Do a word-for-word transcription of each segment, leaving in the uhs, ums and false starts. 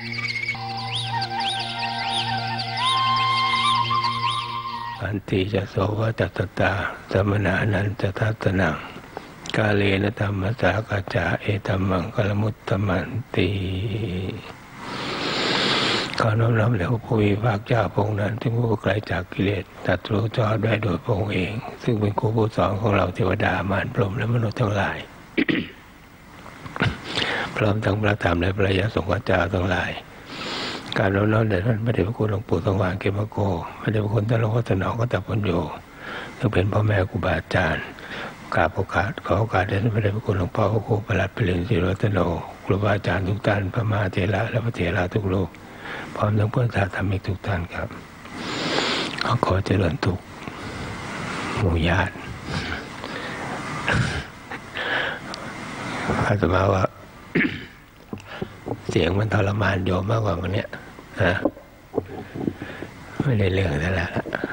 อันติจะโสวะจัตตาสมณะนันจะทัตนังกาเลนะธรรมสากาจาเอตัมมังกลมุตตมันติขอน้อมรับแล้วผู้มีพระเจ้าพระองค์นั้นที่ผู้ไกลจากกิเลสตรัสรู้ชอบได้โดยพระองค์เองซึ่งเป็นครูผู้สอนของเราเทวดามารพรหมและมนุษย์ทั้งหลาย พร้อมทั้งพระธรรมและพระยาสงฆ์เจ้าทั้งหลายการน้อมน้อมแด่ท่านพระเดชพระคุณหลวงปู่สว่างเขมโกพระเดชพระคุณท่านหลวงพ่อสนองก็ตปัญโยซึ่งเป็นพ่อแม่ครูบาอาจารย์กราบโอกาสขอโอกาสแด่ท่านพระเดชพระคุณหลวงพ่อพระครูประหลัดเปลี่ยนศิริวัฒโนครูบาอาจารย์ทุกท่านพระมหาเถระและพระเถระทุกรูปพร้อมทั้งเพื่อนสาธมิกทุกท่านครับขอเจริญทุกหมู่ญาติอาตมาว่า เสียงมันทรมานโยมมากกว่าวันนี้ฮะไม่ได้เรื่องแล้วล่ะ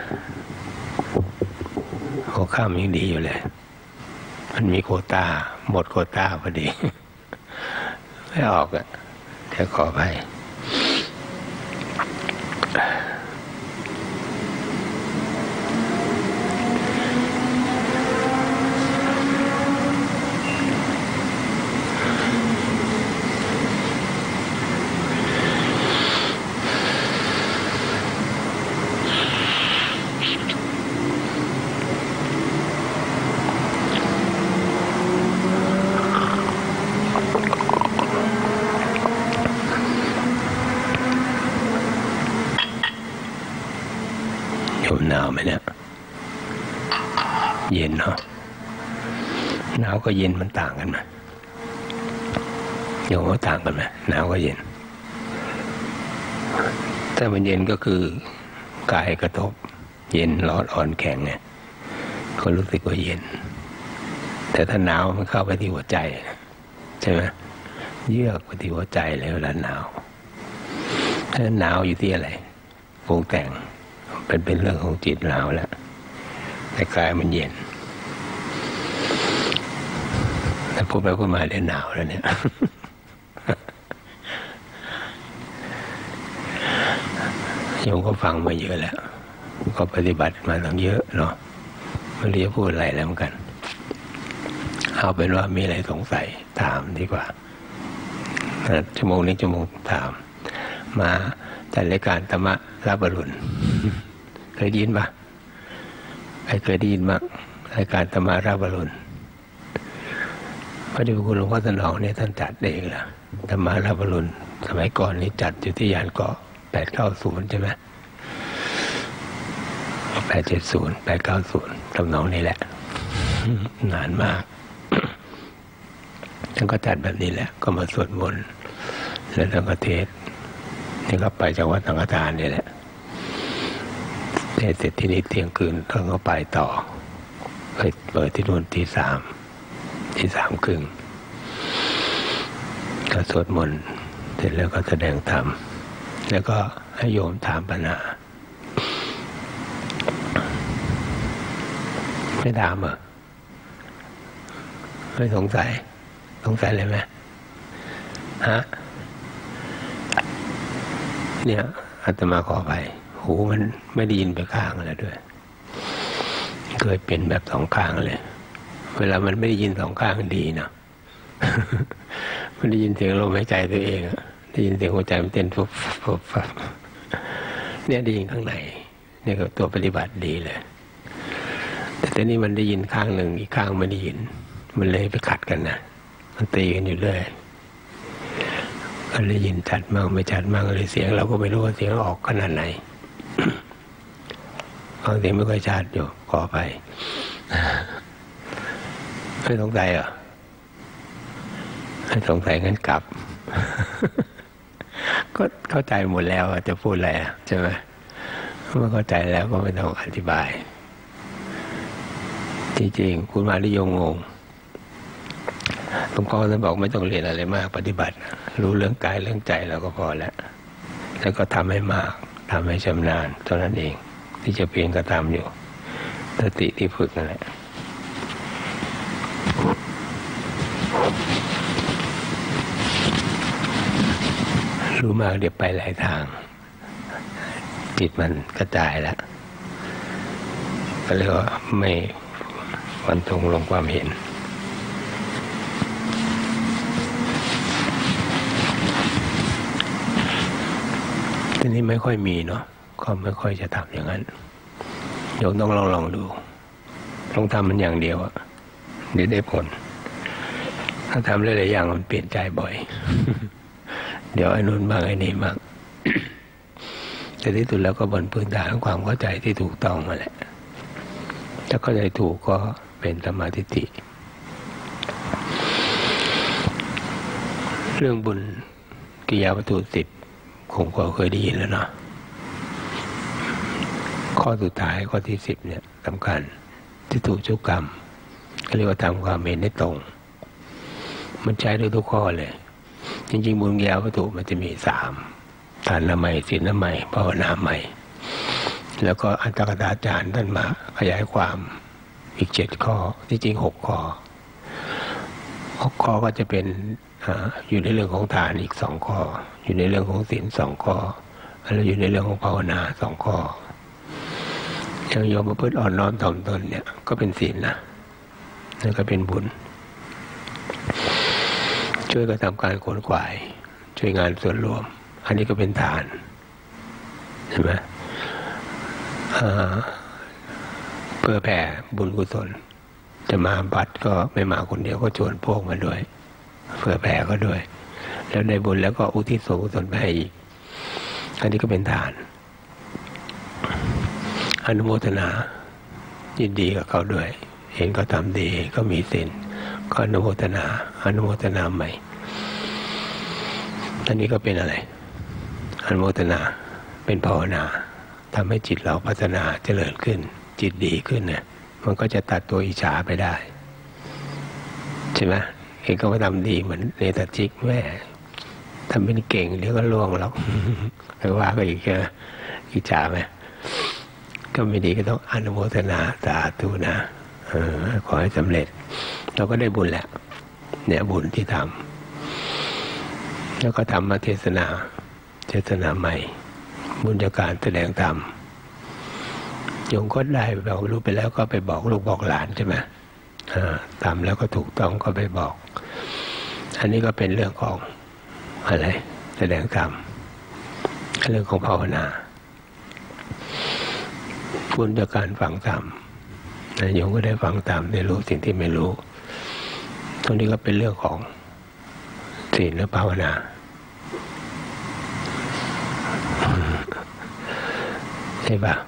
หัวข้ามยังดีอยู่เลยมันมีโควต้าหมดโควต้าพอดี ไม่ออกอ่ะเดี๋ยวขอไปหนาวไหมเนี่ยเย็นเนาะหนาวก็เย็นมันต่างกันไหมโยมว่าต่างกันไหมหนาวก็เย็นถ้ามันเย็นก็คือกายกระทบเย็นร้อนอ่อนแข็งไงก็รู้สึกว่าเย็นแต่ถ้าหนาวมันเข้าไปที่หัวใจใช่ไหมเยือกไปที่หัวใจเลยเวลาหนาวถ้าหนาวอยู่ที่อะไรปรุงแต่งเป็นเป็นเรื่องของจิตหนาวแล้วแต่กายมันเย็นแต่พูดไปพูดมาได้หนาวแล้วเนี่ย โยมก็ฟังมาเยอะแล้วก็ปฏิบัติมาตั้งเยอะเนาะไม่รู้จะพูดอะไรแล้วเหมือนกันเอาเป็นว่ามีอะไรสงสัยถามดีกว่าชั่วโมงนี้ชั่วโมงถามมาจัดรายการธรรมะรับอรุณเคยได้ยินปะใครเคยได้ยินบ้างรายการธรรมาราบรุณพระเดชพระคุณหลวงพ่อสนองเนี่ยท่านจัดเองแหละธรรมาราบรุณสมัยก่อนนี่จัดอยู่ที่ยานเกาะแปดเก้าศูนย์ใช่ไหมแปดเจ็ดศูนย์แปดเก้าศูนย์ทำนองนี้แหละนานมากท่านก็จัดแบบนี้แหละก็มาสวดมนต์แล้วท่านก็เทศนี่ก็ไปจากวัดสังฆทานนี่แหละเสร็จที่นี่เที่ยงคืนท่านก็ไปต่อไปเปิดที่นู่นที่สามที่สามครึ่งก็สวดมนต์เสร็จแล้วก็แสดงธรรมแล้วก็ให้โยมถามปัญหาไม่ถามเหรอไม่สงสัยสงสัยเลยไหมฮะเนี่ยอาตมาขอไปหูมันไม่ได้ยินไปข้างอะไรด้วยเคยเป็นแบบสองข้างเลยเวลามันไม่ได้ยินสองข้างดีนะ มันได้ยินเสียงลมหายใจตัวเองได้ยินเสียงหัวใจมันเต้นฟุบฟุบฟุบเนี่ยได้ยินข้างในเนี่ยก็ตัวปฏิบัติดีเลยแต่ทีนี้มันได้ยินข้างหนึ่งอีกข้างไม่ได้ยินมันเลยไปขัดกันนะมันตีกันอยู่เรื่อยก็เลยยินชัดมากไม่ชัดมากเลยเสียงเราก็ไม่รู้ว่าเสียงออกขนาดไหนบางเสียงไม่ค่อยชัดอยู่ขอไปไม่สงสัยเหรอไม่สงสัยงั้นกลับ ก็เข้าใจหมดแล้วจะพูดอะไรใช่ไหมเมื่อเข้าใจแล้วก็ไม่ต้องอธิบายจริงๆคุณมาดิยงงงหลวงพ่อท่านบอกไม่ต้องเรียนอะไรมากปฏิบัติรู้เรื่องกายเรื่องใจเราก็พอแล้วแล้วก็ทำให้มากทำให้ชำนาญเท่านั้นเองที่จะเพียงก็ทำอยู่สติที่ฝึกนั่นแหละรู้มากเดี๋ยวไปหลายทางจิตมันกระจายแล้วก็เลยว่าไม่ฟันธงลงความเห็นทีนี้ไม่ค่อยมีเนาะก็ไม่ค่อยจะทำอย่างนั้นโยมต้องลองลองดูลองทำมันอย่างเดียวอะเดี๋ยวได้ผลถ้าทำหลายๆอย่างมันเปลี่ยนใจบ่อย เดี๋ยวไอ้นู่นบ้างไอ้นี่บ้าง แต่ที่สุดแล้วก็บนพื้นฐานของความเข้าใจที่ถูกต้องมาแหละถ้าเข้าใจถูกก็เป็นสัมมาทิฏฐิเรื่องบุญกิริยาวัตถุสิบคงก็เคยได้ยินแล้วเนาะข้อสุดท้ายข้อที่สิบเนี่ยสำคัญที่ถูกจุกรรมก็เรียกว่าทำความเห็นได้ตรงมันใช้ได้ทุกข้อเลยจริงๆบุญกิริยาวัตถุมันจะมีสามทานละไมศีลละไมภาวนาใหม่แล้วก็อัตถกถาจารย์ท่านมาขยายความอีกเจ็ดข้อที่จริงหกข้อหกข้อก็จะเป็นอยู่ในเรื่องของทานอีกสองข้ออยู่ในเรื่องของศีลสองข้อแล้วอยู่ในเรื่องของภาวนาสองข้ออย่างโยมประพฤติอ่อนน้อมถ่อมตนเนี่ยก็เป็นศีลนะนั่นก็เป็นบุญช่วยกระทำการขวนขวายช่วยงานส่วนรวมอันนี้ก็เป็นทานใช่ไหมเพื่อแผ่บุญกุศลจะมาบัดก็ไม่มาคนเดียวก็ชวนพวกมาด้วยเพื่อแผ่ก็ด้วยแล้วได้บุญแล้วก็อุทิศส่วนกุศลไปให้อีกอันนี้ก็เป็นทานอนุโมทนายินดีกับเขาด้วยเห็นเขาทำดีก็มีศีลก็อนุโมทนาอนุโมทนาใหม่อันนี้ก็เป็นอะไรอนุโมทนาเป็นภาวนาทำให้จิตเราพัฒนาเจริญขึ้นจิตดีขึ้นเนี่ยมันก็จะตัดตัวอิจฉาไปได้ใช่ไหมเห็นเขาทำดีเหมือนเนตจิกแม่ทำเป็นเก่งเดี๋ยวก็ล่วงหรอกไปว่าก็อีกนะอิจฉาไหมก็ไม่ดีก็ต้องอนุโมทนาสาธุนะเออขอให้สำเร็จเราก็ได้บุญแหละเนี่ยบุญที่ทำแล้วก็ทำมาเทศนาเทศนาใหม่บุญจากการแสดงธรรมโยมก็ได้บอกรู้ไปแล้วก็ไปบอกลูกบอกหลานใช่ไหมทำแล้วก็ถูกต้องก็ไปบอกอันนี้ก็เป็นเรื่องของอะไรแสดงธรรมเรื่องของภาวนาบุญจากการฟังธรรมโยมก็ได้ฟังธรรมได้รู้สิ่งที่ไม่รู้ตรงนี้ก็เป็นเรื่องของศีลและภาวนาใช่ปะ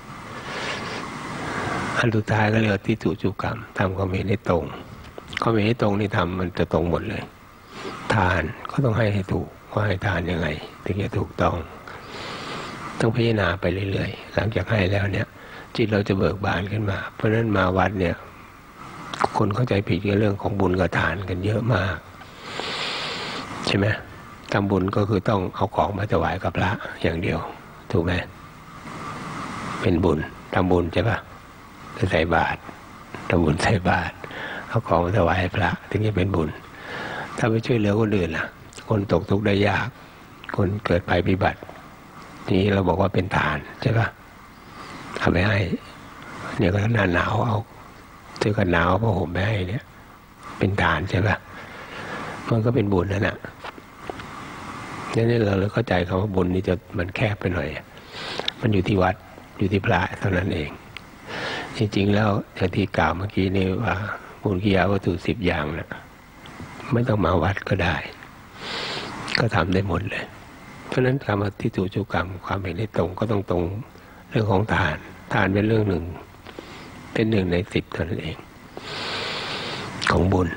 อันสุดท้ายก็เรียกที่ถูกจุกรรมทำความเห็นให้ตรงความเห็นให้ตรงนี่ทำมันจะตรงหมดเลยทานก็ต้องให้ให้ถูกว่าให้ทานยังไงถึงจะถูกต้องต้องพิจารณาไปเรื่อยๆหลังจากให้แล้วเนี่ยจิตเราจะเบิกบานขึ้นมาเพราะฉะนั้นมาวัดเนี่ยคนเข้าใจผิดในเรื่องของบุญกับทานกันเยอะมากใช่ไหมทำบุญก็คือต้องเอาของมาถวายกับพระอย่างเดียวถูกไหมเป็นบุญทำบุญใช่ปะใส่บาตรทำบุญใส่บาตรเอาของมาถวายให้พระถึงจะเป็นบุญถ้าไปช่วยเหลือคนอื่นล่ะคนตกทุกข์ได้ยากคนเกิดภัยพิบัตินี้เราบอกว่าเป็นทานใช่ปะเอาไปให้เนี่ยก็หน้าหนาวเอาเสื้อกันหนาวผ้าห่มไปให้เนี่ยเป็นทานใช่ปะมันก็เป็นบุญนั่นแหละนี่เราเลยเข้าใจคำว่าบุญนี่จะมันแคบไปหน่อยมันอยู่ที่วัดอยู่ที่พระเท่านั้นเองจริงๆแล้วอย่างที่กล่าวเมื่อกี้นี่ว่าบุญกิริยาวัตถุสิบอย่างนะไม่ต้องมาวัดก็ได้ก็ทำได้หมดเลยเพราะฉะนั้นคำว่าที่ถูกจุกรรมความเห็นให้ตรงก็ต้องตรงเรื่องของทานทานเป็นเรื่องหนึ่งเป็นหนึ่งในสิบเท่านั้นเองของบุญ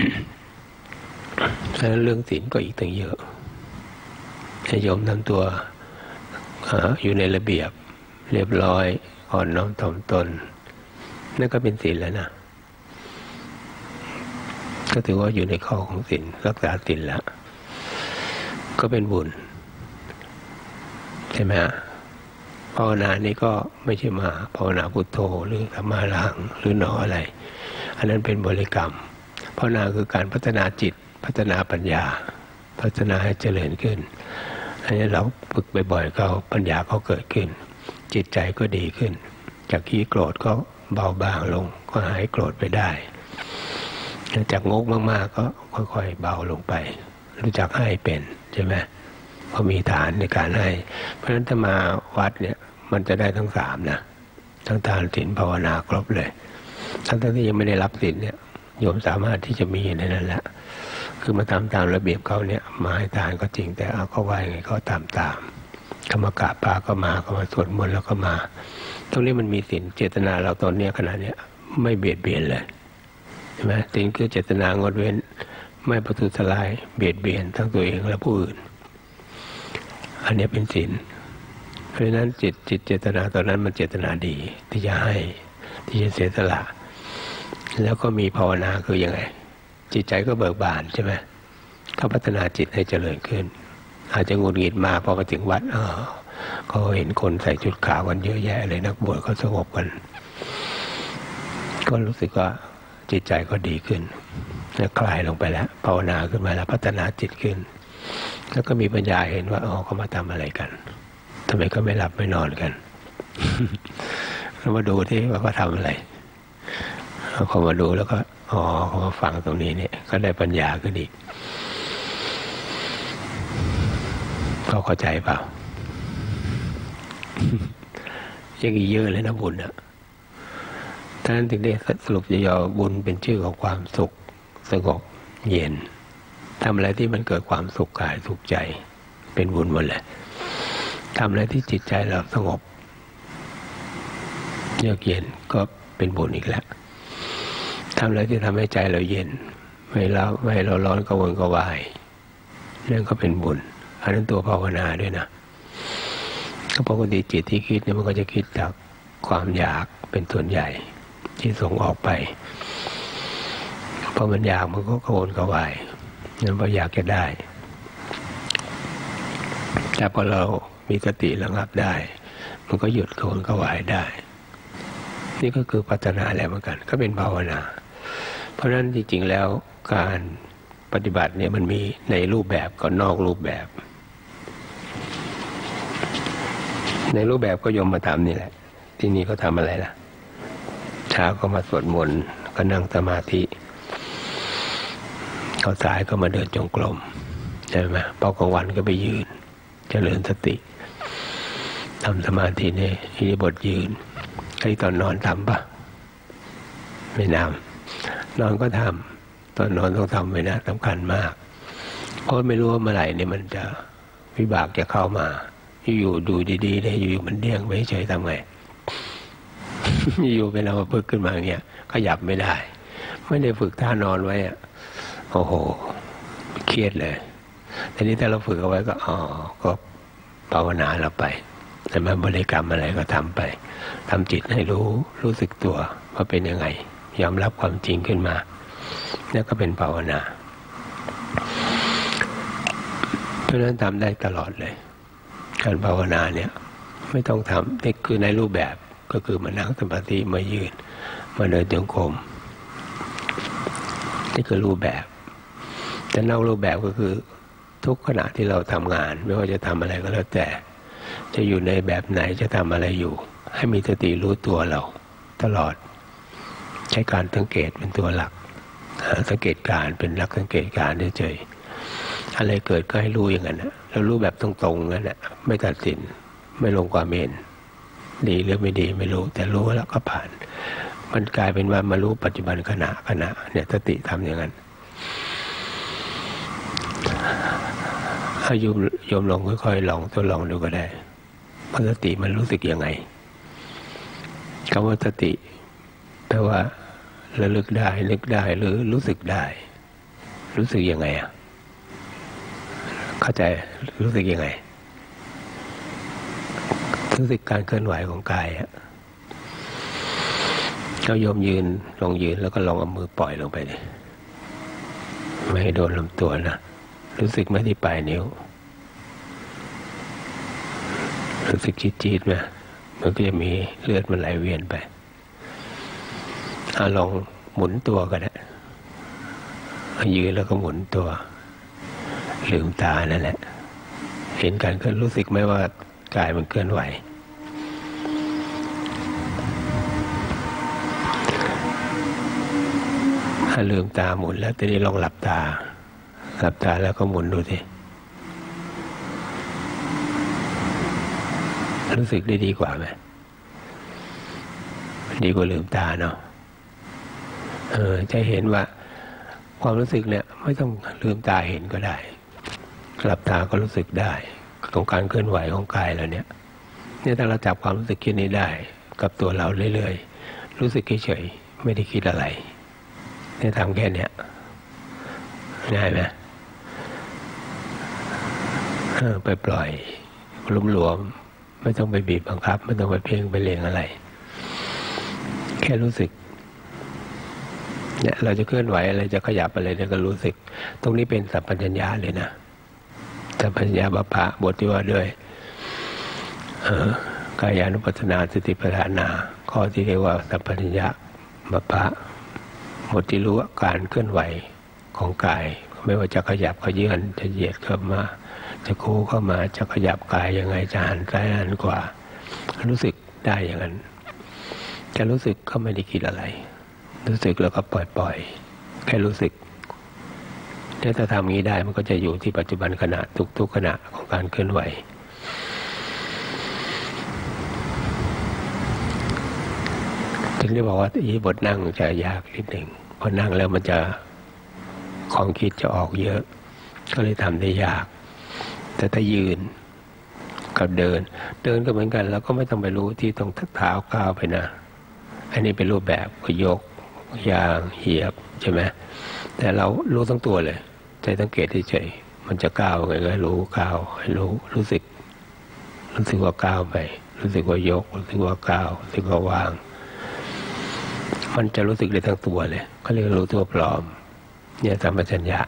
เพราะฉะนั้นเรื่องศีลก็อีกตั้งเยอะให้โยมทำตัวอยู่ในระเบียบเรียบร้อยอ่อนน้อมถ่อมตนนั่นก็เป็นศีลแล้วนะก็ถือว่าอยู่ในข้อของศีลรักษาศีลแล้วก็เป็นบุญใช่ไหมฮะภาวนานี้ก็ไม่ใช่มาภาวนาพุทโธหรือธรรมาลังหรือหนออะไรอันนั้นเป็นบริกรรมภาวนาคือการพัฒนาจิตพัฒนาปัญญาพัฒนาให้เจริญขึ้นอันนี้เราฝึกบ่อยๆก็ปัญญาก็เกิดขึ้นจิตใจก็ดีขึ้นจากขี้โกรธก็เบาบางลงก็หายโกรธไปได้จากงกมากๆก็ค่อยๆเบาลงไปรู้จักให้เป็นใช่ไหมพอมีฐานในการให้เพราะฉะนั้นถ้ามาวัดเนี่ยมันจะได้ทั้งสามนะทั้งทานศีลภาวนาครบเลยทั้งที่ยังไม่ได้รับศีลเนี่ยโยมสามารถที่จะมีในนั้นแหละคือมาตามตามระเบียบเขาเนี่ยมาให้ทานก็จริงแต่เอาเขาไหว้ไงเขาตามตามเขามากราบพระก็มาเขามาสวดมนต์แล้วก็มาตรงนี้มันมีศีลเจตนาเราตอนนี้ขณะนี้ไม่เบียดเบียนเลยใช่ไหมศีลคือเจตนางดเว้นไม่ประทุษร้ายเบียดเบียนทั้งตัวเองและผู้อื่นอันนี้เป็นศีลเพราะฉะนั้นจิตจิตเจตนาตอนนั้นมันเจตนาดีที่จะให้ที่จะเสียสละแล้วก็มีภาวนาคือยังไงจิตใจก็เบิกบานใช่ไหมเขาพัฒนาจิตให้เจริญขึ้นอาจจะหงุดหงิดมาพอมาถึงวัดเออเขาเห็นคนใส่ชุดขาวกันเยอะแยะเลยนักบวชเขาสงบกันก็รู้สึกว่าจิตใจก็ดีขึ้นแล้วคลายลงไปแล้วภาวนาขึ้นมาแล้วพัฒนาจิตขึ้นแล้วก็มีปัญญาเห็นว่าอ๋อเขามาทำอะไรกันทำไมก็ไม่หลับไม่นอนกันเรามาดูที่ว่าเขาทำอะไรพอมาดูแล้วก็อ๋อเขามาฟังตรงนี้เนี่ยก็ได้ปัญญาขึ้นอีกเขาเข้าใจเปล่ายังอีกเยอะเลยนะบุญอ่ะท่านถึงได้สรุปย่อบุญเป็นชื่อของความสุขสงบเย็นทำอะไรที่มันเกิดความสุขกายสุขใจเป็นบุญหมดเลยทำอะไรที่จิตใจเราสงบเยือกเย็นก็เป็นบุญอีกแล้วทำอะไรที่ทำให้ใจเราเย็นไม่เราไม่เราร้อนกระวนกระวายนั่นก็เป็นบุญอันนั้นตัวภาวนาด้วยนะก็ปกติจิตที่คิดเนี่ยมันก็จะคิดจากความอยากเป็นส่วนใหญ่ที่ส่งออกไปพอมันอยากมันก็กระวนกระวายนั่นเพราะอยากจะได้แต่พอเรามีสติระงับได้มันก็หยุดกระวนกระวายได้นี่ก็คือพัฒนาแล้วเหมือนกันก็เป็นภาวนาเพราะฉะนั้นจริงๆแล้วการปฏิบัติเนี่ยมันมีในรูปแบบกับนอกรูปแบบในรูปแบบก็โยมมาทำนี่แหละที่นี่เขาทำอะไรล่ะเช้าก็มาสวดมนต์ก็นั่งสมาธิเขาสายก็มาเดินจงกรมใช่ไหมพอกลางวันก็ไปยืนเจริญสติทำสมาธิในอิริยาบถยืนไอ้ตอนนอนทำปะไม่นำนอนก็ทำตอนนอนต้องทำไว้นะสำคัญมากเพราะไม่รู้ว่าเมื่อไหร่เนี่ยมันจะวิบากจะเข้ามาอยู่ดูดีๆเลยอยู่มันเดี้ยงไม่เฉยทำไงอยู่เป็นเอาฝึกขึ้นมาอย่างเงี้ยขยับไม่ได้ไม่ได้ฝึกท่านอนไว้อะโอ้โหเครียดเลยทีนี้ถ้าเราฝึกเอาไว้ก็อ๋อก็ภาวนาเราไปแต่มาบริกรรมอะไรก็ทำไปทำจิตให้รู้รู้สึกตัวว่าเป็นยังไงยอมรับความจริงขึ้นมาแล้วก็เป็นภาวนาเพราะฉะนั้นทำได้ตลอดเลยการภาวนาเนี่ยไม่ต้องทำนี่คือในรูปแบบก็คือมานั่งสมาธิมายืนมาเดินจงกรมนี่คือรูปแบบแต่นอกรูปแบบก็คือทุกขณะที่เราทำงานไม่ว่าจะทำอะไรก็แล้วแต่จะอยู่ในแบบไหนจะทำอะไรอยู่ให้มีสติรู้ตัวเราตลอดใช้การสังเกตเป็นตัวหลักสังเกตการเป็นหลักสังเกตการเฉยๆอะไรเกิดก็ให้รู้อย่างนั้นนะเรารู้แบบตรงๆนั่นแหละไม่ตัดสินไม่ลงความเห็นดีหรือไม่ดีไม่รู้แต่รู้แล้วก็ผ่านมันกลายเป็นว่ามารู้ปัจจุบันขณะขณะเนี่ยสติทำอย่างนั้นถ้าโยมโยมลองค่อยๆลองทดลองดูก็ได้ว่าสติมันรู้สึกยังไงคำว่าสติแปลว่าระลึกได้นึกได้หรือรู้สึกได้รู้สึกยังไงอ่ะเข้าใจรู้สึกยังไงรู้สึกการเคลื่อนไหวของกายอ่ะเราโยมยืนลองยืนแล้วก็ลองเอามือปล่อยลงไปดิไม่ให้โดนลำตัวนะรู้สึกไหมที่ปลายนิ้วรู้สึกจี๊ดๆไหมมันก็จะมีเลือดมันไหลเวียนไปเอาลองหมุนตัวก็ได้ยืนแล้วก็หมุนตัวลืมตานั่นแหละเห็นการเคลื่อนรู้สึกไหมว่ากายมันเคลื่อนไหวถ้าลืมตาหมุนแล้วทีนี้ลองหลับตาหลับตาแล้วก็หมุนดูสิรู้สึกได้ดีกว่าไหมดีกว่าลืมตาเนาะเออจะเห็นว่าความรู้สึกเนี่ยไม่ต้องลืมตาเห็นก็ได้หลับตาก็รู้สึกได้ของการเคลื่อนไหวของกายเราเนี่ยเนี่ยถ้าเราจับความรู้สึกแค่นี้ได้กับตัวเราเรื่อยๆรู้สึกเฉยๆไม่ได้คิดอะไรเนี่ยทำแค่เนี้ยง่ายไหมเออไปปล่อยรวมๆไม่ต้องไปบีบบังคับไม่ต้องไปเพ่งไปเล็งอะไรแค่รู้สึกเนี่ยเราจะเคลื่อนไหวอะไรจะขยับอะไรเนี่ยก็รู้สึกตรงนี้เป็นสัพพัญญาเลยนะสัพพัญญาบัพพะบทที่ว่าด้วยเออกายานุปัสสนาสติปัฏฐานาข้อที่เรียกว่าสัพพัญญาบัพพะบทที่รู้การเคลื่อนไหวของกายไม่ว่าจะขยับขยื่นจะเหยียดเข้ามาจะโค้งเข้ามาจะขยับกายยังไงจะหันซ้ายหันขวารู้สึกได้อย่างนั้นจะรู้สึกก็ไม่ได้คิดอะไรรู้สึกแล้วก็ปล่อยปล่อยแค่รู้สึกเนี่ยถ้าทำงี้ได้มันก็จะอยู่ที่ปัจจุบันขณะทุกๆขณะของการเคลื่อนไหวถึงได้บอกว่าอีบทนั่งจะยากนิดหนึ่งพอนั่งแล้วมันจะความคิดจะออกเยอะก็เลยทำได้ยากแต่ถ้ายืนกับเดินเดินก็เหมือนกันแล้วก็ไม่ต้องไปรู้ที่ตรงเท้าก้าวไปนะอันนี้เป็นรูปแบบก็ยกยางเหยียบใช่ไหมแต่เรารู้ทั้งตัวเลยใจสังเกตเฉยๆมันจะก้าวไงก็ให้รู้ก้าวให้รู้รู้สึกรู้สึกว่าก้าวไปรู้สึกว่ายกรู้สึกว่าก้าวรู้สึกว่าวางมันจะรู้สึกได้ทั้งตัวเลยเขาเรียกรู้ตัวปลอมเนี่ยสัมปชัญญะ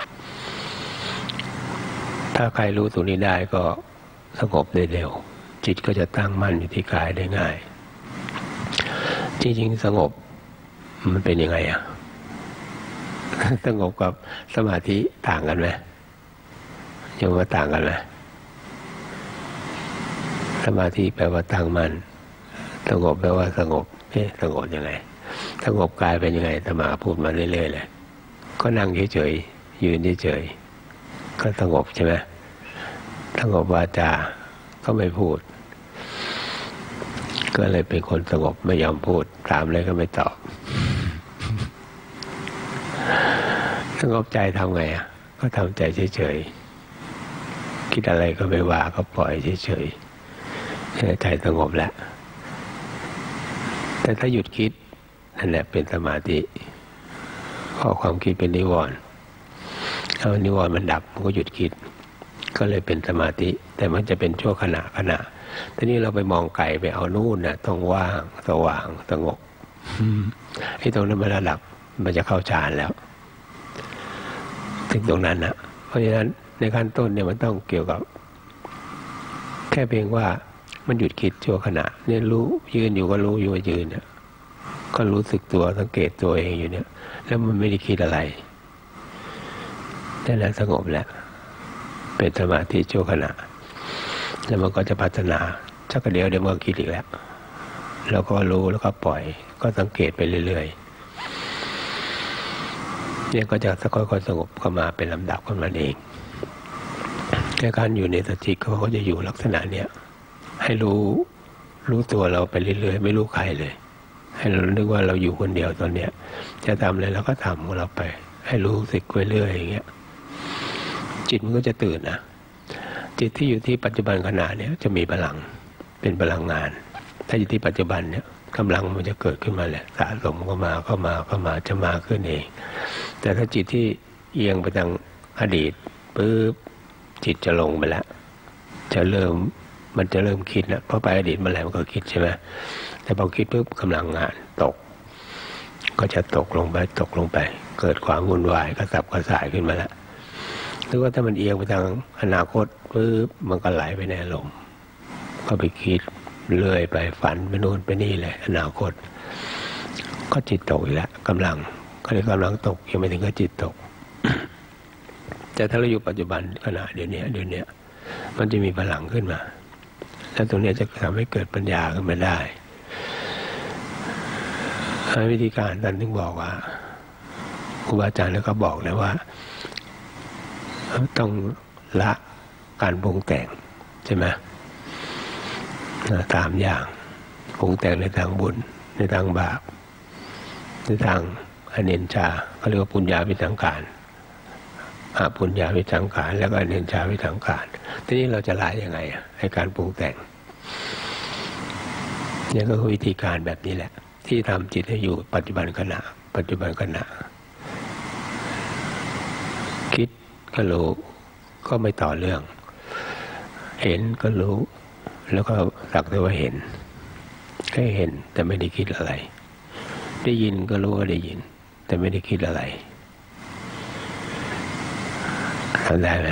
ถ้าใครรู้ตรงนี้ได้ก็สงบได้เร็วจิตก็จะตั้งมั่นอยู่ที่กายได้ง่ายจริงๆสงบมันเป็นยังไงอะสงบกับสมาธิต่างกันไหมยังว่าต่างกันไหมสมาธิแปลว่าตั้งมั่นสงบแปลว่าสงบเอ๊ะสงบยังไงสงบกายเป็นยังไงธรรมะพูดมาเรื่อยๆเลยก็นั่งเฉยๆยืนเฉยๆก็สงบใช่ไหมสงบวาจาก็ไม่พูดก็เลยเป็นคนสงบไม่ยอมพูดถามเลยก็ไม่ตอบสงบใจทำไงอ่ะก็ทำใจเฉยๆคิดอะไรก็ไม่ว่าก็ปล่อยเฉยๆใจสงบแล้วแต่ถ้าหยุดคิดนั่นแหละเป็นสมาธิเพราะความคิดเป็นนิวรณ์เอานิวรณ์มันดับมันก็หยุดคิดก็เลยเป็นสมาธิแต่มันจะเป็นชั่วขณะขณะทีนี้เราไปมองไกลไปเอานู่นน่ะต้องว่างสว่างสงบไอ้ตรงนั้นมันระดับมันจะเข้าฌานแล้วถึงตรงนั้นนะเพราะฉะนั้นในขั้นต้นเนี่ยมันต้องเกี่ยวกับแค่เพียงว่ามันหยุดคิดชั่วขณะเนี่ยรู้ยืนอยู่ก็รู้อยู่ว่ายืนเนี่ยก็รู้สึกตัวสังเกตตัวเองอยู่เนี่ยแล้วมันไม่ได้คิดอะไรนั่นแหละสงบแล้วเป็นสมาธิชั่วขณะแล้วมันก็จะพัฒนาชักเดียวเดี๋ยวมันก็คิดอีกแล้วแล้วก็รู้แล้วก็ปล่อยก็สังเกตไปเรื่อยๆเนี่ยก็จะค่อยๆสงบเข้ามาเป็นลำดับของมันเองแค่การอยู่ในสติเขาก็จะอยู่ลักษณะเนี้ยให้รู้รู้ตัวเราไปเรื่อยๆไม่รู้ใครเลยให้เรานึกว่าเราอยู่คนเดียวตอนเนี้ยจะทำอะไรเราก็ทำของเราไปให้รู้สึกไปเรื่อยอย่างเงี้ยจิตมันก็จะตื่นนะจิตที่อยู่ที่ปัจจุบันขณะเนี้ยจะมีพลังเป็นพลังงานถ้าอยู่ที่ปัจจุบันเนี้ยกำลังมันจะเกิดขึ้นมาแหละสะสมเข้ามาเข้ามาเข้ามาจะมาขึ้นเองแต่ถ้าจิตที่เอียงไปทางอดีตปุ๊บจิตจะลงไปแล้วจะเริ่มมันจะเริ่มคิดนะเพราะไปอดีตมาแล้วมันก็คิดใช่ไหมแต่พอคิดปุ๊บกำลังงานตกก็จะตกลงไปตกลงไปเกิดความวุ่นวายกระสับกระส่ายขึ้นมาแล้วหรือว่าถ้ามันเอียงไปทางอนาคตปุ๊บมันก็ไหลไปในอารมณ์ก็ไปคิดเลื่อยไปฝันไปโน่นไปนี่เลยอนาคตก็จิตตกอีกแล้วกำลังก็เลยกำลังตกยังไม่ถึงก็จิตตก แต่ถ้าเราอยู่ปัจจุบันขณะเดี๋ยวนี้เดี๋ยวนี้มันจะมีพลังขึ้นมาแล้วตรงนี้จะทำให้เกิดปัญญาขึ้นมาได้วิธีการท่านถึงบอกว่าครูบาอาจารย์แล้วก็บอกเลยว่าต้องละการปรุงแต่งใช่ไหมตามอย่างปรุงแต่งในทางบุญในทางบาปในทางอเนนชาเขาเรียกว่าปุญญาวิสังขารอาปุญญาวิสังขารแล้วก็อเนนชาวิสังขารทีนี้เราจะละยังไงให้การปรุงแต่งนี่ก็คือวิธีการแบบนี้แหละที่ทำจิตให้อยู่ปัจจุบันขณะปัจจุบันขณะคิดก็รู้ก็ไม่ต่อเรื่องเห็นก็รู้แล้วก็สักแต่ว่าเห็นแค่เห็นแต่ไม่ได้คิดอะไรได้ยินก็รู้ว่าได้ยินแต่ไม่ได้คิดอะไรทำได้ไหม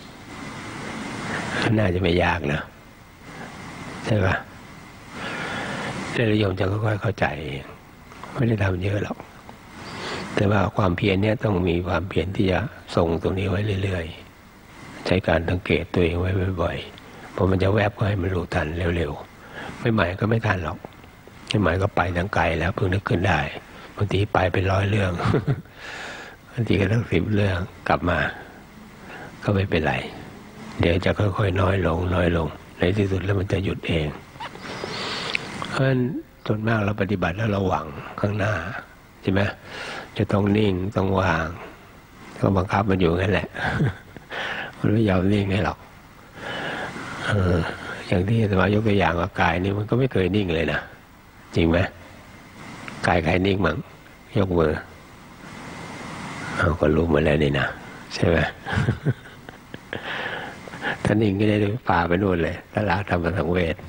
น่าจะไม่ยากนะใช่ปะเรื่องโยมจะค่อยๆเข้าใจเองไม่ได้ทำเยอะหรอกแต่ว่าความเพียรเนี่ยต้องมีความเพียรที่จะทรงตรงนี้ไว้เรื่อยๆใช้การสังเกตตัวเองไว้บ่อยๆเพราะมันจะแวบก็ให้มันรู้ทันเร็วๆไม่ใหม่ก็ไม่ทันหรอกไม่ใหม่ก็ไปทั้งไกลแล้วเพิ่งนึกขึ้นได้บางทีไปเป็นร้อยเรื่องบางทีก็ตั้งสิบเรื่องกลับมาก็ไม่เป็นไรเดี๋ยวจะค่อยๆน้อยลงน้อยลงในที่สุดแล้วมันจะหยุดเองเพราะฉะนั้นส่วนมากเราปฏิบัติแล้วเราหวังข้างหน้าใช่ไหมจะต้องนิ่งต้องวางก็บังคับมันอยู่นั่นแหละมันไม่ยอมนิ่งให้หรอกเอออย่างที่อาตมายกตัวอย่างว่ากายนี่มันก็ไม่เคยนิ่งเลยนะจริงไหมกายใครนิ่งมั้งยกมือเอาก็รู้มาแล้วนี่นะใช่ไหมถ้านิ่งก็ได้พาไปนู่นเลยตลาดธรรมสังเวช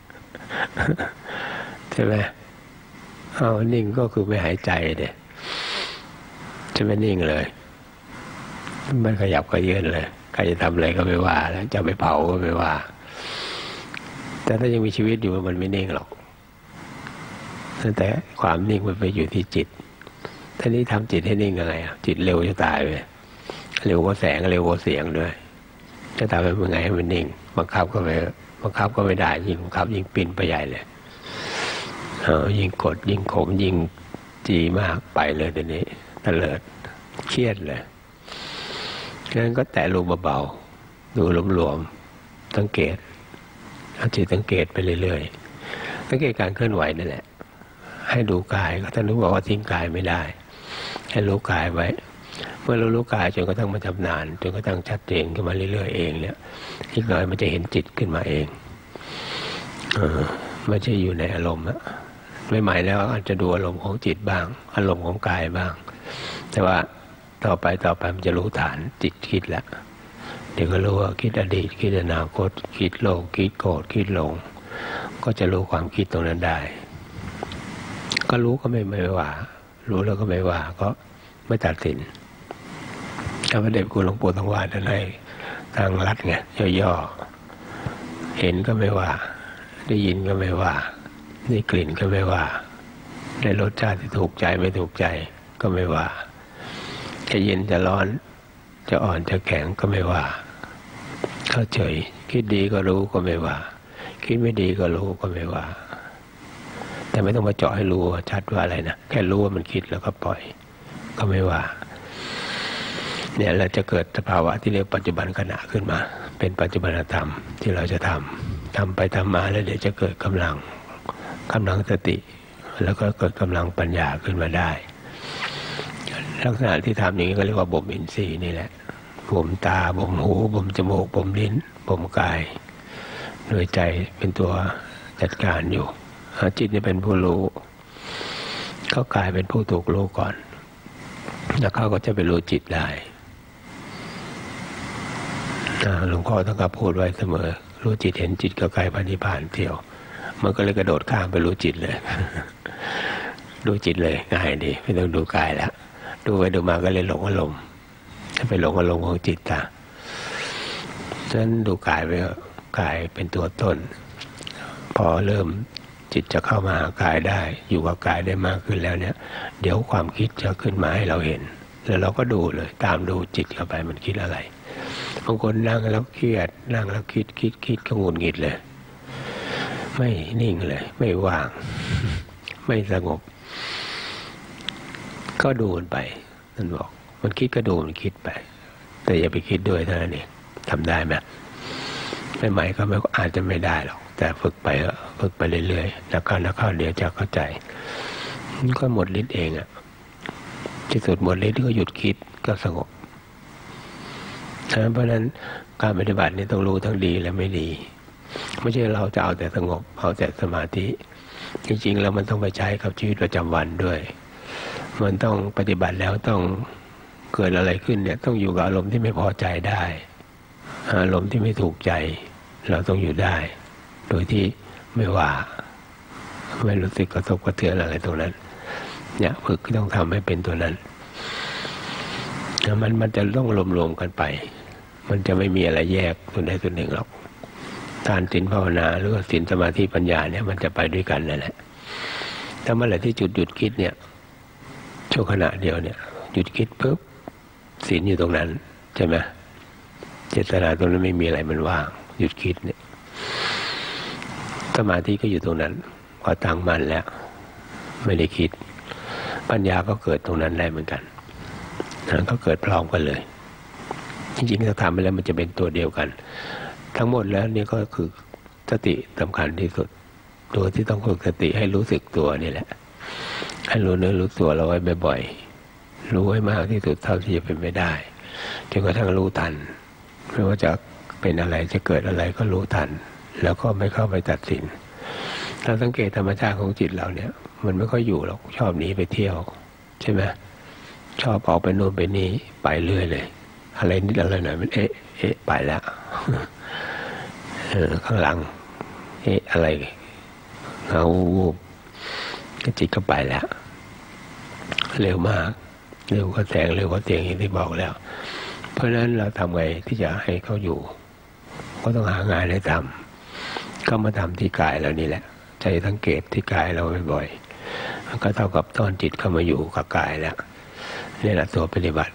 ใช่ไหมเอานิ่งก็คือไม่หายใจเด็จะไม่นิ่งเลยไม่ขยับก็เยือนเลยใครจะทำอะไรก็ไม่ว่าแล้วจะไปเผาก็ไม่ว่าแต่ถ้ายังมีชีวิตอยู่มันไม่นิ่งหรอกแต่ความนิ่งมันไปอยู่ที่จิตท่านี้ทำจิตให้นิ่งยังไงจิตเร็วจะตายไปเร็วกว่าแสงเร็วกว่าเสียงด้วยจะทำให้มันไงให้มันนิ่งบังคับก็ไม่บังคับก็ไม่ได้ยิ่งบังคับยิ่งปิ่นไปใหญ่เลยเออยิ่งกดยิ่งข่มยิ่งจีมากไปเลยทีนี้ตะเลิดเครียดเลยงั้นก็แตะรูเบาๆดูหลวมๆสังเกตเอาจิตสังเกตไปเรื่อยๆสังเกตการเคลื่อนไหวนั่นแหละให้ดูกายท่านรู้บอกว่าทิ้งกายไม่ได้ให้รู้กายไว้เมื่อเรารู้กายจนกระทั่งมันชำนาญจนกระทั่งชัดเจนขึ้นมาเรื่อยๆเองเนี่ยอีกหน่อยมันจะเห็นจิตขึ้นมาเองเออไม่ใช่อยู่ในอารมณ์อะไม่ใหม่แล้วอาจจะดูอารมณ์ของจิตบ้างอารมณ์ของกายบ้างแต่ว่าต่อไปต่อไปมันจะรู้ฐานจิตคิดแล้วเดี๋ยวก็รู้ว่าคิดอดีตคิดอนาคตคิดโลภคิดโกรธคิดหลงก็จะรู้ความคิดตรงนั้นได้ก็รู้ก็ไม่ไม่ว่ารู้แล้วก็ไม่ว่าก็ไม่ตัดสินพระเดชคุณหลวงปู่ทองวาท่านให้ทางลัดไงย่อๆเห็นก็ไม่ว่าได้ยินก็ไม่ว่าได้กลิ่นก็ไม่ว่าได้รสชาติที่ถูกใจไม่ถูกใจก็ไม่ว่าจะเย็นจะร้อนจะอ่อนจะแข็งก็ไม่ว่าเข้าเฉยคิดดีก็รู้ก็ไม่ว่าคิดไม่ดีก็รู้ก็ไม่ว่าแต่ไม่ต้องมาเจาะให้รู้ชัดว่าอะไรนะแค่รู้ว่ามันคิดแล้วก็ปล่อยก็ไม่ว่าเนี่ยเราจะเกิดสภาวะที่เรียกปัจจุบันขณะขึ้นมาเป็นปัจจุบันธรรมที่เราจะทำทำไปทำมาแล้วเดี๋ยวจะเกิดกำลังกำลังสติแล้วก็เกิดกำลังปัญญาขึ้นมาได้ลักษณะที่ทำอย่างนี้ก็เรียกว่าบ่มอินทรีย์นี่แหละบ่มตาบ่มหูบ่มจมูกบ่มลิ้นบ่มกายโดยใจเป็นตัวจัดการอยู่จิตนี่เป็นผู้รู้เขากายเป็นผู้ถูกรู้ก่อนแล้วเขาก็จะไปรู้จิตได้หลวงพ่อท่านก็พูดไว้เสมอรู้จิตเห็นจิตก็กายพันธิพานเที่ยวมันก็เลยกระโดดข้ามไปรู้จิตเลยรู้จิตเลยง่ายดีไม่ต้องดูกายแล้วดูไปดูมาก็เลยหลงอารมณ์ไปหลงอารมณ์ของจิตอ่ะฉะนั้นดูกายไปกายเป็นตัวต้นพอเริ่มจิตจะเข้ามาหากายได้อยู่กับกายได้มากขึ้นแล้วเนี่ยเดี๋ยวความคิดจะขึ้นมาให้เราเห็นแล้วเราก็ดูเลยตามดูจิตเข้าไปมันคิดอะไรบางคนนั่งแล้วเครียดนั่งแล้วคิดคิดคิดก็หงุดหงิดเลยไม่นิ่งเลยไม่ว่างไม่สงบก็ดูมันไปนั่นบอกมันคิดก็ดูมันคิดไปแต่อย่าไปคิดด้วยเท่านั้นเองทำได้ไหมใหม่ๆก็ไม่อาจจะไม่ได้หรอกแต่ฝึกไปฝึกไปเรื่อยๆแล้วก็แล้วเข้าเดี๋ยวจะเข้าใจมันก็หมดฤทธิ์เองอ่ะที่สุดหมดฤทธิ์ก็หยุดคิดก็สงบเพราะฉะนั้นการปฏิบัตินี่ต้องรู้ทั้งดีและไม่ดีไม่ใช่เราจะเอาแต่สงบเอาแต่สมาธิจริงๆแล้วมันต้องไปใช้กับชีวิตประจำวันด้วยมันต้องปฏิบัติแล้วต้องเกิดอะไรขึ้นเนี่ยต้องอยู่กับอารมณ์ที่ไม่พอใจได้อารมณ์ที่ไม่ถูกใจเราต้องอยู่ได้โดยที่ไม่ว่าไม่รู้สึกกระทบกระเทือนอะไรตรงนั้นเนี่ยฝึกต้องทำให้เป็นตัวนั้นมันมันจะต้องรวมๆกันไปมันจะไม่มีอะไรแยกตัวใดตัวหนึ่งหรอกทานศีลภาวนาหรือว่าศีลสมาธิปัญญาเนี่ยมันจะไปด้วยกันนั่นแหละถ้าเมื่อไหร่ที่จุดหยุดคิดเนี่ยชั่วขณะเดียวเนี่ยหยุดคิดปุ๊บศีลอยู่ตรงนั้นใช่ไหมเจตนาตรงนั้นไม่มีอะไรมันว่างหยุดคิดเนี่ยสมาธิก็อยู่ตรงนั้นพอตั้งมั่นแล้วไม่ได้คิดปัญญาก็เกิดตรงนั้นได้เหมือนกันนั้นก็เกิดพร้อมกันเลยจริงๆถ้าทำไปแล้วมันจะเป็นตัวเดียวกันทั้งหมดแล้วนี่ก็คือสติสำคัญที่สุดตัวที่ต้องฝึกสติให้รู้สึกตัวนี่แหละให้รู้เนื้อรู้ตัวเราไว้บ่อยๆรู้ให้มากที่สุดเท่าที่จะเป็นไปได้จนกระทั่งรู้ทันไม่ว่าจะเป็นอะไรจะเกิดอะไรก็รู้ทันแล้วก็ไม่เข้าไปตัดสินเราสังเกตธรรมชาติของจิตเราเนี่ยมันไม่ค่อยอยู่หรอกชอบหนีไปเที่ยวใช่ไหมชอบออกไปโน่นไปนี่ไปเรื่อยเลยอะไรนิดอะไรหน่อยมันเอ๊ะเอ๊ะไปแล้วเออข้างหลังเอ๊ะอะไรเงาวูบก็จิตก็ไปแล้วเร็วมากเร็วก็แสงเร็วก็เตียงอย่างที่บอกแล้วเพราะฉะนั้นเราทำไงที่จะให้เขาอยู่ก็ต้องหางานให้ทำก็มาทำที่กายเรานี่แหละใจสังเกตที่กายเราบ่อยๆมันก็เท่ากับตอนจิตเข้ามาอยู่กับกายแล้วนี่แหละตัวปฏิบัติ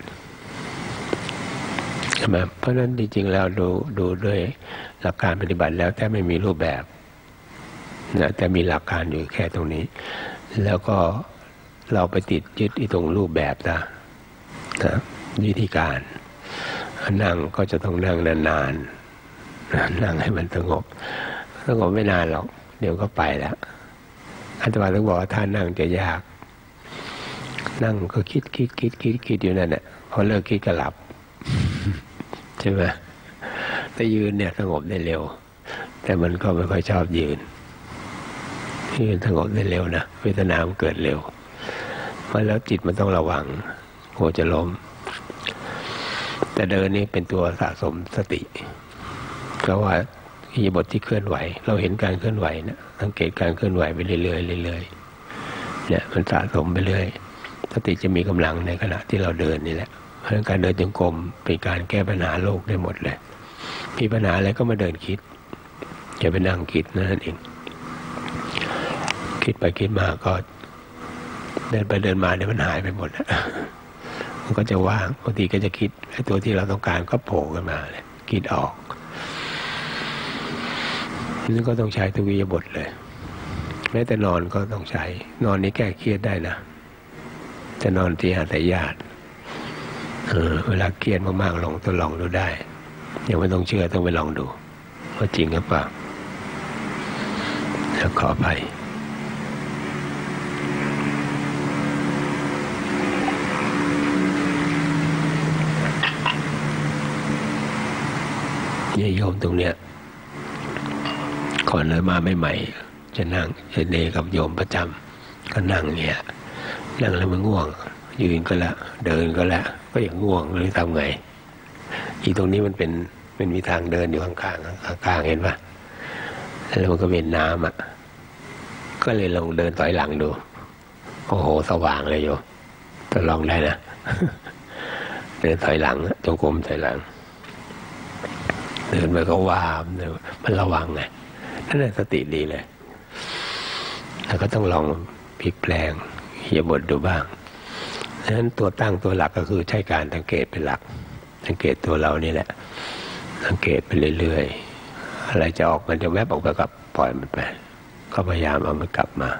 ใช่ไหมเพราะฉะนั้นจริงๆแล้วดูดูด้วยหลักการปฏิบัติแล้วแต่ไม่มีรูปแบบนะแต่มีหลักการอยู่แค่ตรงนี้แล้วก็เราไปติดยึดที่ตรงรูปแบบนะนะวิธีการนั่งก็จะต้องนั่งนานๆนั่งให้มันสงบสงบไม่นานหรอกเดี๋ยวก็ไปแล้วอาตมาต้องบอกว่าท่านั่งจะยากนั่งก็คิดคิดคิดคิดคิดอยู่นั่นแหละพอเลิกคิดก็หลับใช่ไหมแต่ยืนเนี่ยสงบได้เร็วแต่มันก็ไม่ค่อยชอบยืนยืนสงบได้เร็วนะเวทนามันเกิดเร็วเพราะแล้วจิตมันต้องระวังโหจะล้มแต่เดินนี่เป็นตัวสะสมสติเพราะว่าอิริยาบถที่เคลื่อนไหวเราเห็นการเคลื่อนไหวนะสังเกตการเคลื่อนไหวไปเรื่อยๆเรื่อยๆเนี่ยมันสะสมไปเรื่อยสติจะมีกำลังในขณะที่เราเดินนี่แหละเพราะฉะนั้นการเดินจงกรมเป็นการแก้ปัญหาโลกได้หมดเลยมีปัญหาอะไรก็มาเดินคิดอย่าไปนั่งคิดนั่นเองคิดไปคิดมาก็เดินไปเดินมาเดี๋ยวมันหายไปหมดแล้วมันก็จะว่างบางทีก็จะคิดไอ้ตัวที่เราต้องการก็โผล่ขึ้นมาเลยคิดออกนี่ก็ต้องใช้ทุกอิริยาบถเลยแม้แต่นอนก็ต้องใช้นอนนี้แก้เครียดได้นะจะนอนที่หาแต่ญาติเออเวลาเครียดมากๆลองทดลองดูได้ยังไม่ต้องเชื่อต้องไปลองดูว่าจริงหรือเปล่าแล้วขออภัยเนี่ยโยมตรงเนี้ยก่อนเลยมาใหม่ๆจะนั่งเอเนกับโยมประจำก็นั่งเงี้ยนั่งแล้วมันง่วงยืนก็ละเดินก็ละก็อย่างง่วงเลยทำไงอีตรงนี้มันเป็นเป็นมีทางเดินอยู่ข้างๆข้างๆเห็นปะแล้วมันก็เป็นน้ำอ่ะก็เลยลองเดินถอยหลังดูโอ้โหสว่างเลยโยมทดลองได้นะเดินถอยหลังจงกรมถอยหลังเดินไปก็วามมันระวังไงนั่นแหละสติดีเลยแล้วก็ต้องลองพลิกแปลงอิริยาบถดูบ้างดังนั้นตัวตั้งตัวหลักก็คือใช้การสังเกตเป็นหลักสังเกตตัวเรานี่แหละสังเกตไปเรื่อยๆอะไรจะออกมันจะแวบออกไปกับปล่อยมันไปก็พยายามเอามันกลับมา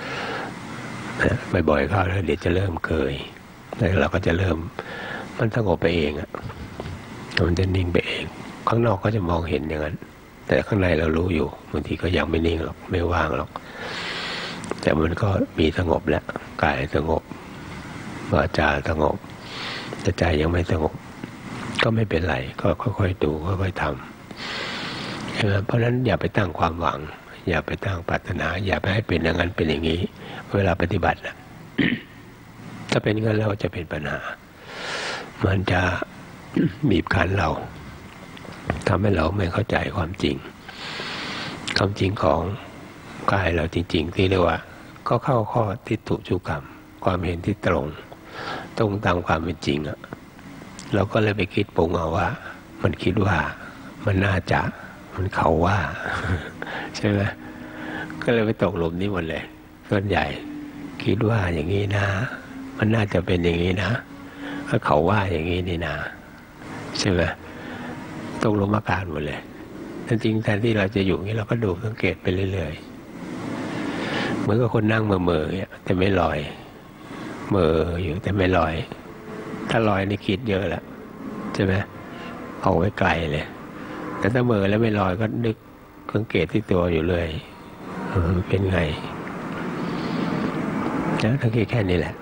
บ่อยๆเข้าแล้วเดี๋ยวจะเริ่มเคยแล้วเราก็จะเริ่มมันสงบไปเองอ่ะมันจะนิ่งไปเองข้างนอกก็จะมองเห็นอย่างนั้นแต่ข้างในเรารู้อยู่บางทีก็ยังไม่นิ่งหรอกไม่ว่างหรอกแต่มันก็มีสงบแล้วกายสงบวาจาสงบแต่ใจยังไม่สงบก็ไม่เป็นไรก็ค่อยๆดูค่อยๆทำเพราะฉะนั้นอย่าไปตั้งความหวังอย่าไปตั้งปรารถนาอย่าไปให้เป็นอย่างนั้นเป็นอย่างนี้เวลาปฏิบัตินะ ถ้าเป็นงั้นแล้วจะเป็นปัญหามันจะ บีบคั้นเราทำให้เราไม่เข้าใจความจริงความจริงของกายเราจริงๆที่เรียกว่าก็เข้าข้อทิฏฐุชุกรรมความเห็นที่ตรงตรงตามความเป็นจริงอะเราก็เลยไปคิดปรุงเอาว่ามันคิดว่ามันน่าจะมันเขาว่า ใช่ไหมก็เลยไปตกหลุมนี้หมดเลยส่วนใหญ่คิดว่าอย่างนี้นะมันน่าจะเป็นอย่างนี้นะถ้าเขาว่าอย่างนี้นี่นะใช่ไหมตกหลุมอาการหมดเลยแต่จริงแทนที่เราจะอยู่นี้เราก็ดูสังเกตไปเรื่อยๆเหมือนกับคนนั่งเมื่อเมื่อเนี่ยแต่ไม่ลอยเมื่ออยู่แต่ไม่ลอยถ้าลอยนี่คิดเยอะแล้วใช่ไหมเอาไว้ไกลเลยแต่ถ้าเมื่อแล้วไม่ลอยก็นึกสังเกตที่ตัวอยู่เลยเป็นไงนะสังเกตแค่นี้แหละ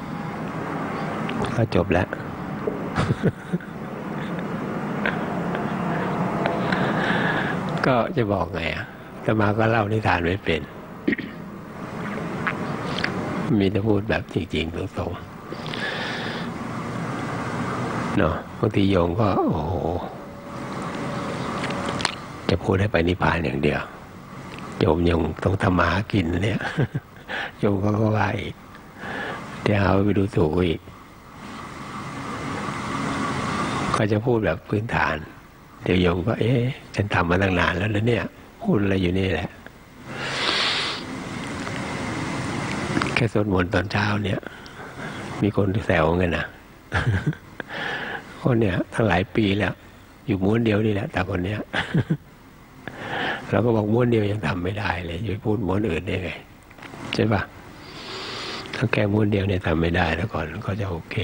ก็จบแล้ว ก็จะบอกไงอ่ะอาตมาก็เล่านิทานไม่เป็น มีแต่พูดแบบจริงๆตรงๆเนาะบางทีโยมก็โอ้โหจะพูดให้ไปนิพพานอย่างเดียวโยมยังต้องทำมาหากินเนี่ย โยมก็ก็ว่าอีกเดี๋ยวเอาไปดูถูกอีกก็จะพูดแบบพื้นฐานเดี๋ยวโยมก็เอ๊ะฉันทำมาตั้งนานแล้วนะเนี่ยพูดอะไรอยู่นี่แหละแค่สวดมนต์ตอนเช้าเนี่ยมีคนแซวกันนะคนเนี่ยทั้งหลายปีแล้วอยู่ม้วนเดียวนี่แหละแต่คนเนี้ยเราก็บอกม้วนเดียวยังทำไม่ได้เลยจะพูดม้วนอื่นได้ไงใช่ปะถ้าแค่ม้วนเดียวเนี่ยทำไม่ได้แล้วก่อนก็จะโอเค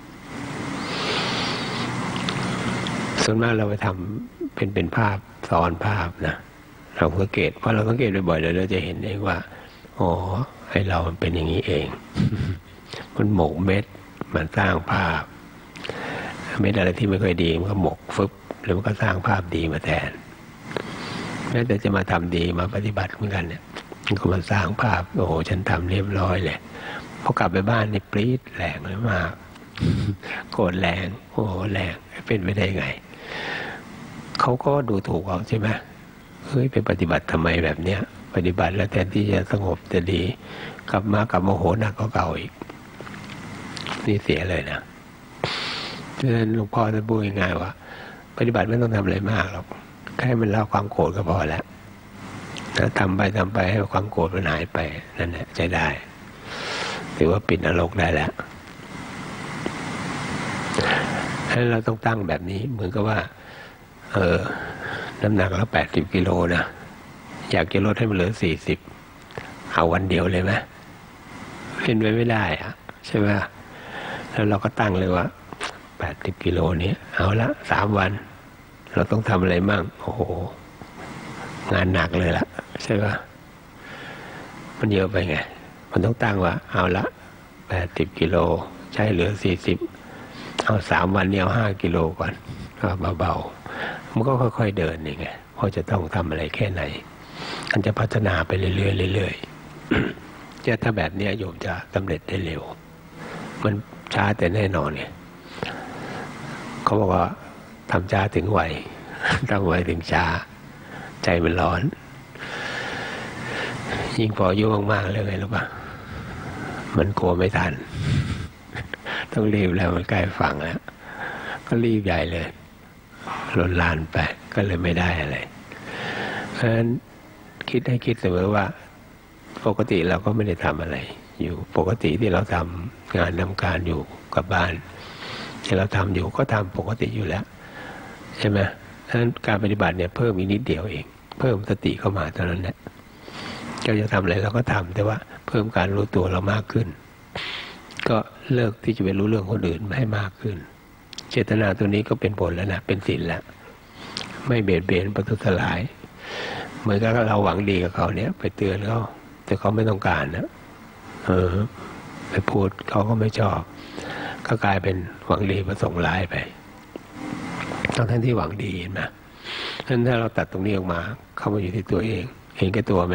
ส่วนมากเราไปทำเป็นเป็นภาพซ้อนภาพนะเราสังเกตพอเราสังเกตบ่อยๆเราจะเห็นเองว่าอ๋อให้เรามันเป็นอย่างนี้เอง มันหมกเม็ดมันสร้างภาพเม็ดอะไรที่ไม่ค่อยดีมันก็หมกฟึบแล้วมันก็สร้างภาพดีมาแทนแม้แต่จะมาทำดีมาปฏิบัติเหมือนกันเนี่ยมันก็มาสร้างภาพโอ้โหฉันทำเรียบร้อยเลยพอกลับไปบ้านนี่ปรี๊ดแรงเลยมากโกรธแรงโอ้โหแรงเป็นไปได้ไงเขาก็ดูถูกเราใช่ไหมเฮ้ยไปปฏิบัติทำไมแบบเนี้ยปฏิบัติแล้วแทนที่จะสงบจะดีกลับมากลับโมโหหนักก็เก่าอีกนี่เสียเลยนะฉะนั้นหลวงพ่อจะพูดง่ายๆว่าปฏิบัติไม่ต้องทำอะไรมากหรอกแค่มันละความโกรธก็พอแล้วถ้าทำไปทำไปให้ความโกรธมันหายไปนั่นแหละใช้ได้ถือว่าปิดนรกได้แล้วให้เราต้องตั้งแบบนี้เหมือนกับว่าเออน้ำหนักเราแปดสิบกิโลนะอยากจะลดให้มันเหลือสี่สิบเอาวันเดียวเลยไหมเป็นไปไม่ได้อะใช่ไหมแล้วเราก็ตั้งเลยว่าแปดสิบกิโลนี้เอาละสามวันเราต้องทำอะไรมั่งโอ้โหงานหนักเลยละใช่ไหมมันเยอะไปไงมันต้องตั้งว่าเอาละแปดสิบกิโลใช้เหลือสี่สิบเอาสามวันนี้เอาห้ากิโลก่อนก็เบาๆมันก็ค่อยๆเดินนี่ไงเพราะจะต้องทำอะไรแค่ไหนมันจะพัฒนาไปเรื่อยๆเรื่อยๆจะถ้าแบบนี้โยมจะสำเร็จได้เร็วมันช้าแต่แน่นอนไงเขาบอกว่าทำช้าถึงไวทำไวถึงช้าใจมันร้อนยิ่งพออายุมากๆแล้วไงรู้ป่ะมันกลัวไม่ทันต้องรีบแล้วมันใกล้ฝั่งแล้วก็รีบใหญ่เลยลนลานไปก็เลยไม่ได้อะไรเพราะฉะนั้นคิดให้คิดเสมอว่าปกติเราก็ไม่ได้ทำอะไรอยู่ปกติที่เราทำงานทำการอยู่กับบ้านที่เราทำอยู่ก็ทำปกติอยู่แล้วใช่ไหมฉะนั้นการปฏิบัติเนี่ยเพิ่มอีกนิดเดียวเองเพิ่มสติเข้ามาเท่านั้นแหละเราจะทำอะไรเราก็ทำแต่ว่าเพิ่มการรู้ตัวเรามากขึ้นก็เลิกที่จะไปรู้เรื่องคนอื่นให้มากขึ้นเจตนาตัวนี้ก็เป็นผลแล้วนะเป็นศีลแล้วไม่เบียดเบียนประทุษร้ายเหมือนกับเราหวังดีกับเขาเนี่ยไปเตือนเขาแต่เขาไม่ต้องการนะเออไปพูดเขาก็ไม่ชอบก็กลายเป็นหวังดีประสงค์ร้ายไปทั้งทั้งที่หวังดีนะฉะนั้นถ้าเราตัดตรงนี้ออกมาเข้ามาอยู่ที่ตัวเองเห็นแก่ตัวไหม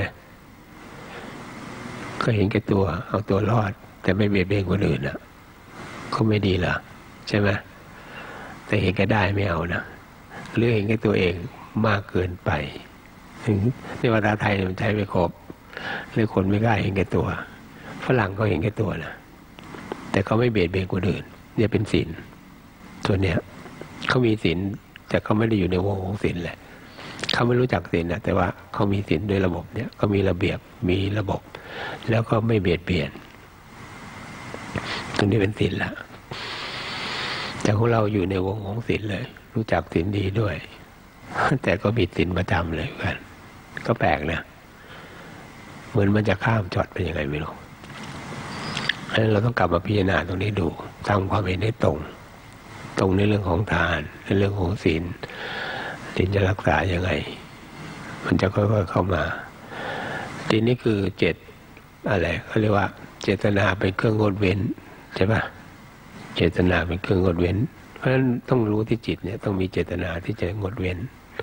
ก็เห็นแก่ตัวเอาตัวรอดแต่ไม่เบียดเบียนคนอื่นนะก็ไม่ดีเหรอใช่ไหมแต่เห็นแก่ได้ไม่เอานะหรือเห็นแก่ตัวเองมากเกินไปในภาษาไทยมันใช้ไม่ครบหรือคนไม่กล้าเห็นแก่ตัวฝรั่งเขาเห็นแก่ตัวนะแต่เขาไม่เบียดเบียนคนอื่นเนี่ยเป็นศีลส่วนเนี้ยเขามีศีลแต่เขาไม่ได้อยู่ในวงของศีลแหละเขาไม่รู้จักศีลนะแต่ว่าเขามีศีลโดยระบบเนี่ยเขามีระเบียบมีระบบแล้วก็ไม่เบียดเบียนตรงนี้เป็นศีลละแต่ของเราอยู่ในวงของศีลเลยรู้จักศีลดีด้วยแต่ก็ผิดศีลประจำเลยกันก็แปลกนะเหมือนมันจะข้ามจอดเป็นยังไงไม่รู้ฉะนั้นเราต้องกลับมาพิจารณาตรงนี้ดูทำความเห็นให้ตรงตรงในเรื่องของทานในเรื่องของศีลศีลจะรักษายังไงมันจะค่อยๆเข้ามาศีลนี่คือเจตอะไรเขาเรียกว่าเจตนาเป็นเครื่องงดเว้นใช่ปะเจตนาเป็นเครื่องงดเว้นเพราะฉะนั้นต้องรู้ที่จิตเนี่ยต้องมีเจตนาที่จะงดเว้น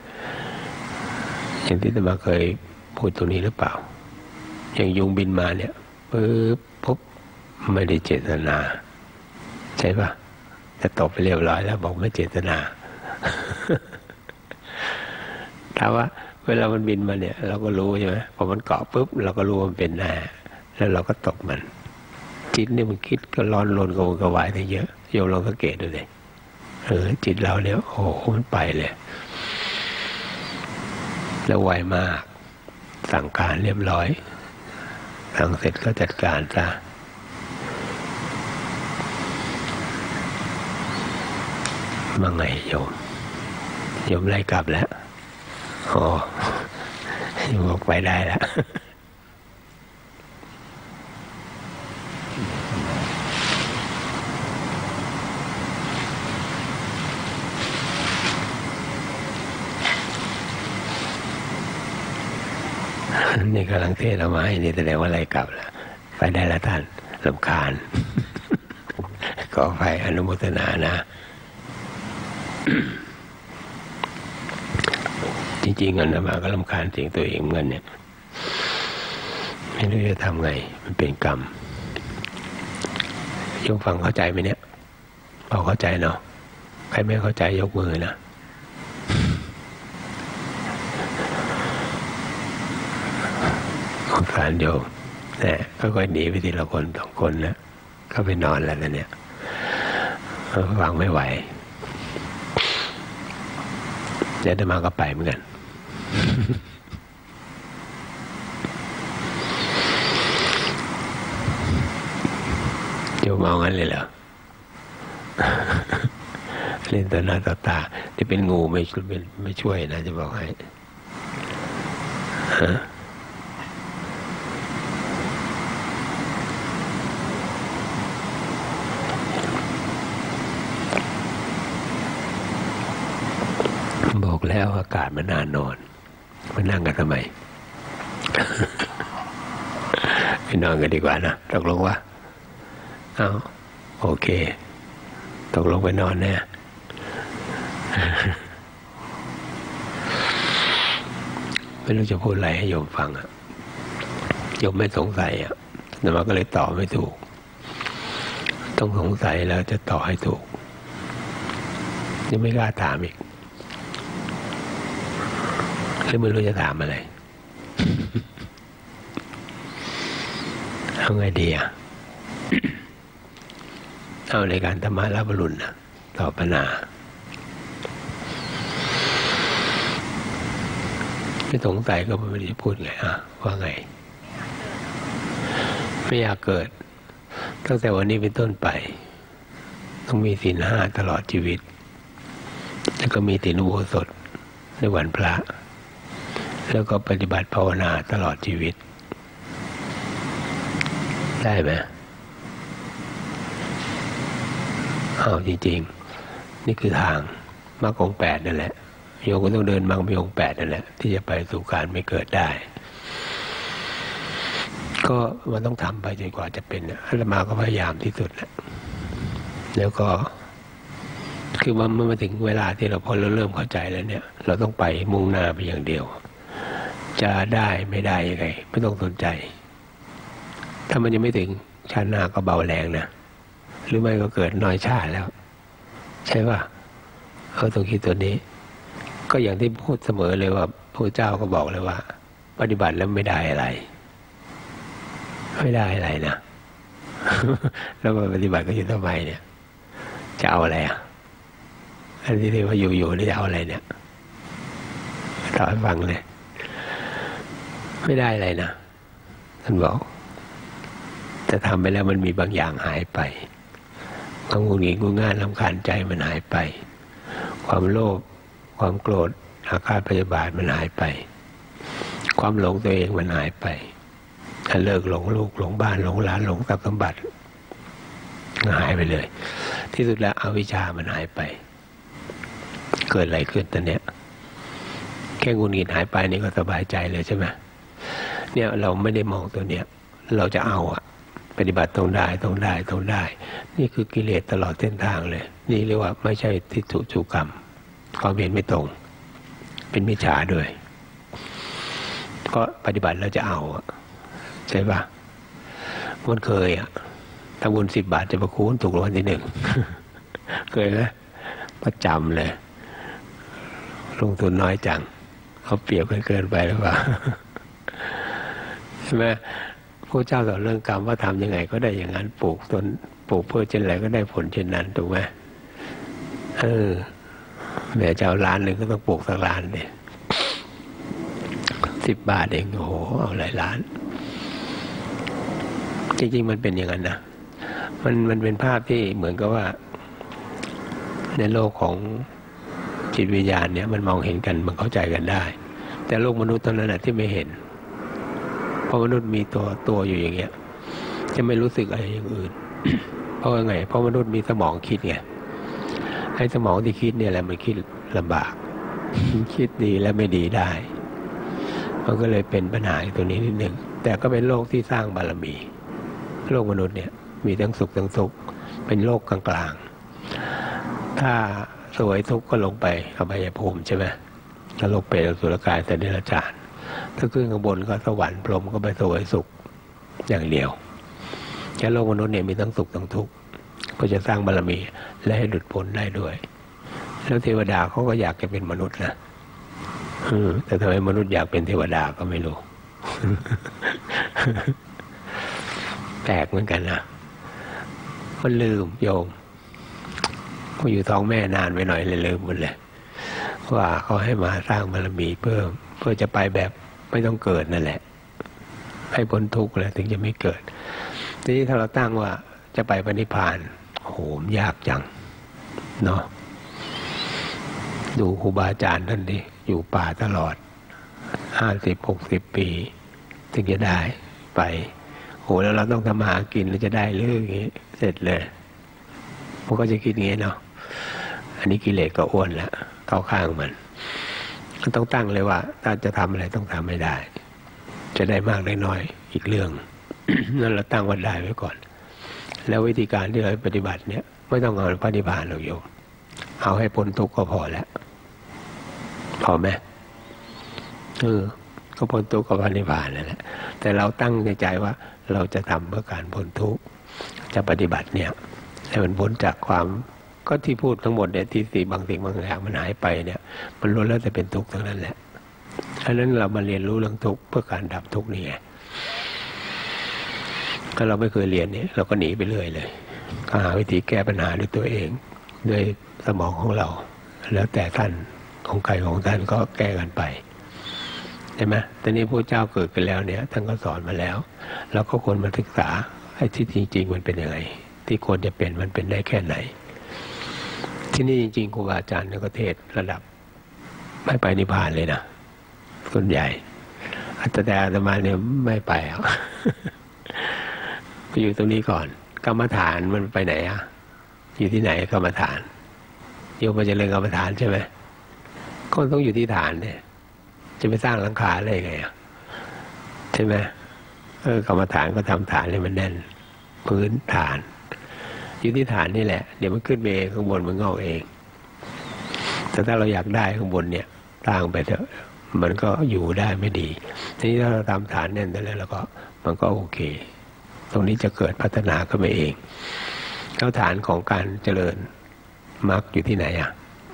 อย่างที่อาตมาเคยพูดตรงนี้หรือเปล่าอย่างยุงบินมาเนี่ยปึ๊บปุ๊บไม่ได้เจตนาใช่ปะแต่ตบไปเรียบร้อยแล้วบอกไม่เจตนาถ้าว่าเวลามันบินมาเนี่ยเราก็รู้ใช่ไหมพอมันเกาะปุ๊บเราก็รู้ว่ามันเป็นแน่แล้วเราก็ตบมันจิตนี่มันคิดก็ร้อนรนกระวนกระวายได้เยอะโยมลองสังเกตดูเลยเออจิตเราเนี่ยโอ้โหมันไปเลยแล้วไวมากสั่งการเรียบร้อยสั่งเสร็จก็จัดการซะมาไงโยมโยมไล่กลับแล้วอ๋อโยมบอกไปได้แล้วนี่กำลังเทศเอามาให้นี่แสดงว่าไล่กลับแล้วไปได้แล้วท่านรำคาญขอไปอนุโมทนานะจริงๆอันนั้นมาก็รำคาญเสียงตัวเองเหมือนเนี่ยไม่รู้จะทำไงมันเป็นกรรมโยมฟังเข้าใจไหมเนี่ยพอเข้าใจเนาะใครไม่เข้าใจยกมือนะสงสารโยมแต่ค่อยๆหนีไปทีละคนสองคนนะก็ไปนอนแล้วนะเนี่ยฟังไม่ไหวเดี๋ยวจะมาก็ไปเหมือนกันโยมเอางั้นเลยเหรอเล่นต่อหน้าต่อตาที่เป็นงูไม่ไม่ช่วยนะจะบอกให้ฮะบอกแล้วอากาศมันน่านอนมานั่งกันทำไม ไปนอนกันดีกว่านะตกลงว่าเอาโอเคตกลงไปนอนแน่ ไม่รู้จะพูดอะไรให้โยมฟังอ่ะโยมไม่สงสัยอ่ะแต่มาก็เลยตอบไม่ถูกต้องสงสัยแล้วจะตอบให้ถูกยังไม่กล้าถามอีกแล้วไม่รู้จะถามอะไร เอาไงดีอ่ะ เอาในการธรรมะรับรุณนะตอบปัญหาไม่สงสัยก็ไม่ได้พูดไงอ่ะว่าไงไม่อยากเกิดตั้งแต่วันนี้เป็นต้นไปต้องมีศีลห้าตลอดชีวิตแล้วก็มีศีลอุโบสถในวันพระแล้วก็ปฏิบัติภาวนาตลอดชีวิตได้ไหมเอาจริงๆนี่คือทางมรรคองค์แปดนั่นแหละโยมก็ต้องเดินมรรคมีองค์แปดนั่นแหละที่จะไปสู่การไม่เกิดได้ก็มันต้องทำไปจนกว่าจะเป็นอาตมาก็พยายามที่สุดแหละแล้วก็คือมันมาถึงเวลาที่เราพอเราเริ่มเข้าใจแล้วเนี่ยเราต้องไปมุ่งหน้าไปอย่างเดียวจะได้ไม่ได้ยังไงไม่ต้องสนใจถ้ามันยังไม่ถึงชาติหน้าก็เบาแรงนะหรือไม่ก็เกิดน้อยชาติแล้วใช่ป่ะเขาต้องคิดตัวนี้ก็อย่างที่พูดเสมอเลยว่าพระเจ้าก็บอกเลยว่าปฏิบัติแล้วไม่ได้อะไรไม่ได้อะไรนะแล้วมาปฏิบัติก็อยู่ทำไมเนี่ยจะเอาอะไรอ่ะอันนี้ที่ว่าอยู่ๆนี่จะเอาอะไรเนี่ยตอบให้ฟังเลยไม่ได้อะไรนะท่านบอกแต่ทำไปแล้วมันมีบางอย่างหายไปความหงุดหงิดงุนง่านรำคาญใจมันหายไปความโลภความโกรธอาฆาตพยาบาทมันหายไปความหลงตัวเองมันหายไปถ้าเลิกหลงลูกหลงบ้านหลงหลานหลงทรัพย์สมบัติหายไปเลยที่สุดแล้วอวิชชามันหายไปเกิดอะไรขึ้นตอนเนี้ยแค่หงุดหงิดหายไปนี่ก็สบายใจเลยใช่ไหมเนี่ยเราไม่ได้มองตัวเนี้ยเราจะเอาอะปฏิบัติต้องได้ต้องได้ต้องได้นี่คือกิเลสตลอดเส้นทางเลยนี่เรียกว่าไม่ใช่ทิฏฐุจุกรรมความเห็นไม่ตรงเป็นมิจฉาด้วยก็ปฏิบัติแล้วจะเอาใช่ปะมันเคยอะทำบุญสิบบาทจะประคูณถูกรางวัลที่หนึ่งเคยไหมประจำเลยลงทุนน้อยจังเขาเปรียบกันเกินไปหรือเปล่าใช่ไหมพระเจ้าสอนเรื่องกรรมว่าทำยังไงก็ได้อย่างนั้นปลูกต้นปลูกเพื่อเช่นไรก็ได้ผลเช่นนั้นถูกไหมเออแม่เจ้าล้านหนึ่งก็ต้องปลูกสักล้านเนี่ยสิบบาทเองโอ้โหเอาหลายล้านจริงๆมันเป็นอย่างนั้นนะมันมันเป็นภาพที่เหมือนกับว่าในโลกของจิตวิญญาณเนี่ยมันมองเห็นกันมันเข้าใจกันได้แต่โลกมนุษย์ตอนนั้นแหละที่ไม่เห็นเพราะมนุษย์มีตัวตัวอยู่อย่างเงี้ยจะไม่รู้สึกอะไรอย่างอื่น เพราะว่าไงเพราะมนุษย์มีสมองคิดไงให้สมองที่คิดเนี่ยแหละมันคิดลำบาก คิดดีและไม่ดีได้มันก็เลยเป็นปัญหาตัวนี้นิดหนึ่งแต่ก็เป็นโลกที่สร้างบารมีโลกมนุษย์เนี่ยมีทั้งสุขทั้งทุกข์เป็นโลกกลางๆถ้าสวยทุกข์ก็ลงไปอบายภูมิใช่ไหมถ้าโลกเปรตอสุรกายแต่เดรัจฉานถ้าขึ้นข้างบนก็สวรรค์พรหมก็ไปสวยสุขอย่างเดียวแค่โลกมนุษย์เนี่ยมีทั้งสุขทั้งทุกข์ก็จะสร้างบารมีและให้หลุดพ้นได้ด้วยแล้วเทวดาเขาก็อยากจะเป็นมนุษย์นะแต่ทำไมมนุษย์อยากเป็นเทวดาก็ไม่รู้ แปลกเหมือนกันนะมันลืมโยมก็อยู่ท้องแม่นานไปหน่อยเลยลืมหมดเลยว่าเขาให้มาสร้างบารมีเพื่อเพื่อจะไปแบบไม่ต้องเกิดนั่นแหละให้พ้นทุกข์แล้วถึงจะไม่เกิดทีนี้ถ้าเราตั้งว่าจะไปพระนิพพานโอ้โหยากจังเนาะดูครูบาอาจารย์ท่านดิอยู่ป่าตลอดห้าสิบหกสิบปีถึงจะได้ไปโหแล้วเราต้องทำมาหากินแล้วจะได้เรื่องอย่างนี้เสร็จเลยพวกก็จะคิดงี้เนาะอันนี้กิเลสก็อ้วนแล้วเข้าข้างมันก็ต้องตั้งเลยว่าถ้าจะทำอะไรต้องทำให้ได้จะได้มากได้น้อยอีกเรื่อง นั่นเราตั้งวันได้ไว้ก่อนแล้ววิธีการที่เราปฏิบัติเนี่ยไม่ต้องเอาปฏิบัติหรอกโยมเอาให้พ้นทุกข์ก็พอแล้วพอไหมเออก็พ้นทุกข์ก็พระนิพพานนั่นแหละแต่เราตั้งในใจว่าเราจะทำเพื่อการพ้นทุกข์จะปฏิบัติเนี่ยให้มันพ้นจากความก็ที่พูดทั้งหมดเนี่ยที่สี่บางสิ่งบางอย่างมันหายไปเนี่ยมันล้วนแล้วแต่เป็นทุกข์ทั้งนั้นแหละฉะนั้นเรามาเรียนรู้เรื่องทุกข์เพื่อการดับทุกข์นี่ไงถ้าเราไม่เคยเรียนเนี่ยเราก็หนีไปเรื่อยเลยก็หาวิธีแก้ปัญหาด้วยตัวเองด้วยสมองของเราแล้วแต่ท่านของใครของท่านก็แก้กันไปใช่ไหมแต่นี้พระเจ้าเกิดกันแล้วเนี่ยท่านก็สอนมาแล้วเราก็ควรมาศึกษาให้ที่จริงๆมันเป็นยังไงที่ควรจะเป็นมันเป็นได้แค่ไหนที่นี่จริงๆครูบาอาจารย์ก็เทศระดับไม่ไปนิพพานเลยนะส่วนใหญ่แต่อาตมาเนี่ยไม่ไปอ่ะ ไปอยู่ตรงนี้ก่อนกรรมฐานมันไปไหนอ่ะอยู่ที่ไหนกรรมฐานโยมมาเจริญกรรมฐานใช่ไหมก็ต้องอยู่ที่ฐานเนี่ยจะไปสร้างหลังคาอะไรไงอ่ะใช่ไหมเออกรรมฐานก็ทำฐานให้มันแน่นพื้นฐานอยู่ที่ฐานนี่แหละเดี๋ยวมันขึ้นไปเองข้างบนมันงอกเองแต่ถ้าเราอยากได้ข้างบนเนี่ยตั้งไปเถอะมันก็อยู่ได้ไม่ดีทีนี้ถ้าเราทำฐานแน่นแล้วแล้วก็มันก็โอเคตรงนี้จะเกิดพัฒนาขึ้นมาเองแล้วฐานของการเจริญมรรคอยู่ที่ไหนอ่ะ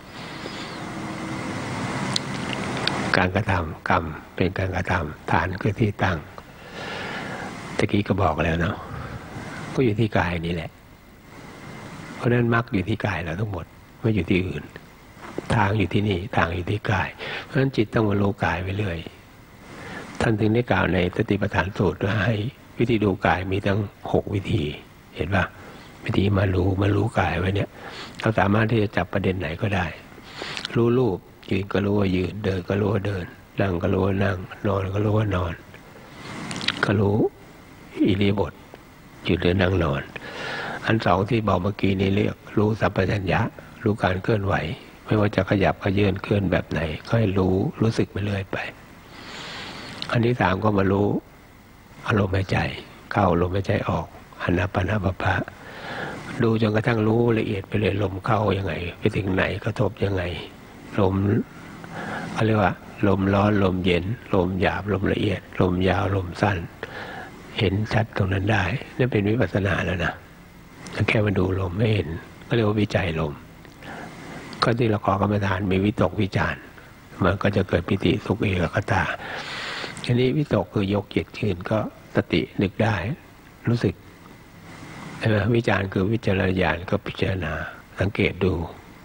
การกระทำกรรมเป็นการกระทำฐานคือที่ตั้งตะกี้ก็บอกแล้วเนาะก็อยู่ที่กายนี่แหละเพราะนั้นมรรคอยู่ที่กายเราทั้งหมดไม่อยู่ที่อื่นทางอยู่ที่นี่ทางอยู่ที่กายเพราะฉะนั้นจิตต้องมารู้กายไปเรื่อยท่านถึงได้กล่าวในสติปัฏฐานสูตรว่าให้วิธีดูกายมีทั้งหกวิธีเห็นป่ะวิธีมารู้มารู้กายไว้เนี่ยเราสามารถที่จะจับประเด็นไหนก็ได้รู้รูปยืนก็รู้ว่ายืนเดินก็รู้ว่าเดินนั่งก็รู้ว่านั่งนอนก็รู้ว่านอนก็รู้อิริยาบถยืนเดินนั่งนอนอันสองที่บอกเมื่อกี้นี้เรียกรู้สัพพัญญะรู้การเคลื่อนไหวไม่ว่าจะขยับขยื่นเคลื่อนแบบไหนก็ให้รู้รู้สึกไปเรื่อยไปอันที่สามก็มารู้อารมณ์หายใจเข้าลมหายใจออกอานาปานสติดูจนกระทั่งรู้ละเอียดไปเลยลมเข้ายังไงไปถึงไหนกระทบยังไงลมเขาเรียกว่าลมร้อนลมเย็นลมหยาบลมละเอียดลมยาวลมสั้นเห็นชัดตรงนั้นได้นั่นเป็นวิปัสสนาแล้วนะแค่มาดูลมไม่เห็นก็เรียกว่าวิจัยลมก็ที่เราขอกรรมฐานมีวิตกวิจารมันก็จะเกิดปิติสุขเอกคตาทีนี้วิตกคือยกจิตขึ้นก็สตินึกได้รู้สึกใช่ไหมวิจารคือวิจารณญาณก็พิจารณาสังเกตดู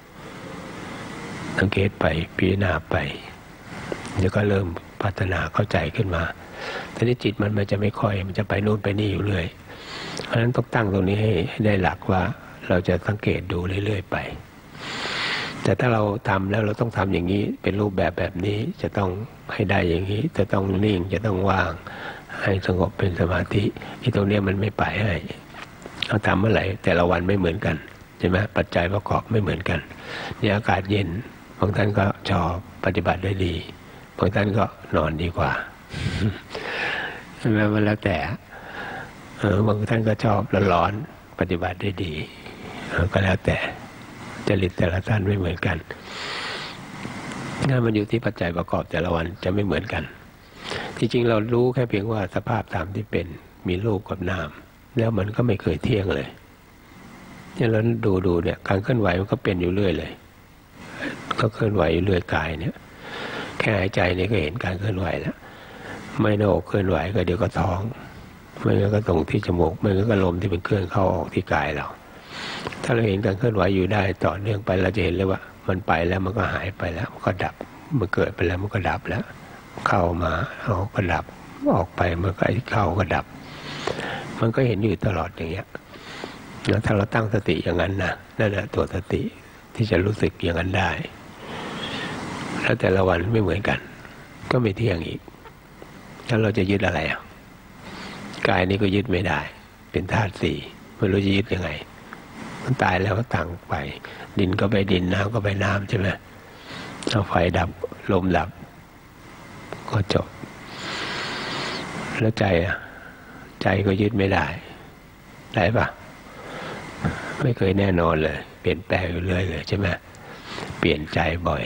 สังเกตไปพิจารณาไปแล้วก็เริ่มพัฒนาเข้าใจขึ้นมาทีนี้จิตมันมันจะไม่ค่อยมันจะไปโน่นไปนี่อยู่เรื่อยเพราะฉะนั้นต้องตั้งตรงนี้ให้ได้หลักว่าเราจะสังเกตดูเรื่อยๆไปแต่ถ้าเราทำแล้วเราต้องทำอย่างนี้เป็นรูปแบบแบบนี้จะต้องให้ได้อย่างนี้จะต้องนิ่งจะต้องว่างให้สงบเป็นสมาธิที่ตรงนี้มันไม่ไปให้เราทำเมื่อไหร่แต่ละวันไม่เหมือนกันใช่ไหมปัจจัยประกอบไม่เหมือนกันเนี่ยอากาศเย็นบางท่านก็ชอบปฏิบัติได้ดีบางท่านก็นอนดีกว่าใช่ไหมมันแล้วแต่เออบางท่านก็ชอบร้อนปฏิบัติได้ดีก็แล้วแต่จริตแต่ละท่านไม่เหมือนกันนั่นมันอยู่ที่ปัจจัยประกอบแต่ละวันจะไม่เหมือนกันที่จริงเรารู้แค่เพียงว่าสภาพตามที่เป็นมีรูปกับนามแล้วมันก็ไม่เคยเที่ยงเลยเนี่ยเราดูดูเนี่ยการเคลื่อนไหวมันก็เป็นอยู่เรื่อยเลยก็เคลื่อนไหวอยู่เรื่อยกายเนี่ยแค่หายใจเนี่ยก็เห็นการเคลื่อนไหวแล้วไม่โนเคลื่อนไหวก็เดี๋ยวก็ท้องไม่งั้นก็ตรงที่จมูกไม่งั้นก็ลมที่เป็นเคลื่อนเข้าออกที่กายเราถ้าเราเห็นการเคลื่อนไหวอยู่ได้ต่อเนื่องไปเราจะเห็นเลยว่ามันไปแล้วมันก็หายไปแล้วมันก็ดับมันเกิดไปแล้วมันก็ดับแล้วเข้ามาเอาก็ดับออกไปมันก็เข้าก็ดับมันก็เห็นอยู่ตลอดอย่างเงี้ยแล้วถ้าเราตั้งสติอย่างนั้นนะนั่นแหละตัวสติที่จะรู้สึกอย่างนั้นได้แล้วแต่ละวันไม่เหมือนกันก็ไม่เที่ยงอีกแล้วเราจะยึดอะไรอ่ะกายนี้ก็ยึดไม่ได้เป็นธาตุสี่ไม่รู้จะยึดยังไงมันตายแล้วก็ต่างไปดินก็ไปดินน้ำก็ไปน้ำใช่ไหมเอาไฟดับลมดับก็จบแล้วใจอ่ะใจก็ยึดไม่ได้ได้ปะไม่เคยแน่นอนเลยเปลี่ยนแปลงอยู่เรื่อยเลยใช่ไหมเปลี่ยนใจบ่อย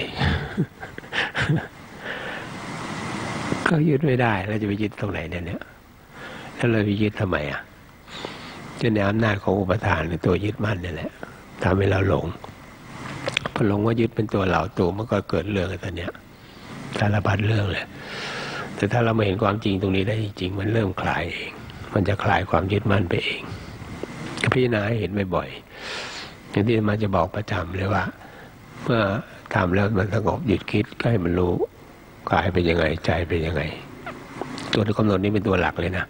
ก็ยึดไม่ได้แล้วจะไปยึดตรงไหนเนี่ยเนี่ยแล้วเราไปยึดทำไมอ่ะจะในอำนาจของอุปทานหรือตัวยึดมั่นนี่แหละทำให้เราหลงพอหลงว่ายึดเป็นตัวเราตัวมันก็เกิดเรื่องอะไรเนี้ยสารพัดเรื่องเลยแต่ถ้าเราไม่เห็นความจริงตรงนี้ได้จริงๆมันเริ่มคลายเองมันจะคลายความยึดมั่นไปเองพิจารณาให้เห็นบ่อยๆอย่างที่มาจะบอกประจำเลยว่าเมื่อทำแล้วมันสงบหยุดคิดก็ให้มันรู้กายเป็นยังไงใจเป็นยังไงตัวกำหนดนี้เป็นตัวหลักเลยนะ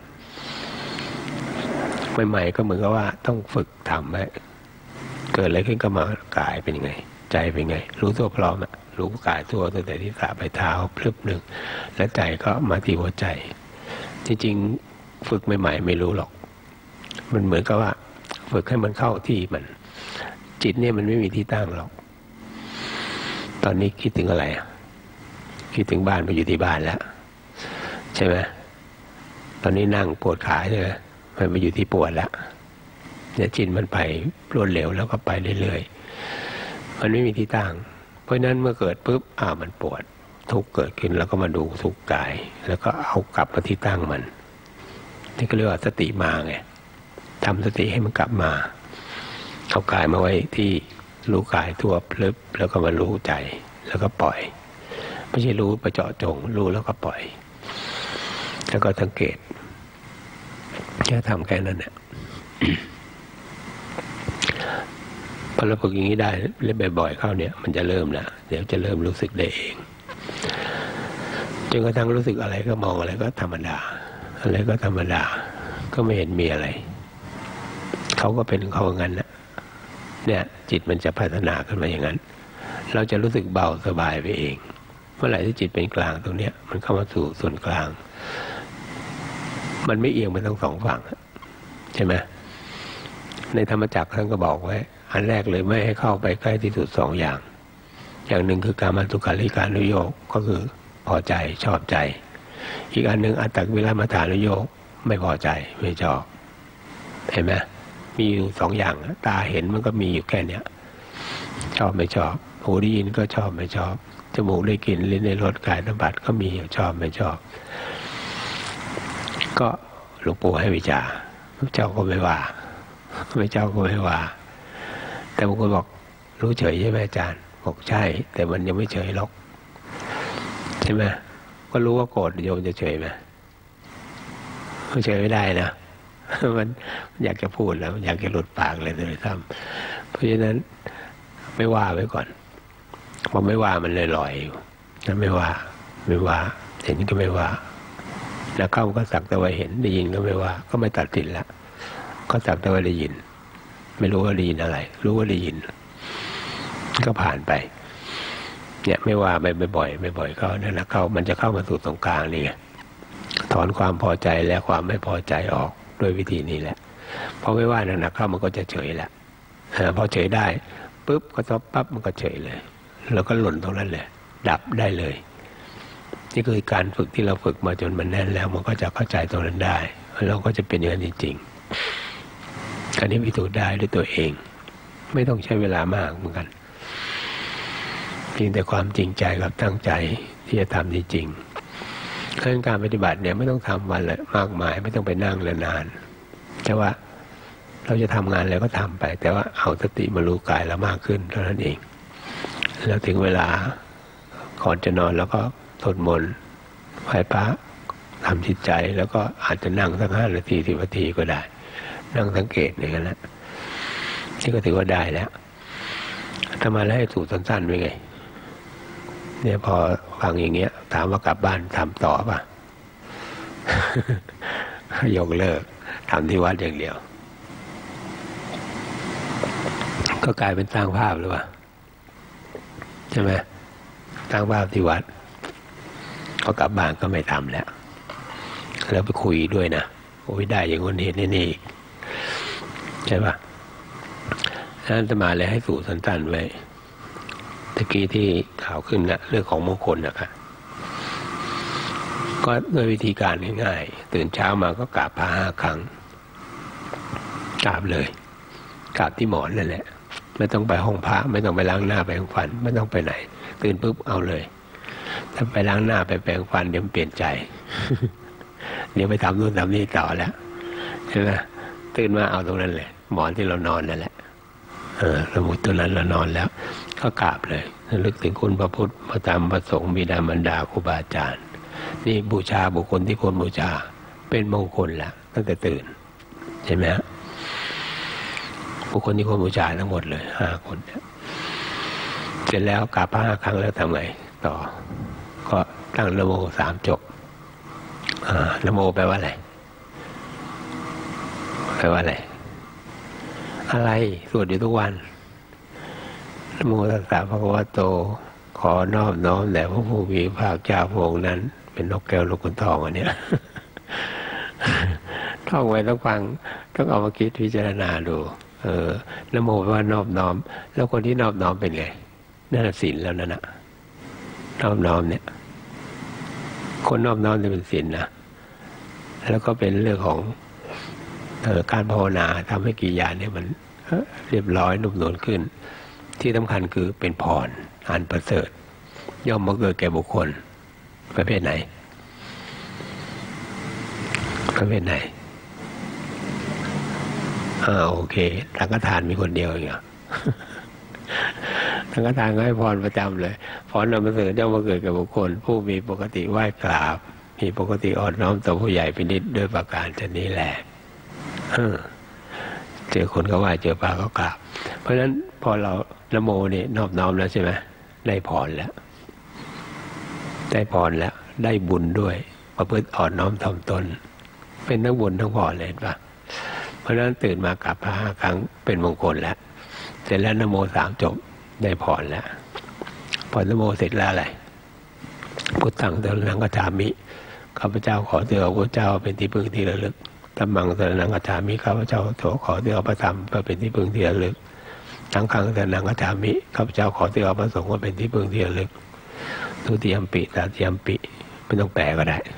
ใหม่ๆก็เหมือนกับว่าต้องฝึกทำไว้เกิดอะไรขึ้นก็มากายเป็นยังไงใจเป็นยังไงรู้ตัวพร้อมอะรู้กายทั่วตั้งแต่ที่ขาไปเท้าพลึบหนึ่งแล้วใจก็มาที่หัวใจจริงๆฝึกใหม่ๆไม่รู้หรอกมันเหมือนกับว่าฝึกให้มันเข้าที่มันจิตเนี่ยมันไม่มีที่ตั้งหรอกตอนนี้คิดถึงอะไรอ่ะคิดถึงบ้านไปอยู่ที่บ้านแล้วใช่ไหมตอนนี้นั่งปวดขาใช่ไหมมันไปอยู่ที่ปวดแล้วเนี่ยจิตมันไปรวดเร็วแล้วก็ไปเรื่อยๆมันไม่มีที่ตั้งเพราะนั้นเมื่อเกิดปุ๊บอ้าวมันปวดทุกข์เกิดขึ้นแล้วก็มาดูทุกข์กายแล้วก็เอากลับมาที่ตั้งมันนี่ก็เรียกว่าสติมาไงทำสติให้มันกลับมาเอากายมาไว้ที่รู้กายทั่วพลึบแล้วก็มารู้ใจแล้วก็ปล่อยไม่ใช่รู้ไปเจาะจงรู้แล้วก็ปล่อยแล้วก็สังเกตแค่ทำแค่นั้นเนี่ย พอเราฝึกอย่างนี้ได้เล่นบ่อยๆเข้าเนี่ยมันจะเริ่มละเดี๋ยวจะเริ่มรู้สึกได้เองจนกระทั่งรู้สึกอะไรก็มองอะไรก็ธรรมดาอะไรก็ธรรมดาก็ไม่เห็นมีอะไรเขาก็เป็นเขางั้นนะเนี่ยจิตมันจะพัฒนาขึ้นมาอย่างนั้นเราจะรู้สึกเบาสบายไปเองเมื่อไหร่ที่จิตเป็นกลางตรงเนี้ยมันเข้ามาสู่ส่วนกลางมันไม่เอียงไปทั้งสองฝั่งใช่ไหมในธรรมจักรท่านก็บอกไว้อันแรกเลยไม่ให้เข้าไปใกล้ที่สุดสองอย่างอย่างหนึ่งคือการมัตุการิการนุโยคก็คือพอใจชอบใจอีกอันหนึ่งอัตตวิรัมฐานุโยคไม่พอใจไม่ชอบเห็นไหมมีอยู่สองอย่างตาเห็นมันก็มีอยู่แค่เนี้ยชอบไม่ชอบหูได้ยินก็ชอบไม่ชอบจมูกได้กลิ่นลิ้นได้รสกายสัมผัสก็มีอยู่ชอบไม่ชอบก็หลวงปู่ให้วิจารณ์เจ้าก็ไม่ว่าไม่เจ้าก็ไม่ว่าแต่บางคนบอกรู้เฉยใช่ไหมอาจารย์บอกใช่แต่มันยังไม่เฉยหรอกใช่ไหมก็รู้ว่าโกรธโยมจะเฉยไหมมันเฉยไม่ได้นะมันอยากจะพูดแล้วอยากจะหลุดปากเลยเลยซ้ำเพราะฉะนั้นไม่ว่าไว้ก่อนพอไม่ว่ามันเลยลอยอยู่ถ้าไม่ว่าไม่ว่าเห็นก็ไม่ว่าแล้วเข้าก็สักแต่ว่าเห็นได้ยินก็ไม่ว่าก็ไม่ตัดสินละก็สักแต่ว่าได้ยินไม่รู้ว่าได้ยินอะไรรู้ว่าได้ยินก็ผ่านไปเนี่ยไม่ว่าไปบ่อยๆบ่อยๆก็นั่นแหละเข้ามันจะเข้ามาสู่ตรงกลางนี่ไงถอนความพอใจและความไม่พอใจออกด้วยวิธีนี้แหละพอไม่ว่านั่นนะเข้ามันก็จะเฉยแหละพอเฉยได้ปุ๊บก็ซบปั๊บมันก็เฉยเลยแล้วก็หล่นตรงนั้นเลยดับได้เลยนี่คือการฝึกที่เราฝึกมาจนมันแน่นแล้วมันก็จะเข้าใจตรงนั้นได้เราก็จะเป็นอย่างนั้นจริงๆอันนี้พิสูจน์ได้ด้วยตัวเองไม่ต้องใช้เวลามากเหมือนกันเพียงแต่ความจริงใจกับตั้งใจที่จะทำจริงๆการการปฏิบัติเนี่ยไม่ต้องทำวันละมากมายไม่ต้องไปนั่งละนานแต่ว่าเราจะทำงานอะไรก็ทำไปแต่ว่าเอาสติมารู้กายเรามากขึ้นเท่านั้นเองแล้วถึงเวลาก่อนจะนอนแล้วก็สวดมนต์ไหว้พระทำจิตใจแล้วก็อาจจะนั่งสักห้านาทีสิบนาทีก็ได้นั่งสังเกตอย่างนั้นแหละนี่ก็ถือว่าได้แล้วทำมาแล้วให้สูตรสั้นๆไว้ไงเนี่ยพอฟังอย่างเงี้ยถามว่ากลับบ้านทำต่อป่ะ ยกเลิกทำที่วัดอย่างเดียวก็กลายเป็นสร้างภาพหรือเปล่าใช่ไหมสร้างภาพที่วัดพอกลับบ้านก็ไม่ทำแล้วแล้วไปคุยด้วยนะโอ้ยได้อย่างคนเห็นนี่นี่ใช่ป่ะนั่นจะมาเลยให้สูตรสั้นๆไว้ตะกี้ที่ข่าวขึ้นนะเรื่องของมงคลนะครับก็ด้วยวิธีการง่ายๆตื่นเช้ามาก็กราบพระห้าครั้งกราบเลยกราบที่หมอนนั่นแหละไม่ต้องไปห้องพระไม่ต้องไปล้างหน้าแปรงฟันไม่ต้องไปไหนตื่นปุ๊บเอาเลยถ้าไปล้างหน้าไปแปรงฟันเดี๋ยวเปลี่ยนใจ เดี๋ยวไปทำนู่นทำนี่ต่อแล้วใช่ไหมตื่นมาเอาตรงนั้นเลยหมอนที่เรานอนนั่นแหละเออสมุดตัวนั้นเรานอนแล้วก็กราบเลยระลึกถึงคุณพระพุทธพระธรรมพระสงฆ์บิดามารดาครูบาอาจารย์นี่บูชาบุคคลที่ควรบูชาเป็นมงคลละตั้งแต่ตื่นใช่ไหมฮะบุคคลที่ควรบูชาทั้งหมดเลยห้าคนเสร็จแล้วกราบพระห้าครั้งแล้วทำไงต่อก็ตั้งนะโมสามจบอ่านะโมแปลว่าอะไรแปลว่าอะไรอะไรสวดอยู่ทุกวันนะโมตัสสะภะคะวะโตขอนอบน้อมแด่พระผู้มีพระเจ้าพระองค์นั้นเป็นนกแก้วลูกขุนทองอันเนี้ยท่องไว้ต้องฟังต้องเอามาคิดพิจารณาดูเออนะโมว่านอบน้อมแล้วคนที่นอบน้อมเป็นไงนั่นศีลแล้วนั่นน่ะนอบน้อมเนี่ยคนนอบน้อมจะเป็นศีลนะแล้วก็เป็นเรื่องของเออการภาวนาทำให้กิริยาเนี่ยมันเรียบร้อยนุ่มนวลขึ้นที่สำคัญคือเป็นพรอันประเสริฐย่อมมาเกิดแก่บุคคลประเภทไหนประเภทไหนอ่าโอเคสังฆทานมีคนเดียวเองสังฆทานก็ให้พรประจำเลยพรอันประเสริฐย่อมมาเกิดแก่บุคคลผู้มีปกติไหว้กราบมีปกติอ่อนน้อมต่อผู้ใหญ่เป็นนิดด้วยประการชนี้แหละเจอคนก็ไหว้เจอพระก็กราบเพราะฉะนั้นพอเรานะโมนี่นอบน้อมแล้วใช่ไหมได้พรแล้วได้พรแล้วได้บุญด้วยประพฤติอ่อนน้อมถ่อมตนเป็นทั้งบุญทั้งพรเลยป่ะเพราะฉะนั้นตื่นมากราบพระห้าครั้งเป็นมงคลแล้วเสร็จแล้วนะโมสามจบได้พรแล้วพอนะโมเสร็จแล้วอะไรพุทธังสรณังคัจฉามิข้าพเจ้าขอเตือนพระเจ้าเป็นที่พึ่งที่ระลึกธัมมังสรณังคัจฉามิข้าพเจ้าขอเตือนพระธรรมเพื่อเป็นที่พึ่งที่ระลึกสังฆังสรณังคัจฉามิข้าพเจ้าขอเตือนพระสงฆ์ว่าเป็นที่พึ่งที่ระลึกทุติยมปิตติยมปิไม่ต้องแปลก็ได้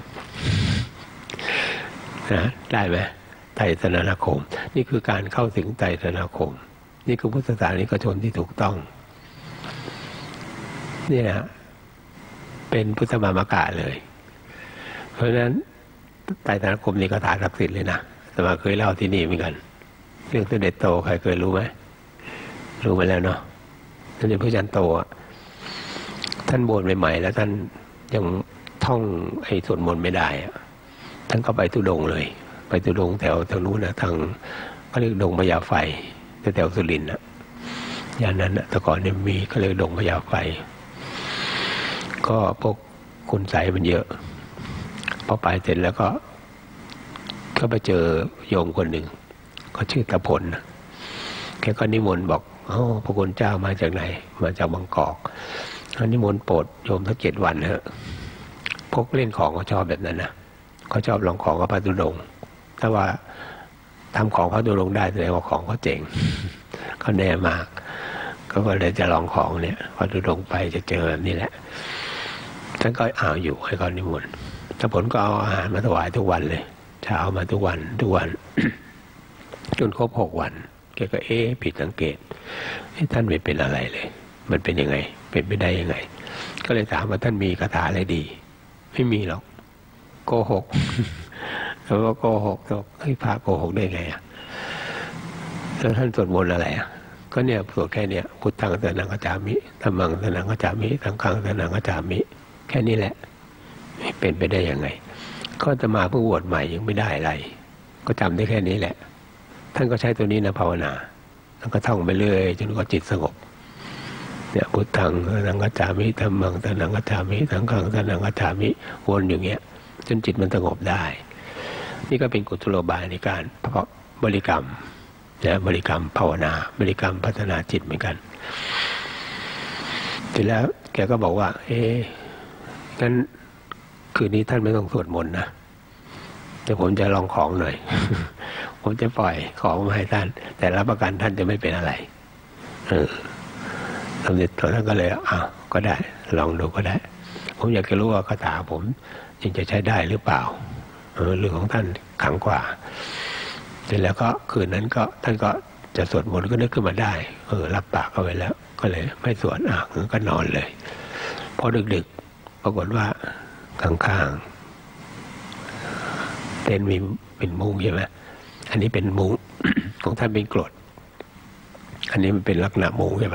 นะได้ไหมไตรสรณคมนี่คือการเข้าถึงไตรสรณคมนี่คือพุทธศาสนิกชนที่ถูกต้องนี่นะเป็นพุทธมามกะเลยเพราะฉะนั้นไตรสรณคมนี่ก็ถาศักดิ์สิทธิ์เลยนะสมาเคยเล่าที่นี่เหมือนกันเรื่องเสด็จโตใครเคยรู้ไหมรู้มาแล้วเนาะท่านเป็นพระอาจารย์โตท่านบวชใหม่ๆแล้วท่านยังท่องไอ้สวดมนต์ไม่ได้ท่านก็ไปทุดงเลยไปทุดงแถวทางนู้นนะทางก็เรียกดงพญาไฟแถวสุรินทร์นะย่านนั้นนะแต่ก่อนเนี่ยมีก็เรียกดงพญาไฟก็พวกคุณใสมันเยอะพอไปเสร็จแล้วก็ก็ไปเจอโยมคนหนึ่งเขาชื่อตะพลแกก็นิมนต์บอกอ๋อพระคุณเจ้ามาจากไหนมาจากบางกอกนิมนต์โปรดโยมทั้งเจ็ดวันเถอะพวกเล่นของเขาชอบแบบนั้นนะเขาชอบลองของกับพระธุดงค์ถ้าว่าทำของพระธุดงค์ได้แสดงว่าของเขาเจ๋งเขาแน่มากก็เลยจะลองของเนี่ยพระธุดงค์ไปจะเจอแบบนี้แหละท่านก็อ้าวอยู่ให้เขานิมนต์ตะผลก็เอาอาหารมาถวายทุกวันเลยเช้ามาทุกวันทุกวัน จนครบหกวันแกก็เอ๊ะผิดสังเกตท่านไม่เป็นอะไรเลยมันเป็นยังไงเป็นไปได้ยังไงก็เลยถามว่าท่านมีคาถาอะไรดีไม่มีหรอกโกหกแล้วก็โกหกบอกเฮ้ยพระโกหกได้ไงอ่ะแล้วท่านสวดมนต์อะไรอ่ะก็เนี่ยสวดแค่เนี้ยพุทธังสรณังคัจฉามิธัมมังสรณังคัจฉามิสังฆังสรณังคัจฉามิแค่นี้แหละเป็นไปได้ยังไงก็จะมาเพิ่งบวชใหม่ยังไม่ได้อะไรก็จำได้แค่นี้แหละท่านก็ใช้ตัวนี้นะภาวนาแล้วก็ท่องไปเรื่อยจนกว่าจิตสงบเนี่ยพุทธังสรณังคัจฉามิธัมมังสรณังคัจฉามิสังฆังสรณังคัจฉามิวนอย่างเงี้ยจนจิตมันสงบได้นี่ก็เป็นกุศโลบายในการเพราะบริกรรมนะบริกรรมภาวนาบริกรรมพัฒนาจิตเหมือนกันทีแล้วแกก็บอกว่าเอ๊ะงั้นคืนนี้ท่านไม่ต้องสวดมนต์นะแต่ผมจะลองของหน่อย ผมจะปล่อยของมาให้ท่านแต่รับประกันท่านจะไม่เป็นอะไรเออสมเด็จโตท่านก็เลยอ้าวก็ได้ลองดูก็ได้ผมอยากจะรู้ว่าคาถาผมยังจะใช้ได้หรือเปล่าเออเรื่องของท่านขังกว่าเสร็จแล้วก็คืนนั้นก็ท่านก็จะสวดมนต์ก็นึกขึ้นมาได้เออรับปากเอาไว้แล้วก็เลยไม่สวดอ่ะก็นอนเลยพอดึกๆปรากฏว่าข้างๆเต็นท์มีเป็นมุ้งใช่ไหมอันนี้เป็นมุ้ง ของท่านเป็นกรดอันนี้มันเป็นลักษณะมุ้งใช่ไหม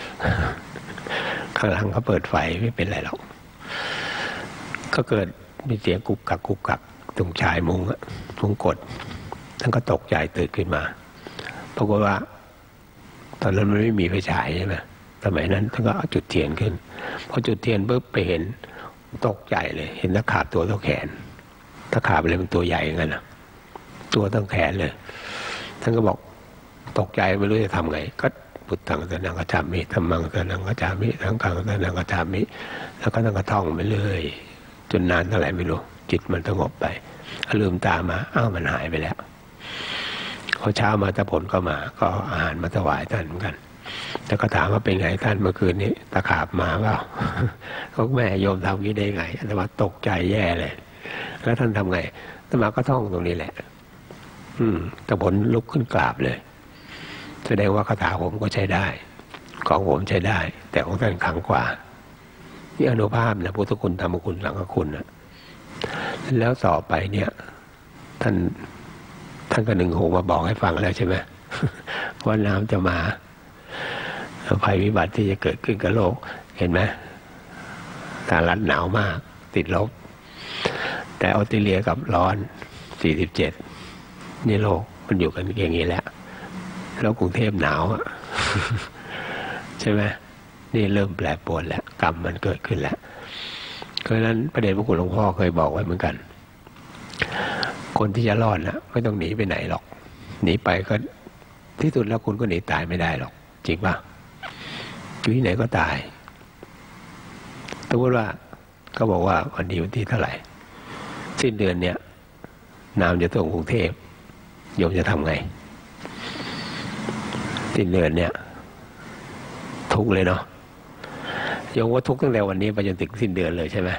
ข้างหลังเขาเปิดไฟไม่เป็นไรหรอกก็เกิดมีเสียงกุกกักกุกกักตรงชายมุ้งอะมุ้งกดท่านก็ตกใจตื่นขึ้นมาปรากฏว่าตอนนั้นมันไม่มีไฟฉายใช่ไหมสมัยนั้นท่านก็เอาจุดเทียนขึ้นพอจุดเทียนปุ๊บไปเห็นตกใจเลยเห็นตะขาบตัวเท่าแขนตะขาบอะไรมันตัวใหญ่งั้นนะตัวตั้งแขนเลยท่านก็บอกตกใจไม่รู้จะทำไงก็พุทธังสรณังคัจฉามิธัมมังสรณังคัจฉามิสังฆังสรณังคัจฉามิแล้วก็ต้องกระท่องไปเรื่อยจนนานเท่าไหร่ไม่รู้จิตมันสงบไปลืมตามาอ้าวมันหายไปแล้วพอเช้ามาตะผลก็มาก็อาหารมาถวายท่านเหมือนกันแล้วก็ถามว่าเป็นไงท่านเมื่อคืนนี้ตะขาบมาเปล่าเขาแม่โยมทำงี้ได้ไงอาตมาตกใจแย่เลยแล้วท่านทำไงอาตมาก็ท่องตรงนี้แหละอืมตะผลลุกขึ้นกราบเลยแสดงว่าคาถาผมก็ใช้ได้ของผมใช้ได้แต่ของท่านขังกว่านี่อนุภาพนะพุทธคุณธรรมคุณสังฆคุณนะแล้วต่อไปเนี่ยท่านท่านก็หนึ่งหูมาบอกให้ฟังแล้วใช่ไหมว่าน้ำจะมาภัยวิบัติที่จะเกิดขึ้นกับโลกเห็นไหมสหรัฐหนาวมากติดลบแต่ออสเตรเลียกับร้อนสี่สิบเจ็ดนี่โลกมันอยู่กันอย่างนี้แหละแล้วกรุงเทพหนาวอ่ะ ใช่ไหมนี่เริ่มแปรปรวนแล้วกรรมมันเกิดขึ้นแล้วเพราะฉะนั้นประเด็นพระคุณหลวงพ่อเคยบอกไว้เหมือนกันคนที่จะรอดนะไม่ต้องหนีไปไหนหรอกหนีไปก็ที่สุดแล้วคุณก็หนีตายไม่ได้หรอกจริงป่ะอยู่ที่ไหนก็ตายสมมติว่าเขาบอกว่าวันนี้วันที่เท่าไหร่สิ้นเดือนเนี้ยน้ำจะท่วมกรุงเทพโยมจะทำไงสิ้นเดือนเนี้ยทุกเลยเนาะโยมว่าทุกตั้งแต่วันนี้ไปจนถึงสิ้นเดือนเลยใช่ไหม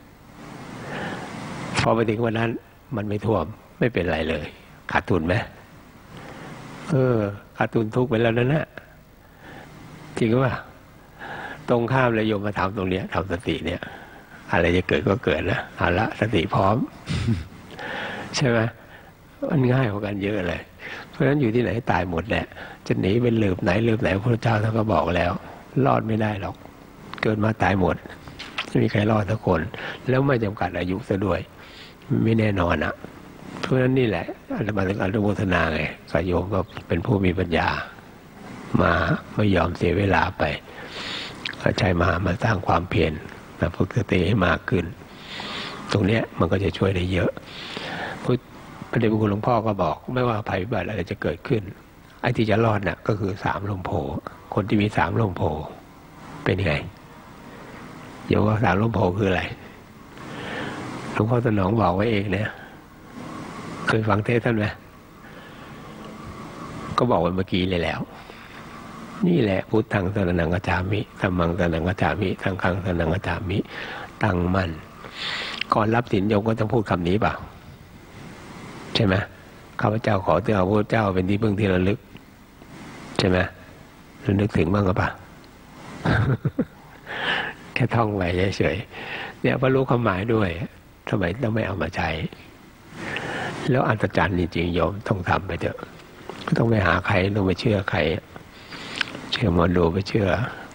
พอไปถึงวันนั้นมันไม่ท่วมไม่เป็นไรเลยขาดทุนไหมเออขาดทุนทุกไปแล้วนั่นแหละจริงป่ะตรงข้ามเลยโยมมาทำตรงเนี้ยทำสติเนี่ยอะไรจะเกิดก็เกิดนะเอาละสติพร้อม ใช่ไหมมันง่ายกว่ากันเยอะเลยเพราะฉะนั้นอยู่ที่ไหนตายหมดแหละจะหนีเป็นลืมไหนลืมไหนพระเจ้าท่านก็บอกแล้วรอดไม่ได้หรอกเกิดมาตายหมดไม่มีใครรอดทุกคนแล้วไม่จำกัดอายุซะด้วยไม่แน่นอนอ่ะเพราะฉะนั้นนี่แหละอาตมาถึงอนุโมทนาไงสายโยมก็เป็นผู้มีปัญญามาไม่ยอมเสียเวลาไปก็ใช้มามาสร้างความเพียรมาฝึกสติให้มากขึ้นตรงเนี้ยมันก็จะช่วยได้เยอะพุทธพระเดชพระคุณหลวงพ่อก็บอกไม่ว่าภัยพิบัติอะไรจะเกิดขึ้นไอ้ที่จะรอดน่ะก็คือสามลมโผคนที่มีสามลมโผเป็นไงโยมว่าสามลมโผคืออะไรหลวงพ่อสนองบอกไว้เองเนี่ยเคยฟังเทศท่านไหมก็บอกไว้เมื่อกี้เลยแล้วนี่แหละพุทธังสรณังคัจฉามิธัมมังสรณังคัจฉามิสังฆังสรณังคัจฉามิตั้งมั่นก่อนรับศีลโยมก็ต้องพูดคำนี้เปล่าใช่ไหมข้าพเจ้าขอเตือนพระเจ้าเป็นที่พึ่งที่ระลึกใช่ไหมระลึกถึงบ้างหรือเปล่า แค่ท่องไว้เฉยๆเนี่ยพอรู้ความหมายด้วยทำไมต้องไม่เอามาใช้แล้วอัศจรรย์จริงๆโยมต้องทำไปเถอะไม่ต้องไปหาใครต้องไปเชื่อใครเชื่อหมอดูไปเชื่อ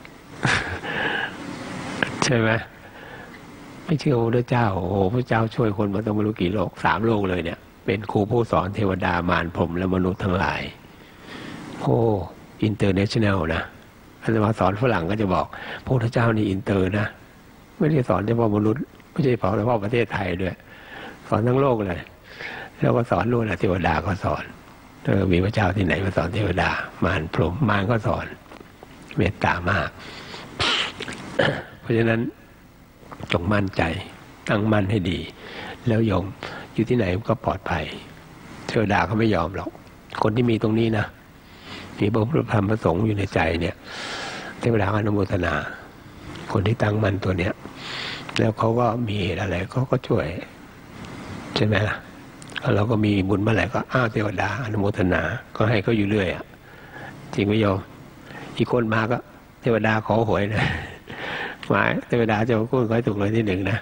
ใช่ไหมไม่เชื่อพระเจ้าโอ้พระเจ้าช่วยคนมาต้องไม่รู้กี่โลกสามโลกเลยเนี่ยเป็นครูผู้สอนเทวดามารพรหมและมนุษย์ทั้งหลายโอ้อินเตอร์เนชั่นแนลนะอาจารย์สอนฝรั่งก็จะบอกพระพุทธเจ้านี่อินเตอร์นะไม่ได้สอนเฉพาะมนุษย์ไม่ใช่เฉพาะประเทศไทยด้วยสอนทั้งโลกเลยแล้วก็สอนนู่นนะเทวดาก็สอนเออมีพระเจ้าที่ไหนมาสอนเทวดามารพรหมมารก็สอนเมตตามาก เพราะฉะนั้นจงมั่นใจตั้งมั่นให้ดีแล้วโยมอยู่ที่ไหนก็ปลอดภัยเทวดาเขาไม่ยอมหรอกคนที่มีตรงนี้นะมีพระพุทธธรรมพระสงฆ์อยู่ในใจเนี่ยเทวดาอนุโมทนาคนที่ตั้งมั่นตัวเนี้ยแล้วเขาก็มีเหตุอะไรเขาก็ช่วยใช่ไหมล่ะเราก็มีบุญเมื่อไหร่ก็อ้าวเทวดาอนุโมทนาก็ให้เขาอยู่เรื่อยอ่ะจริงไหมโยมอีกคนมาก็เทวดาขอหวยนะหมายเทวดาจะมากู้ขอให้ถูกเลยที่หนึ่งนะ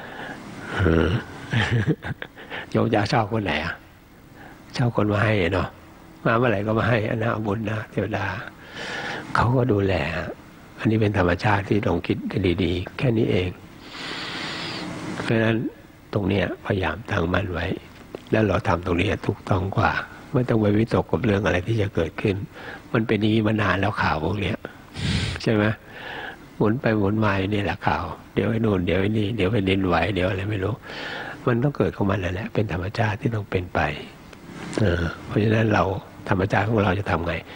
โยมจะชอบคนไหนอ่ะชอบคนมาให้เนาะมาเมื่อไหร่ก็มาให้อนาบุญนะเทวดาเขาก็ดูแลอันนี้เป็นธรรมชาติที่ต้องคิดกันดีๆแค่นี้เองเพราะฉะนั้นตรงเนี้ยพยายามตั้งมั่นไว้แล้วเราทำตรงนี้ถูกต้องกว่าไม่ต้องไปวิตกกับเรื่องอะไรที่จะเกิดขึ้นมันเป็นอย่างนี้มานานแล้วข่าวพวกเนี้ยใช่ไหมหมุนไปหมุนมานี่แหละข่าวเดี๋ยวไอ้นู่นเดี๋ยวไอ้นี่เดี๋ยวไอ้ดินไหวเดี๋ยวอะไรไม่รู้มันต้องเกิดของมันนั่นแหละเป็นธรรมชาติที่ต้องเป็นไปเออเพราะฉะนั้นเราธรรมชาติของเราจะทำไง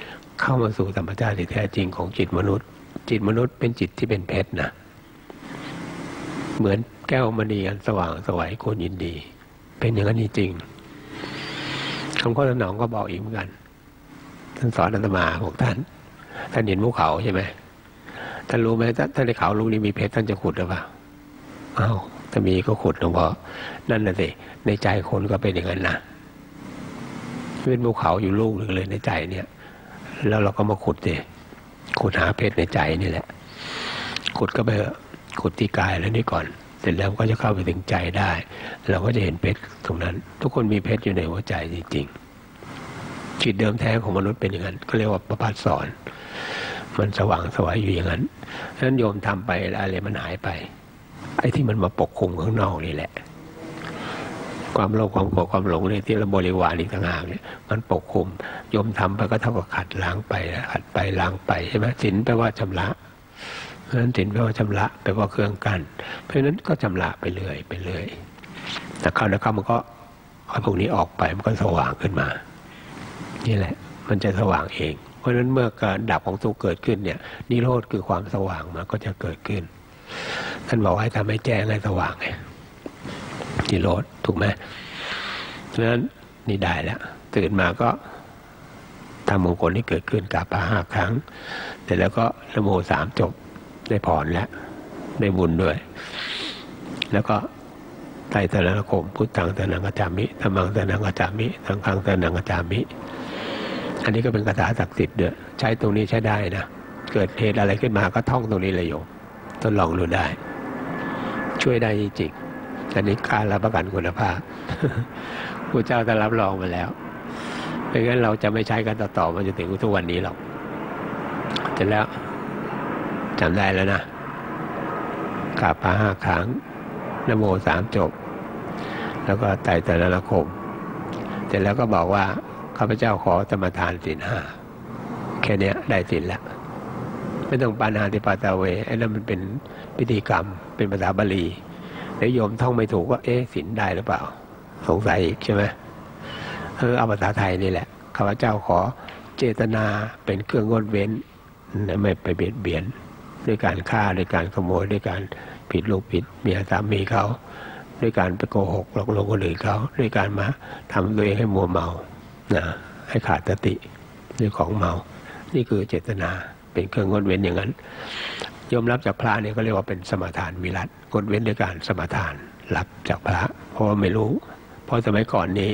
เข้ามาสู่ธรรมชาติที่แท้จริงของจิตมนุษย์จิตมนุษย์เป็นจิตที่เป็นเพชรนะเหมือนแก้วมณีอันสว่างสวยควรยินดีเป็นอย่างนั้นจริงหลวงพ่อถนอมก็บอกอีกเหมือนกันท่านสอนอาตมาของท่านท่านเห็นภูเขาใช่ไหมท่านรู้ไหมท่านในเขาลูกนี้มีเพชรท่านจะขุดหรือเปล่าอ้าวถ้ามีก็ขุดหลวงพ่อนั่นน่ะสิในใจคนก็เป็นอย่างนั้นนะเป็นภูเขาอยู่ลูกหนึ่งเลยในใจเนี่ยแล้วเราก็มาขุดสิขุดหาเพชรในใจนี่แหละขุดก็ไปขุดที่กายแล้วนี่ก่อนเสร็จแล้วก็จะเข้าไปถึงใจได้เราก็จะเห็นเพชรตรงนั้นทุกคนมีเพชรอยู่ในหัวใจจริงๆจิตเดิมแท้ของมนุษย์เป็นอย่างนั้นก็เรียกว่าประภัสสรมันสว่างสวยอยู่อย่างนั้นฉะนั้นโยมทำไปอะไรมันหายไปไอ้ที่มันมาปกคลุมข้างนอกนี่แหละความโลภความโกรธความหลงเนี่ยที่เราบริวารอีกต่างหากเนี่ยมันปกคลุมโยมทำไปก็เท่ากับขัดล้างไปขัดไปล้างไปใช่ไหมศีลแปลว่าชำระเพราะฉะนั้นศีลแปลว่าชำระแปลว่าเครื่องกั้นเพราะฉะนั้นก็ชำระไปเรื่อยไปเรื่อยแต่คราวนั้นมันก็เอาพวกนี้ออกไปมันก็สว่างขึ้นมานี่แหละมันจะสว่างเองเพราะฉะนั้นเมื่อการดับของทุกข์เกิดขึ้นเนี่ยนิโรธคือความสว่างมันก็จะเกิดขึ้นท่านบอกให้ทำให้แจ้งให้สว่างไงนิโรธถูกไหมเพราะฉะนั้นนี่ได้แล้วตื่นมาก็ทำมงคลที่เกิดขึ้นกราบพระห้าครั้งแต่แล้วก็นะโมสามจบได้พรแล้วได้บุญด้วยแล้วก็ไตรสรณคมพุทธังสรณังคัจฉามิธัมมังสรณังคัจฉามิสังฆังสรณังคัจฉามิอันนี้ก็เป็นคาถาศักดิ์สิทธิ์ด้วยใช้ตรงนี้ใช้ได้นะเกิดเหตุอะไรขึ้นมาก็ท่องตรงนี้เลยโยมทดลองดูได้ช่วยได้จริงๆอันนี้การรับประกันคุณภาพพระเจ้าจะรับรองมาแล้วไม่งั้นเราจะไม่ใช้กันต่อๆมาจนถึงทุกวันนี้หรอกเสร็จแล้วจำได้แล้วนะกราบพระห้าครั้งนะโมสามจบแล้วก็ไตรสรณคมเสร็จแล้วก็บอกว่าข้าพเจ้าขอสมาทานศีลห้าแค่นี้ได้ศีลแล้วไม่ต้องปานาติปาตาเวไอ้นั่นมันเป็นพิธีกรรมเป็นภาษาบาลีแล้วโยมท่องไม่ถูกว่าเอ๊ะศีลได้หรือเปล่าสงสัยอีกใช่ไหมเออเอาภาษาไทยนี่แหละข้าพเจ้าขอเจตนาเป็นเครื่องงดเว้นไม่ไปเบียดเบียนด้วยการฆ่าด้วยการขโมยด้วยการผิดลูกผิดเมียสามีเขาด้วยการไปโกหกหลอกลวงคนอื่นเขาด้วยการมาทำตัวเองให้มัวเมานะให้ขาดสติด้วยของเมานี่คือเจตนาเป็นเครื่องงดเว้นอย่างนั้นยอมรับจากพระเนี่ยก็เรียกว่าเป็นสมถานวิรัติงดเว้นด้วยการสมถานรับจากพระเพราะว่าไม่รู้เพราะสมัยก่อนนี้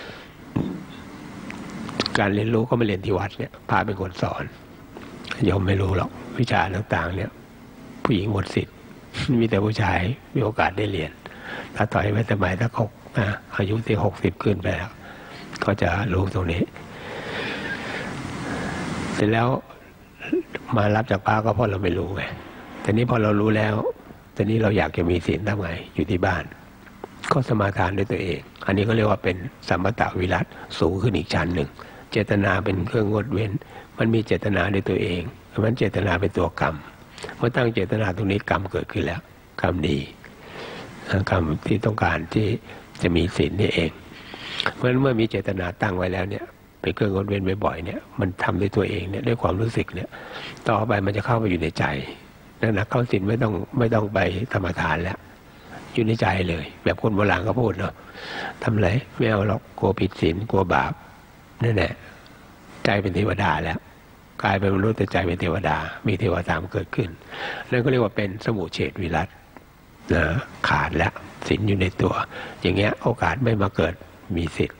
การเรียนรู้ก็ไม่เรียนที่วัดเนี่ยพระเป็นคนสอนโยมไม่รู้หรอกวิชาต่างๆเนี่ยผู้หญิงหมดสิทธิ์มีแต่ผู้ชายมีโอกาสได้เรียนถ้าต่อยไปสมัยถ้าหกนะอายุที่หกสิบขึ้นไปแล้วก็จะรู้ตรงนี้เสร็จแล้วมารับจากพระก็เพราะเราไม่รู้ไงแต่นี้พอเรารู้แล้วแต่นี้เราอยากจะมีศีลทำไงอยู่ที่บ้านก็สมาทานด้วยตัวเองอันนี้ก็เรียกว่าเป็นสัมปตวิรัติสูงขึ้นอีกชั้นหนึ่งเจตนาเป็นเครื่องงดเว้นมันมีเจตนาด้วยตัวเองเพราะฉะนั้นเจตนาเป็นตัวกรรมเมื่อตั้งเจตนาตรงนี้กรรมเกิดขึ้นแล้วกรรมดีกรรมที่ต้องการที่จะมีศีลนี่เองเพราะฉะนั้นเมื่อมีเจตนาตั้งไว้แล้วเนี่ยเป็นเครื่องงดเว้นบ่อยๆเนี่ยมันทำด้วยตัวเองเนี่ยด้วยความรู้สึกเนี่ยต่อไปมันจะเข้าไปอยู่ในใจนั่นนะเข้าศีลไม่ต้องไม่ต้องไปธรรมทานแล้วอยู่ในใจเลยแบบคนโบราณก็พูดเนาะทำไรไม่เอาหรอกกลัวผิดศีลกลัวบาปนั่นแหละใจเป็นเทวดาแล้วกลายเป็นมนุษย์แต่ใจเป็นเทวดามีเทวธรรมเกิดขึ้นนั่นก็เรียกว่าเป็นสมุเฉทวิรัตินะขาดแล้วศีลอยู่ในตัวอย่างเงี้ยโอกาสไม่มาเกิดมีสิทธิ์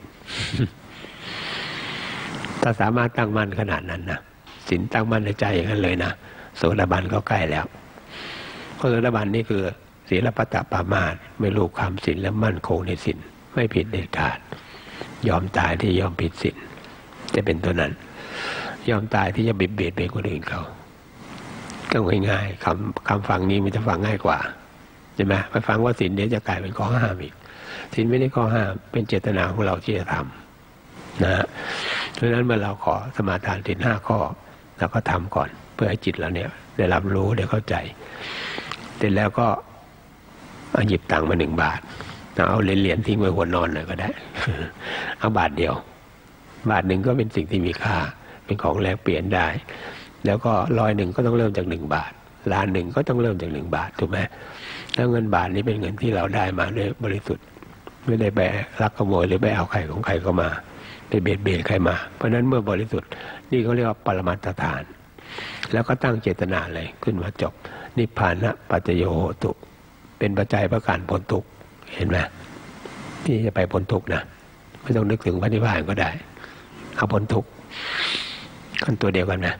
ถ้าสามารถตั้งมั่นขนาดนั้นนะศีลตั้งมั่นในใจอย่างนั้นเลยนะโสดาบันก็ใกล้แล้วเพราะโสดาบันนี่คือศีลปัตตปามาสไม่ลูกคำศีลและมั่นคงในศีลไม่ผิดเด็ดขาดยอมตายที่ยอมผิดศีลจะเป็นตัวนั้นยอมตายที่จะเบียดเบียนไปคนอื่นเขาก็ง่ายๆคำคำฟังนี้มันจะฟังง่ายกว่าใช่ไหมไปฟังว่าศีลเดี๋ยวจะกลายเป็นข้อห้ามอีกศีลไม่ได้ข้อห้ามเป็นเจตนาของเราที่จะทำนะเพราะฉะนั้นเมื่อเราขอสมาทานศีลห้าข้อเราก็ทำก่อนเพื่อให้จิตเราเนี่ยได้รับรู้ได้เข้าใจเสร็จแล้วก็หยิบตังค์มาหนึ่งบาทเอาเหรียญทิ้งไว้หัวนอนหน่อยก็ได้เอาบาทเดียวบาทหนึ่งก็เป็นสิ่งที่มีค่าเป็นของแลกเปลี่ยนได้แล้วก็ร้อยหนึ่งก็ต้องเริ่มจากหนึ่งบาทล้านหนึ่งก็ต้องเริ่มจากหนึ่งบาทถูกไหมแล้วเงินบาทนี้เป็นเงินที่เราได้มาด้วยบริสุทธิ์ไม่ได้ไปลักขโมยหรือไปเอาใครของใครเข้ามาไปเบียดเบียนใครมาเพราะนั้นเมื่อบริสุทธิ์นี่เขาเรียกว่าปรมัตถทานแล้วก็ตั้งเจตนาเลยขึ้นมาจบนิพพานะปัจจโยโหตุเป็นปัจจัยประการพ้นทุกข์เห็นไหมที่จะไปพ้นทุกข์นะไม่ต้องนึกถึงพระนิพพานก็ได้เอาพ้นทุกข์กันตัวเดียวกันนะ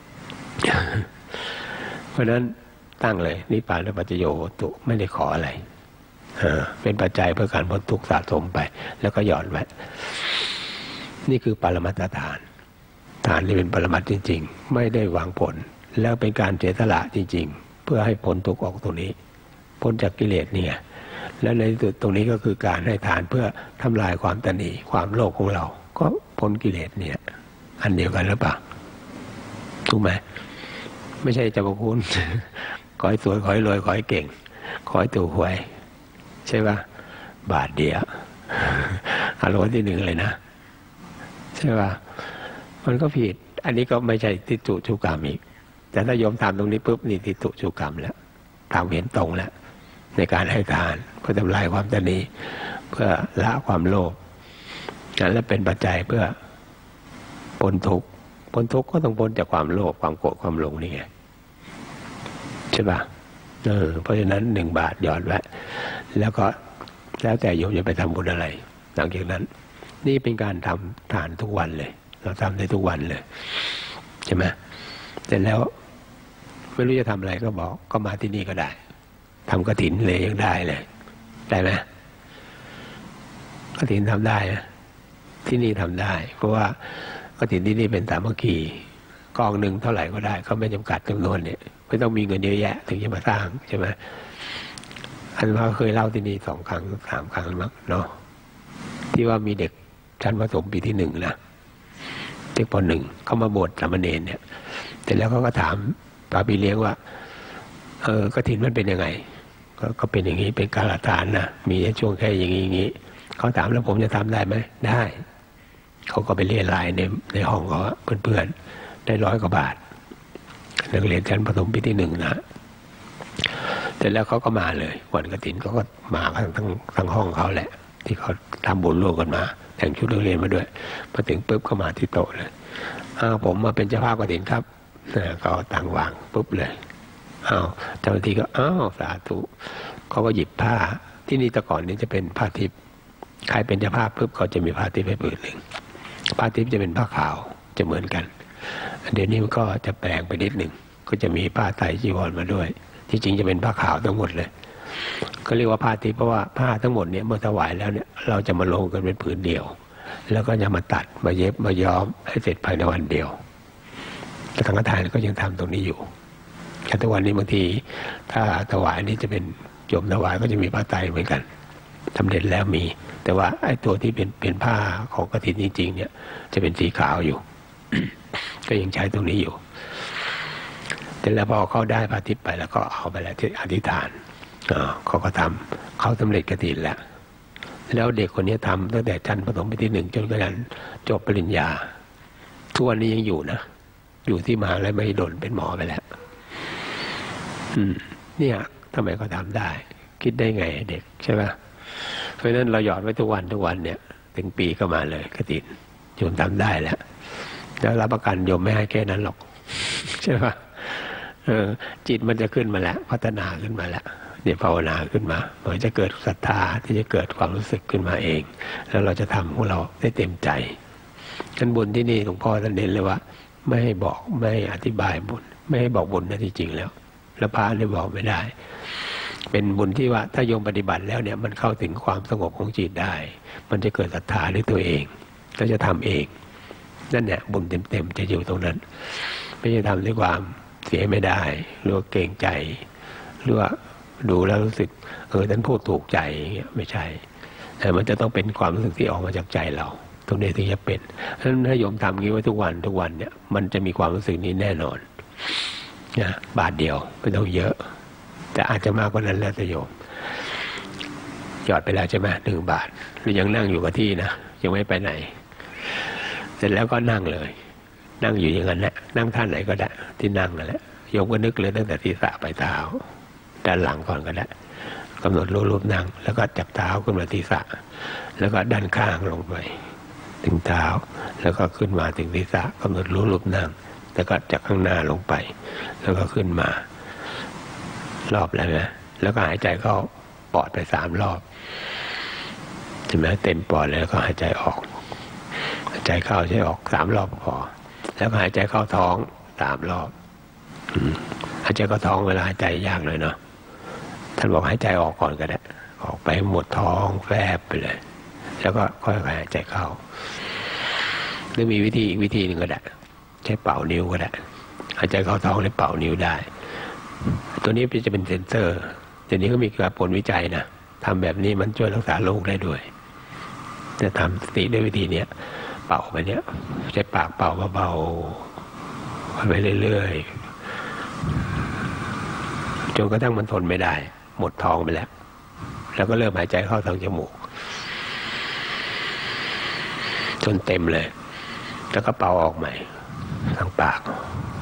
เพราะนั้นตั้งเลยนิพพานะปัจจโยโหตุไม่ได้ขออะไรเป็นปัจจัยเพื่อการพ้นทุกข์สะสมไปแล้วก็หย่อนไว้นี่คือปรมัตถทานทานนี่เป็นปรมัตถ์จริงๆไม่ได้หวังผลแล้วเป็นการเสียสละจริงๆเพื่อให้พ้นทุกข์ออกตรงนี้พ้นจากกิเลสเนี่ยและในสุดตรงนี้ก็คือการให้ทานเพื่อทำลายความตนีความโลภของเราก็พ้นกิเลสเนี่ยอันเดียวกันหรือเปล่าถูกไหมไม่ใช่จะบอกคุณขอให้สวยขอให้รวยขอให้เก่งขอให้ถูกหวยใช่ป่ะบาทเดียวอารมณ์ที่หนึ่งเลยนะใช่ป่ะมันก็ผิดอันนี้ก็ไม่ใช่ทิฏฐุชุกรรมอีกแต่ถ้าโยมทำตรงนี้ปุ๊บนี่ทิฏฐุชุกรรมแล้วทำเห็นตรงแล้วในการให้ทานเพื่อทำลายความตนีเพื่อละความโลภและเป็นปัจจัยเพื่อพ้นทุกข์พ้นทุกข์ก็ต้องพ้นจากความโลภความโกรธความหลงนี่ไงใช่ป่ะเออเพราะฉะนั้นหนึ่งบาทหยอดไว้แล้วก็แล้วแต่โยมจะไปทำบุญอะไรหลังจากนั้นนี่เป็นการทำทานทุกวันเลยเราทำได้ทุกวันเลยใช่ไหมเสร็จแล้วไม่รู้จะทำอะไรก็บอกก็มาที่นี่ก็ได้ทำกฐินเลยยังได้เลยได้ไหมกฐินทำได้นะที่นี่ทำได้เพราะว่ากฐินที่นี่เป็นสามัคคีกองหนึ่งเท่าไหร่ก็ได้เขาไม่จำกัดจำนวนเนี่ยไม่ต้องมีเงินเยอะแยะถึงจะมาสร้างใช่ไหมอันว่าเคยเล่าที่นี่สองครั้งสามครั้งมั้งเนาะที่ว่ามีเด็กชั้นประถมปีที่หนึ่งนะเด็กปหนึ่งเขามาบวชสามเณรเนี่ยแต่แล้วเขาก็ถามพระพี่เลี้ยงว่าเออกฐินมันเป็นยังไงก็ก็เป็นอย่างนี้เป็นกาลทานนะมีช่วงแค่อย่างนี้อย่างนี้เขาถามแล้วผมจะทำได้ไหมได้เขาก็ไปเรียนรายในในห้องเขาเพื่อนๆได้ร้อยกว่าบาทนักเรียนชั้นประถมปีที่หนึ่งนะแต่แล้วเขาก็มาเลยวันกฐินเขาก็มาทั้งทั้งทั้งห้องเขาแหละที่เขาทำบุญร่วมกันมาแต่งชุดนักเรียนมาด้วยมาถึงปุ๊บก็มาที่โต๊ะเลยอ้าวผมมาเป็นเจ้าภาพกฐินครับเขาต่างวางปุ๊บเลยอ้าวเจ้าหน้าที่ก็อ้าวสาธุเขาก็หยิบผ้าที่นี่แต่ก่อนนี้จะเป็นผ้าทิพย์ใครเป็นเจ้าภาพปุ๊บเขาจะมีผ้าทิพย์ให้ผืนหนึ่งผ้าทิพย์จะเป็นผ้าขาวจะเหมือนกันเดี๋ยวนี้มันก็จะแปลงไปนิดหนึ่งก็จะมีผ้าไตรจีวรมาด้วยที่จริงจะเป็นผ้าขาวทั้งหมดเลยก็เรียกว่าผ้าทิพย์เพราะว่าผ้าทั้งหมดเนี่ยเมื่อถวายแล้วเนี่ยเราจะมาลงกันเป็นผืนเดียวแล้วก็จะมาตัดมาเย็บมาย้อมให้เสร็จภายในวันเดียวแต่สังฆทานก็ยังทำตรงนี้อยู่แต่ทุกวันนี้บางทีถ้าถวายนี่จะเป็นโยมถวายก็จะมีผ้าไตรเหมือนกันสำเร็จแล้วมีแต่ว่าไอ้ตัวที่เป็นเป็นผ้าของกฐินจริงๆเนี่ยจะเป็นสีขาวอยู่ ก็ยังใช้ตรงนี้อยู่แต่แล้วพอเขาได้ผ้าทิพย์ไปแล้วก็เอาไปแล้วที่อธิษฐานเขาก็ทำเขาสำเร็จกฐินแล้วแล้วเด็กคนนี้ทำตั้งแต่ชั้นประถมปีที่หนึ่งจนกระทั่งจบปริญญาทุกวันนี้ยังอยู่นะอยู่ที่มหาลัยมหิดลเป็นหมอไปแล้วอืมเนี่ยทำไมเขาทำได้คิดได้ไงเด็กใช่ไหมเพราะฉะนั้นเราหยอดไว้ทุกวันทุกวันเนี่ยถึงปีก็มาเลยกฐินโยมทำได้แล้วแล้วรับประกันโยมไม่ให้แค่นั้นหรอกใช่ไหมเออจิตมันจะขึ้นมาแล้วพัฒนาขึ้นมาแล้วเนี่ยภาวนาขึ้นมาเหมือนจะเกิดศรัทธาที่จะเกิดความรู้สึกขึ้นมาเองแล้วเราจะทำของเราได้เต็มใจท่านบุญที่นี่หลวงพ่อท่านเน้นเลยว่าไม่ให้บอกไม่ให้อธิบายบุญไม่ให้บอกบุญนะที่จริงแล้วแล้วพระได้บอกไม่ได้เป็นบุญที่ว่าถ้าโยมปฏิบัติแล้วเนี่ยมันเข้าถึงความสงบของจิตได้มันจะเกิดศรัทธาด้วยตัวเองก็จะทำเองนั่นแหละบุญเต็มๆจะอยู่ตรงนั้นไม่ใช่ทำด้วยความเสียไม่ได้หรือว่าเกรงใจหรือว่าดูแล้วรู้สึกเออท่านพูดถูกใจอย่างเงี้ยไม่ใช่แต่มันจะต้องเป็นความรู้สึกที่ออกมาจากใจเราตรงนี้ถึงจะเป็นเพราะฉะนั้นถ้าโยมทำงี้ไว้ทุกวันทุกวันเนี่ยมันจะมีความรู้สึกนี้แน่นอนนะบาทเดียวไม่ต้องเยอะแต่อาจจะมากกว่านั้นแล้วแต่โยมหยอดไปแล้วใช่ไหมหนึ่งบาทหรือยังนั่งอยู่กับที่นะยังไม่ไปไหนเสร็จแล้วก็นั่งเลยนั่งอยู่อย่างนั้นแหละนั่งท่าไหนก็ได้ที่นั่งนั่นแหละโยมก็นึกเลยตั้งแต่ศีรษะไปเท้าด้านหลังก่อนก็ได้กำหนดรู้รูปนั่งแล้วก็จับเท้าขึ้นมาศีรษะแล้วก็ด้านข้างลงไปถึงเท้าแล้วก็ขึ้นมาถึงศีรษะกำหนดรู้รูปนั่งแล้วก็จากข้างหน้าลงไปแล้วก็ขึ้นมารอบแล้วนะแล้วก็หายใจเข้าปอดไปสามรอบใช่ไหมเต็มปอดแล้วก็หายใจออกหายใจเข้าใช้ออกสามรอบพอแล้วก็หายใจเข้าท้องสามรอบหายใจเข้าท้องเวลาหายใจยากเลยเนาะท่านบอกหายใจออกก่อนก็ได้ออกไปหมดท้องแฝบไปเลยแล้วก็ค่อยๆหายใจเข้าหรือมีวิธีอีกวิธีหนึ่งก็ได้ใช้เป่านิ้วก็ได้หายใจเข้าท้องแล้วเป่านิ้วได้ตัวนี้จะเป็นเซนเซอร์ทีนี้ก็มีการผลวิจัยนะทำแบบนี้มันช่วยรักษาโรคได้ด้วยจะทำสติด้วยวิธีนี้เป่าไปเนี้ยใช้ปากเป่าเบาๆไปเรื่อยๆจนกระทั่งมันทนไม่ได้หมดท้องไปแล้วแล้วก็เริ่มหายใจเข้าทางจมูกจนเต็มเลยแล้วก็เป่าออกใหม่ทางปาก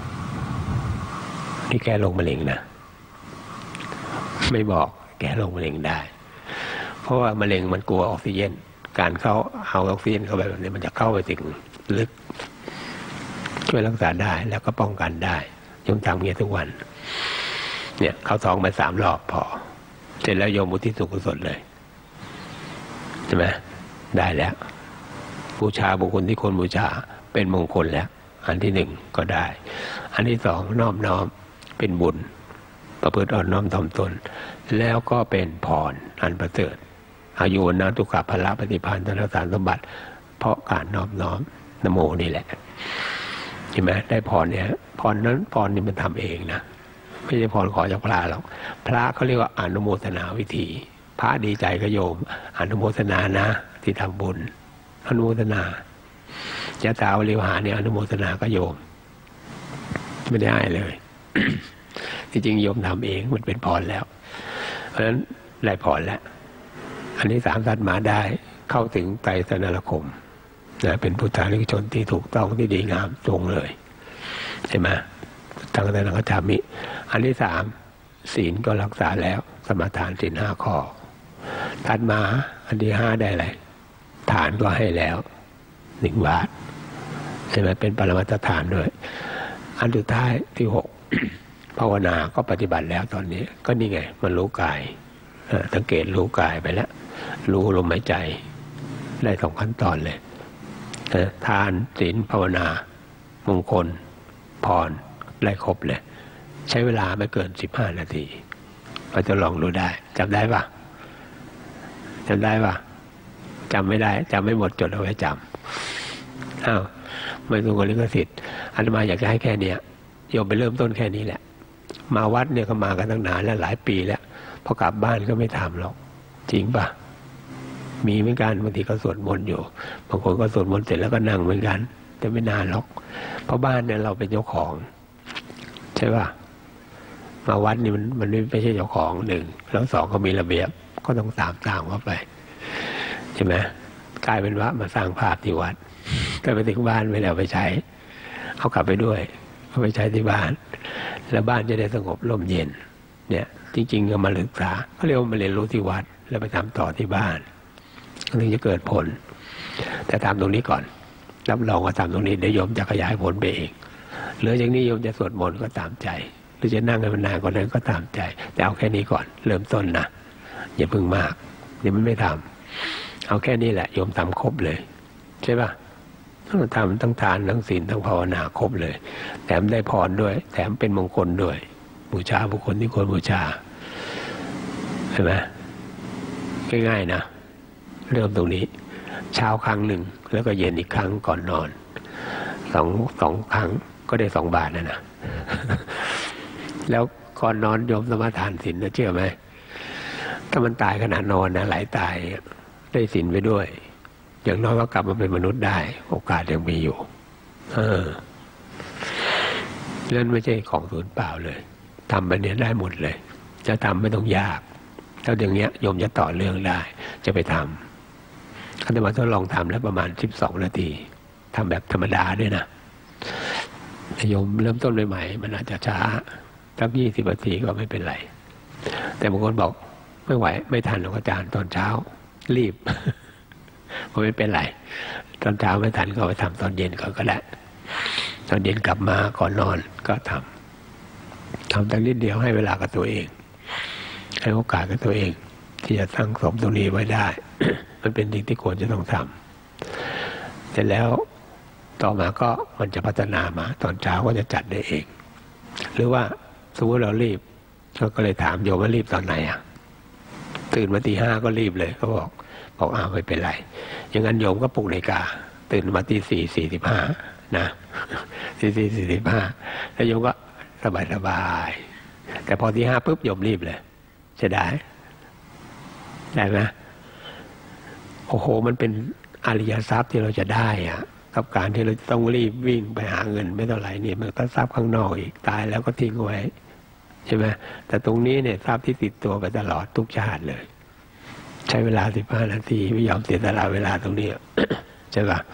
นี่แก้โรคมะเร็งนะไม่บอกแก้โรคมะเร็งได้เพราะว่ามะเร็งมันกลัวออกซิเจนการเข้าเอาออกซิเจนเข้าไปแบบนี้มันจะเข้าไปถึงลึกช่วยรักษาได้แล้วก็ป้องกันได้โยมทำอย่างนี้ทุกวันเนี่ยเข้าท้องไปสามรอบพอเสร็จแล้วโยมอุทิศส่วนกุศลเลยใช่ไหมได้แล้วบูชาบุคคลที่คนบูชาเป็นมงคลแล้วอันที่หนึ่งก็ได้อันที่สองน้อมน้อมเป็นบุญประพฤติอ่อนน้อมถ่อมตนแล้วก็เป็นพรอันประเสริฐอายุวันนะทุกขภละปฏิภาณธนสารสมบัติเพราะการน้อมน้อมนโมนี่แหละเห็นไหมได้พรเนี่ยพรนั้นพรนี่มันทำเองนะไม่ใช่พรขอจากพระหรอกพระเขาเรียกว่าอนุโมทนาวิธีพระดีใจก็โยมอนุโมทนานะที่ทำบุญอนุโมทนาจะตาวริวหาเนี่ยอนุโมทนาก็โยมไม่ได้เลย ที่จริงโยมทำเองมันเป็นพรแล้วเพราะฉะนั้นได้พรแล้วอันนี้สามสัตว์มาได้เข้าถึงไตรสรณคมนะเป็นพุทธานิกชนที่ถูกต้องที่ดีงามตรงเลยใช่ไหมทางนั้นก็ทำมิอันที่สามศีลก็รักษาแล้วสมาทานศีลห้าข้อถัดมาอันที่ห้าได้อะไรฐานก็ให้แล้วหนึ่งบาทใช่ไหมเป็นปรมัตถฐานด้วยอันสุดท้ายที่หก ภาวนาก็ปฏิบัติแล้วตอนนี้ก็นี่ไงมันรู้กายสังเกตรู้กายไปแล้วรู้ลมหายใจได้สองขั้นตอนเลยทานศีลภาวนามงคลพรได้ครบเลยใช้เวลาไม่เกินสิบห้านาทีเราจะลองดูได้จำได้ปะจำได้ปะจำไม่ได้จำไม่หมดจดเอาไว้จำอ้าวไม่ต้องกลิขสิทธิ์อาตมาอยากจะให้แค่เนี้ยโยมไปเริ่มต้นแค่นี้แหละมาวัดเนี่ยก็มากันตั้งนานแล้วหลายปีแล้วพอกลับบ้านก็ไม่ทำหรอกจริงปะมีเหมือนกันบางทีก็สวดมนต์อยู่บางคนก็สวดมนต์เสร็จแล้วก็นั่งเหมือนกันแต่ไม่นานหรอกเพราะบ้านเนี่ยเราเป็นเจ้าของใช่ปะมาวัดนี่มันมันไม่ใช่เจ้าของหนึ่งแล้วสองก็มีระเบียบก็ต้องตามตามเข้าไปใช่ไหมกลายเป็นว่ามาสร้างภาพที่วัดแต่ไปถึงบ้านไม่ได้เอาไปใช้เอากลับไปด้วยเอาไปใช้ที่บ้านแล้วบ้านจะได้สงบร่มเย็นเนี่ยจริงๆก็มาศึกษาเขาเรียกว่ามาเรียนรู้ที่วัดแล้วไปทำต่อที่บ้านถึงจะเกิดผลแต่ทำตรงนี้ก่อนรับรองว่าทำตรงนี้เดี๋ยวโยมจะขยายผลไปเองหรืออย่างนี้โยมจะสวดมนต์ก็ตามใจหรือจะนั่งให้มันนานกว่านั้นก็ตามใจแต่เอาแค่นี้ก่อนเริ่มต้นนะอย่าพึ่งมากเดี๋ยวมันไม่ทำเอาแค่นี้แหละโยมทำครบเลยใช่ป่ะทำทั้งทานทั้งศีลทั้งภาวนาครบเลยแถมได้พรด้วยแถมเป็นมงคลด้วยบูชาบุคคลที่ควรบูชาเห็นไหมง่ายๆนะเริ่มตรงนี้เช้าครั้งหนึ่งแล้วก็เย็นอีกครั้งก่อนนอนสองสองครั้งก็ได้สองบาทนะนะแล้วก่อนนอนโยมสมาทานศีลนะเชื่อไหมถ้ามันตายขณะนอนนะหลายตายได้ศีลไปด้วยอย่างน้อยก็กลับมาเป็นมนุษย์ได้โอกาสยังมีอยู่เออเรื่องไม่ใช่ของสูญเปล่าเลยทำไปเนี้ยได้หมดเลยจะทำไม่ต้องยากถ้าอย่างเนี้ยโยมจะต่อเรื่องได้จะไปทำอาตมาทดลองทำแล้วประมาณสิบสองนาทีทำแบบธรรมดาด้วยนะโยมเริ่มต้นใหม่ๆมันอาจจะช้าสักยี่สิบนาทีก็ไม่เป็นไรแต่บางคนบอกไม่ไหวไม่ทันหรอกอาจารย์ตอนเช้ารีบก็ไม่เป็นไรตอนเช้าไม่ทันก็ไปทำตอนเย็นก็ได้ตอนเย็นกลับมาก่อนนอนก็ทำทำแต่นิดเดียวให้เวลากับตัวเองให้โอกาสกับตัวเองที่จะสร้างสมตรงนี้ไว้ได้ มันเป็นสิ่งที่ควรจะต้องทำเสร็จแล้วต่อมาก็มันจะพัฒนามาตอนเช้าก็จะจัดได้เองหรือว่าสมมติเรารีบก็เลยถามโยมว่ารีบตอนไหนอ่ะตื่นมาตีห้าก็รีบเลยก็บอกบอกอ้าวไม่เป็นไรอย่างนั้นโยมก็ปลุกนาฬิกาตื่นมาตีสี่สี่สิบห้านะสี่สี่สี่สิบห้าแล้วโยมก็สบายสบายแต่พอตีห้าปุ๊บโยมรีบเลยจะได้ได้ไหมโอ้โหมันเป็นอริยทรัพย์ที่เราจะได้อะกับการที่เราต้องรีบวิ่งไปหาเงินไม่เท่าไหร่นี่มันก็ทรัพย์ข้างนอกอีกตายแล้วก็ทิ้งไว้ใช่ไหมแต่ตรงนี้เนี่ยทรัพย์ที่ติดตัวไปตลอดทุกชาติเลยใช้เวลาสิบห้านาทีไม่ยอมเสียตลาดเวลาตรงนี้ ใช่ป่ะ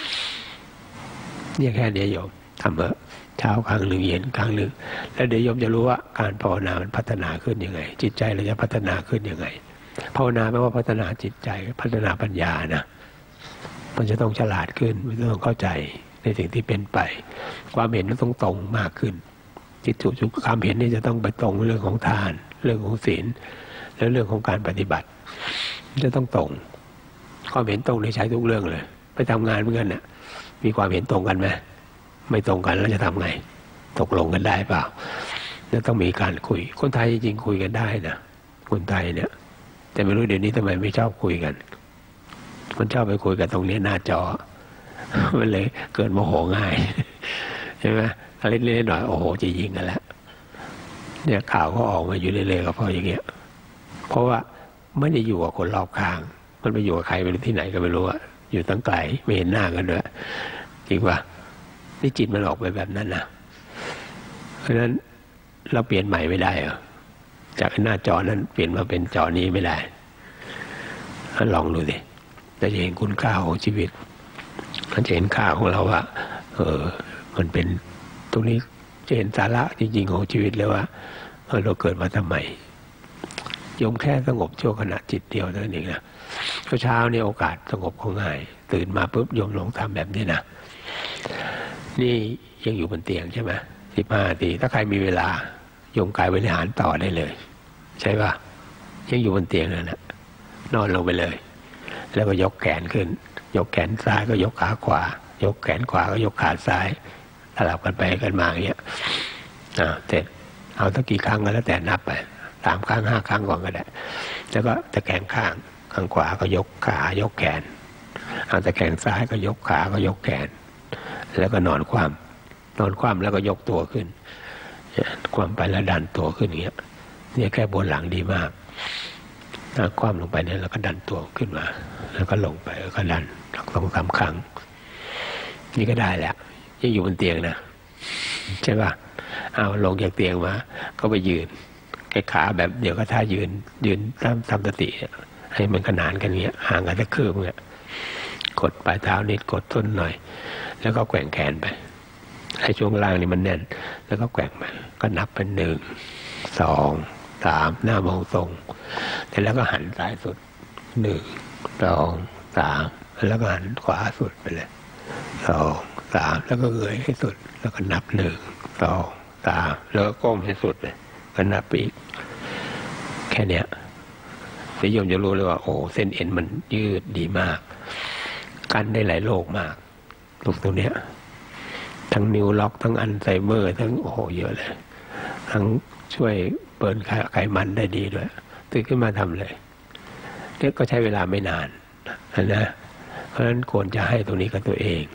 เนี่ยแค่นี้โยมทำเถอะเช้าครั้งหนึ่งเย็นครั้งหนึ่งแล้วเดี๋ยวโยมจะรู้ว่าการภาวนามันพัฒนาขึ้นยังไงจิตใจเราจะพัฒนาขึ้นยังไงภาวนาแปลว่าพัฒนาจิตใจพัฒนาปัญญานะมันจะต้องฉลาดขึ้นมันต้องเข้าใจในสิ่งที่เป็นไปความเห็นมันต้องตรงมากขึ้นจิตจุกความเห็นนี่จะต้องไปตรงเรื่องของทานเรื่องของศีลและเรื่องของการปฏิบัติจะต้องตรงความเห็นตรงในใช้ทุกเรื่องเลยไปทำงานเหมือนกันน่ะมีความเห็นตรงกันไหมไม่ตรงกันแล้วจะทำไงตกลงกันได้เปล่าจะต้องมีการคุยคนไทยจริงๆคุยกันได้นะคนไทยเนี่ยแต่ไม่รู้เดี๋ยวนี้ทำไมไม่ชอบคุยกันมันชอบไปคุยกันตรงนี้หน้าจอมันเลยเกิดโมโหง่ายใช่ไหมอะไรเล็กๆหน่อยโอ้โหจะยิงกันแล้วเนี่ยข่าวก็ออกมาอยู่เรื่อยๆก็เพราะอย่างเงี้ยเพราะว่าไม่ได้อยู่กับคนรอบข้างมันไปอยู่กับใครไปที่ไหนก็ไม่รู้อะอยู่ตั้งไกลไม่เห็นหน้ากันด้วยจริงป่ะนี่จิตมันออกไปแบบนั้นนะเพราะฉะนั้นเราเปลี่ยนใหม่ไม่ได้เหรอจากหน้าจอนั้นเปลี่ยนมาเป็นจอนี้ไม่ได้ลองดูสิจะเห็นคุณค่าของชีวิตมันจะเห็นค่าของเราว่าเออมันเป็นตรงนี้จะเห็นสาระจริงๆของชีวิตเลยว่าเออเราเกิดมาทำไมโยมแค่สงบชั่วขณะจิตเดียวเท่านั้นเองนะเช้าเนี่ยโอกาสสงบของง่ายตื่นมาปุ๊บโยมลองทำแบบนี้นะนี่ยังอยู่บนเตียงใช่ไหมสิบห้านาทีถ้าใครมีเวลาโยมกายบริหารต่อได้เลยใช่ป่ะยังอยู่บนเตียงนั่นแหละนอนลงไปเลยแล้วก็ยกแขนขึ้นยกแขนซ้ายก็ยกขาขวายกแขนขวาก็ยกขาซ้ายสลับกันไปกันมาอย่างเงี้ยอ่าเสร็จเอาตั้งกี่ครั้งก็แล้วแต่นับไปสามครั้งห้าครั้งก่อนก็ได้แล้วก็ตะแคงข้างข้างขวาก็ยกขายกแขนเอาตะแคงซ้ายก็ยกขาก็ยกแขนแล้วก็นอนคว่ำนอนคว่ำแล้วก็ยกตัวขึ้นคว่ำไปแล้วดันตัวขึ้นอย่างเงี้ยเนี่ยแค่บนหลังดีมากถ้าคว่ำลงไปเนี่ยแล้วก็ดันตัวขึ้นมาแล้วก็ลงไปแล้วก็ดันสองสามครั้งนี่ก็ได้แหละยังอยู่บนเตียงนะใช่ป่ะเอาลงจากเตียงมาก็ไปยืนแค่ขาแบบเดี๋ยวก็ท่ายืนยืนตามทำสติให้มันขนานกันเงี้ยห่างกันสักคืบเงี้ยกดปลายเท้านิดกดต้นหน่อยแล้วก็แกว่งแขนไปให้ช่วงล่างนี่มันแน่นแล้วก็แกว่งไปก็นับเป็นหนึ่งสองสามหน้ามองตรงแล้วก็หันซ้ายสุดหนึ่งสองสามแล้วก็หันขวาสุดไปเลยสองสามแล้วก็เงยให้สุดแล้วก็นับหนึ่งสองสามแล้วก็ก้มให้สุดเลยก็นับไปอีกแค่เนี้ยนิยมจะรู้เลยว่าโอ้เส้นเอ็นมันยืดดีมากกันได้หลายโรคมากตรงตรงเนี้ยทั้งนิ้วล็อกทั้งอัลไซเมอร์ทั้งโอ้โหเยอะเลยทั้งช่วยเบิร์นไขมันได้ดีด้วยตื่นขึ้นมาทำเลยเนี่ยก็ใช้เวลาไม่นานนะเพราะฉะนั้นควรจะให้ตรงนี้กับตัวเอง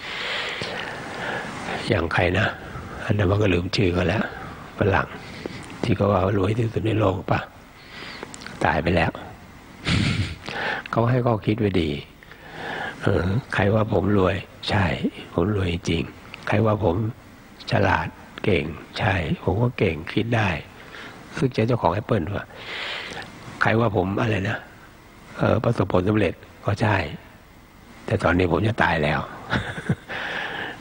อย่างใครนะอันนั้นมันก็ลืมชื่อเขาแล้วฝรั่งที่เขาว่ารวยที่สุดในโลกป่ะตายไปแล้วเขาให้ข้อคิดไว้ดีเออใครว่าผมรวยใช่ผมรวยจริงใครว่าผมฉลาดเก่งใช่ผมก็เก่งคิดได้ซึ่งเจ้าของแอปเปิลว่าใครว่าผมอะไรนะเออประสบผลสำเร็จก็ใช่แต่ตอนนี้ผมจะตายแล้ว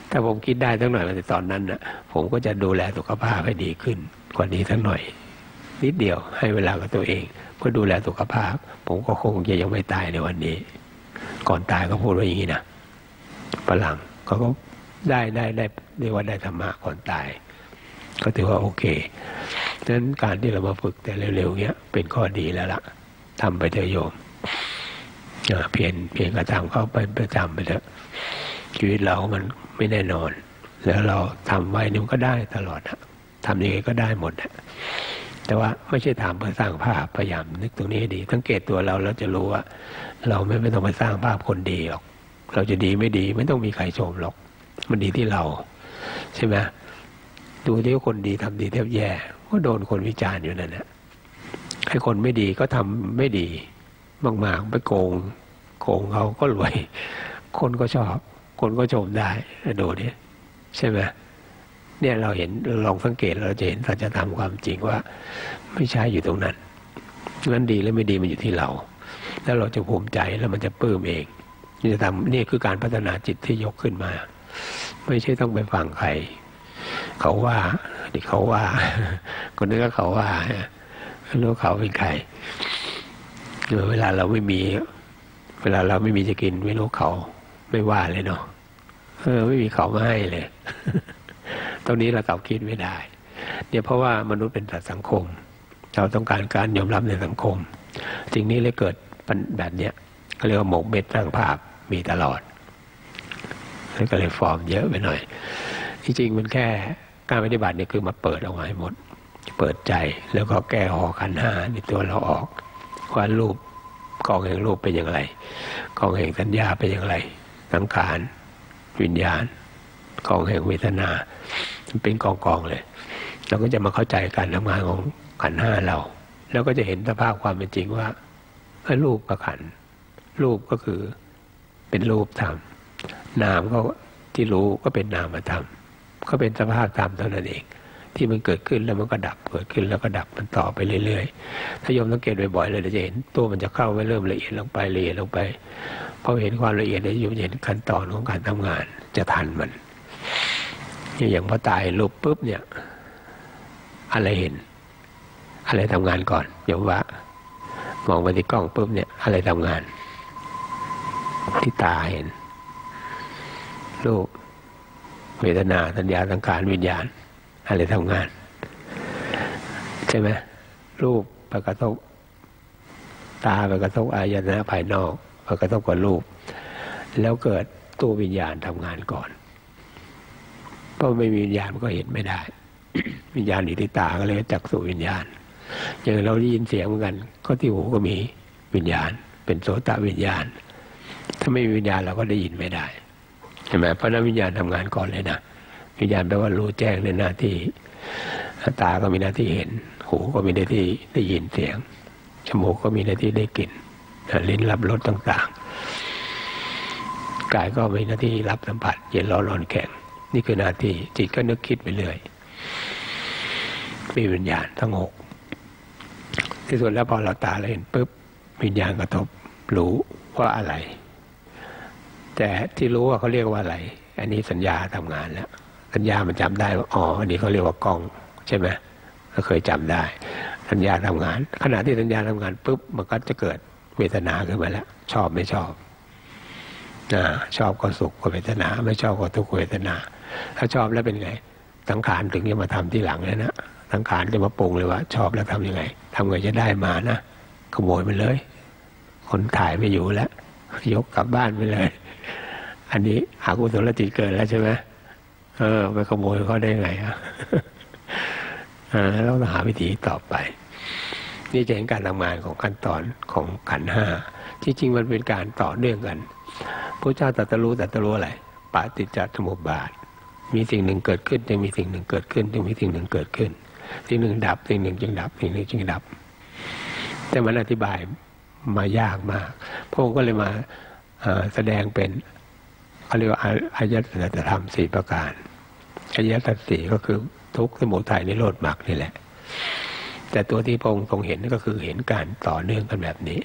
ถ้าผมคิดได้สักหน่อยในตอนนั้นนะผมก็จะดูแลสุขภาพให้ดีขึ้นกว่านี้สักหน่อยนิดเดียวให้เวลากับตัวเองเพื่อดูแลสุขภาพผมก็คงจะยังไม่ตายในวันนี้ก่อนตายก็พูดว่าอย่างนี้นะฝรั่งเขาก็ได้ได้ได้เรียกว่าได้ธรรมะก่อนตายก็ถือว่าโอเคดังนั้นการที่เรามาฝึกแต่เร็วๆเนี้ยเป็นข้อดีแล้วล่ะทำไปเถอะโยมเพียรเพียรกระทำเข้าไปประจำไปเถอะชีวิตเรามันไม่แน่นอนแล้วเราทำไว้นี่มันก็ได้ตลอดนะทำยังไงก็ได้หมดนะแต่ว่าไม่ใช่ทำเพื่อสร้างภาพพยายามนึกตรงนี้ดีสังเกตตัวเราเราจะรู้ว่าเราไม่ไม่ต้องไปสร้างภาพคนดีหรอกเราจะดีไม่ดีไม่ต้องมีใครชมหรอกมันดีที่เราใช่ไหมดูที่คนดีทำดีแทบแย่ก็โดนคนวิจารณ์อยู่นั่นแหละให้คนไม่ดีก็ทำไม่ดีมากๆไปโกงโกงเขาก็รวยคนก็ชอบคนก็ชมได้ดูนี่ใช่ไหมเนี่ยเราเห็นลองสังเกตเราจะเห็นสัจธรรมความจริงว่าไม่ใช่อยู่ตรงนั้นงั้นดีและไม่ดีมันอยู่ที่เราแล้วเราจะภูมิใจแล้วมันจะปลื้มเองนี่จะทำนี่คือการพัฒนาจิตที่ยกขึ้นมาไม่ใช่ต้องไปฟังใครเขาว่าดิเขาว่าคนนึงก็เขาว่าไม่รู้เขาเป็นใครเวลาเราไม่มีเวลาเราไม่มีจะกินไม่รู้เขาไม่ว่าเลยเนาะเออไม่มีเขามาให้เลยตรงนี้เราเก่าคิดไม่ได้เนี่ยเพราะว่ามนุษย์เป็นสัตว์สังคมเราต้องการการยอมรับในสังคมสิ่งนี้เลยเกิดแบบเนี้ยเขาเรียกว่าหมกเม็ดสร้างภาพมีตลอดแล้วก็เลยฟอร์มเยอะไปหน่อยที่จริงมันแค่การปฏิบัติเนี่ยคือมาเปิดเอาไว้หมดเปิดใจแล้วก็แก้ห่อขันธ์ห้าในตัวเราออกว่ารูปกองแห่งรูปเป็นอย่างไรกองแห่งสัญญาเป็นอย่างไรสังขารวิญญาณกองแห่งเวทนาเป็นกองกองเลยเราก็จะมาเข้าใจการทำงานของขันธ์ห้าเราแล้วก็จะเห็นสภาพความเป็นจริงว่ารูปกับขันธ์รูปก็คือเป็นรูปธรรมนามก็ที่รู้ก็เป็นนามธรรมก็เป็นสภาพธรรมเท่านั้นเองที่มันเกิดขึ้นแล้วมันก็ดับเกิดขึ้นแล้วก็ดับมันต่อไปเรื่อยๆถ้าโยมสังเกตบ่อยๆเลยจะเห็นตัวมันจะเข้าไปเริ่มละเอียดลงไปละเอียดลงไปพอเห็นความละเอียดเนี่ยโยมเห็นขั้นตอนของการทำงานจะทันมันอย่างพอตายรูปปุ๊บเนี่ยอะไรเห็นอะไรทำงานก่อนโยมว่ามองไปที่กล้องปุ๊บเนี่ยอะไรทำงานที่ตาเห็นรูปเวทนาสัญญาสังขารวิญญาณอะไรทำงานใช่ไหมรูปไปกระทบตาไปกระทบอายตนะภายนอกไปกระทบกับรูปแล้วเกิดตัววิญญาณทำงานก่อนเพราะไม่มีวิญญาณมันก็เห็นไม่ได้ วิญญาณอยู่ที่ตาก็เลยจักษุวิญญาณอย่างเราได้ยินเสียงเหมือนกันก็ที่หูก็มีวิญญาณเป็นโสตวิญญาณถ้าไม่มีวิญญาณเราก็ได้ยินไม่ได้ใช่ไหมเพราะนั้นวิญญาณทำงานก่อนเลยนะวิญญาณแปลว่ารู้แจ้งในหน้าที่ตาก็มีหน้าที่เห็นหูก็มีหน้าที่ได้ยินเสียงจมูกก็มีหน้าที่ได้กลิ่นลิ้นรับรสต่างๆกายก็มีหน้าที่รับสัมผัสเย็นร้อนร้อนแข็งนี่คือหน้าที่จิตก็นึกคิดไปเรื่อยมีวิญญาณทั้งหกที่สุดแล้วพอเราตาเราเห็นปุ๊บวิญญาณกระทบรู้ว่าอะไรแต่ที่รู้ว่าเขาเรียกว่าอะไรอันนี้สัญญาทำงานแล้วสัญญามันจำได้ว่าอ๋ออันนี้เขาเรียกว่ากล้องใช่ไหมเราเคยจำได้สัญญาทำงานขณะที่สัญญาทำงานปุ๊บมันก็จะเกิดเวทนาขึ้นมาแล้วชอบไม่ชอบนะชอบก็สุขก็เวทนาไม่ชอบก็ทุกขเวทนาถ้าชอบแล้วเป็นไงสังขารถึงจะมาทำที่หลังเลยนะสังขารจะมาปรุงเลยว่าชอบแล้วทำยังไงทำไงจะได้มานะขโมยมันเลยคนถ่ายไม่อยู่แล้วยกกลับบ้านไปเลยอันนี้อกุศลจิตเกิดแล้วใช่ไหมเออไปขโมยเขาได้ไงอ่ะอ่าเราต้องหาวิธีต่อไปนี่จะเห็นการทำงานของขั้นตอนของขันธ์ห้าที่จริงมันเป็นการต่อเนื่องกันพระเจ้าตรัสรู้ตรัสรู้อะไรปฏิจจสมุปบาทมีสิ่งหนึ่งเกิดขึ้นจึงมีสิ่งหนึ่งเกิดขึ้นจึงมีสิ่งหนึ่งเกิดขึ้นสิ่งหนึ่งดับสิ่งหนึ่งจึงดับสิ่งหนึ่งจึงดับแต่มันอธิบายมายากมากพระองค์ก็เลยมาแสดงเป็นเขาเรียกว่าอายตนะธรรมสี่ประการอายตนะสี่ก็คือทุกข์สมุทัยนิโรธมรรคนี่แหละแต่ตัวที่พระองค์ทรงเห็นก็คือเห็นการต่อเนื่องกันแบบนี้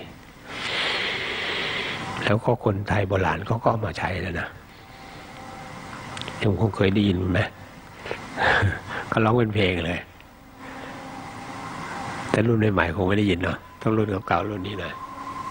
แล้วก็คนไทยโบราณเขาก็เอามาใช้แล้วนะยังคงเคยได้ยินไหมเขาร้องเป็นเพลงเลยแต่รุ่นใหม่ๆคงไม่ได้ยินเนาะต้องรุ่นเก่าๆรุ่นนี้หน่อย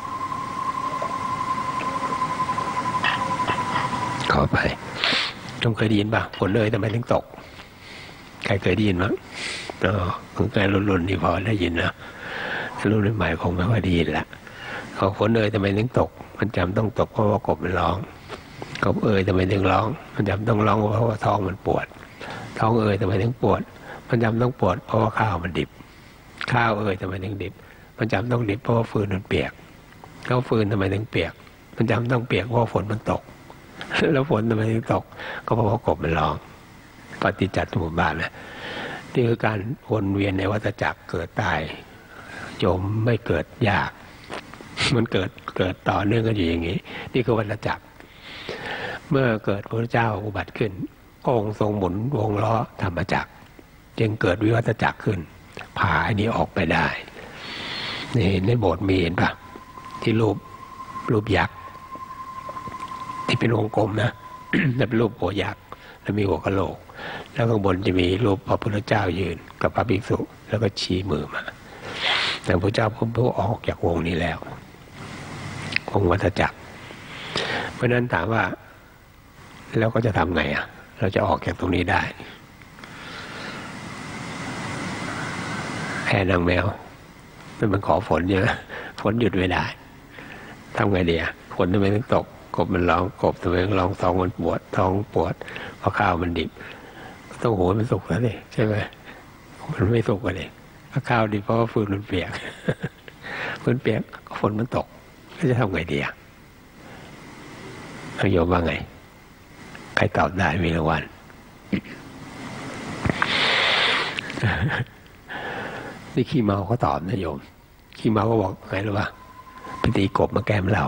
ขอไปต้องเคยได้ยินป่ะฝนเลยทำไมถึงตกใครเคยได้ยินมั้งอ๋อคือแค่รุ่นๆนี่พอได้ยินนะรุ่นใหม่คงไม่ค่อยได้ยินละเขาฝนเลยทำไมถึงตกมันจำต้องตกเพราะว่ากบมันร้องกบเอ่ยทำไมถึงร้องมันจำต้องร้องเพราะว่าท้องมันปวดท้องเอ่ยทำไมถึงปวดมันจำต้องปวดเพราะว่าข้าวมันดิบข้าวเอ่ยทำไมถึงดิบมันจำต้องดิบเพราะว่าฟืนมันเปียกข้าวฟืนทำไมถึงเปียกมันจำต้องเปียกเพราะฝนมันตกแล้วฝนทำไมถึงตกก็เพราะว่ากบมันร้องปฏิจจสมุปบาทนะนี่คือการวนเวียนในวัฏจักรเกิดตายโยมไม่เกิดยากมันเกิดเกิดต่อเนื่องกันอยู่อย่างนี้นี่คือวัฏจักรเมื่อเกิดพระเจ้าอุบัติขึ้นองค์ทรงหมุนวงล้อธรรมจักรจึงเกิดวิวัฏจักรขึ้นพาอันนี้ออกไปได้นี่ในโบสถ์มีเห็นปะที่รูปรูปยักษ์ที่เป็นวงกลมนะ แต่เป็นรูปหัวยักษ์แล้วมีหัวกะโหลกแล้วข้างบนจะมีรูปพระพุทธเจ้ายืนกับพระภิกษุแล้วก็ชี้มือมาแต่พระเจ้าพุ่งพุ่งออกจากวงนี้แล้ววงวัฏจักรเพราะนั้นถามว่าแล้วก็จะทำไงอ่ะเราจะออกจากตรงนี้ได้แค่นางแมวมันขอฝนเยอะฝนหยุดไม่ได้ทำไงดีอ่ะฝนทำไมต้องตกกบมันร้องกบทำไมต้องร้องท้องมันปวดท้องปวดเพราะข้าวมันดิบต้องหัวมันสุกแล้วดิใช่ไหมมันไม่สุกเลยถ้าข้าวดิบเพราะว่าฟืนมันเปียกฟืนเปียกฝนมันตกก็จะทำไงดีอ่ะโยมว่าไงใครตอบได้มีรางวัลนี่ขี้เมาเขาตอบนะโยมขี้เมาก็บอกไงรู้ป่ะไปตีกบมาแก้มเรา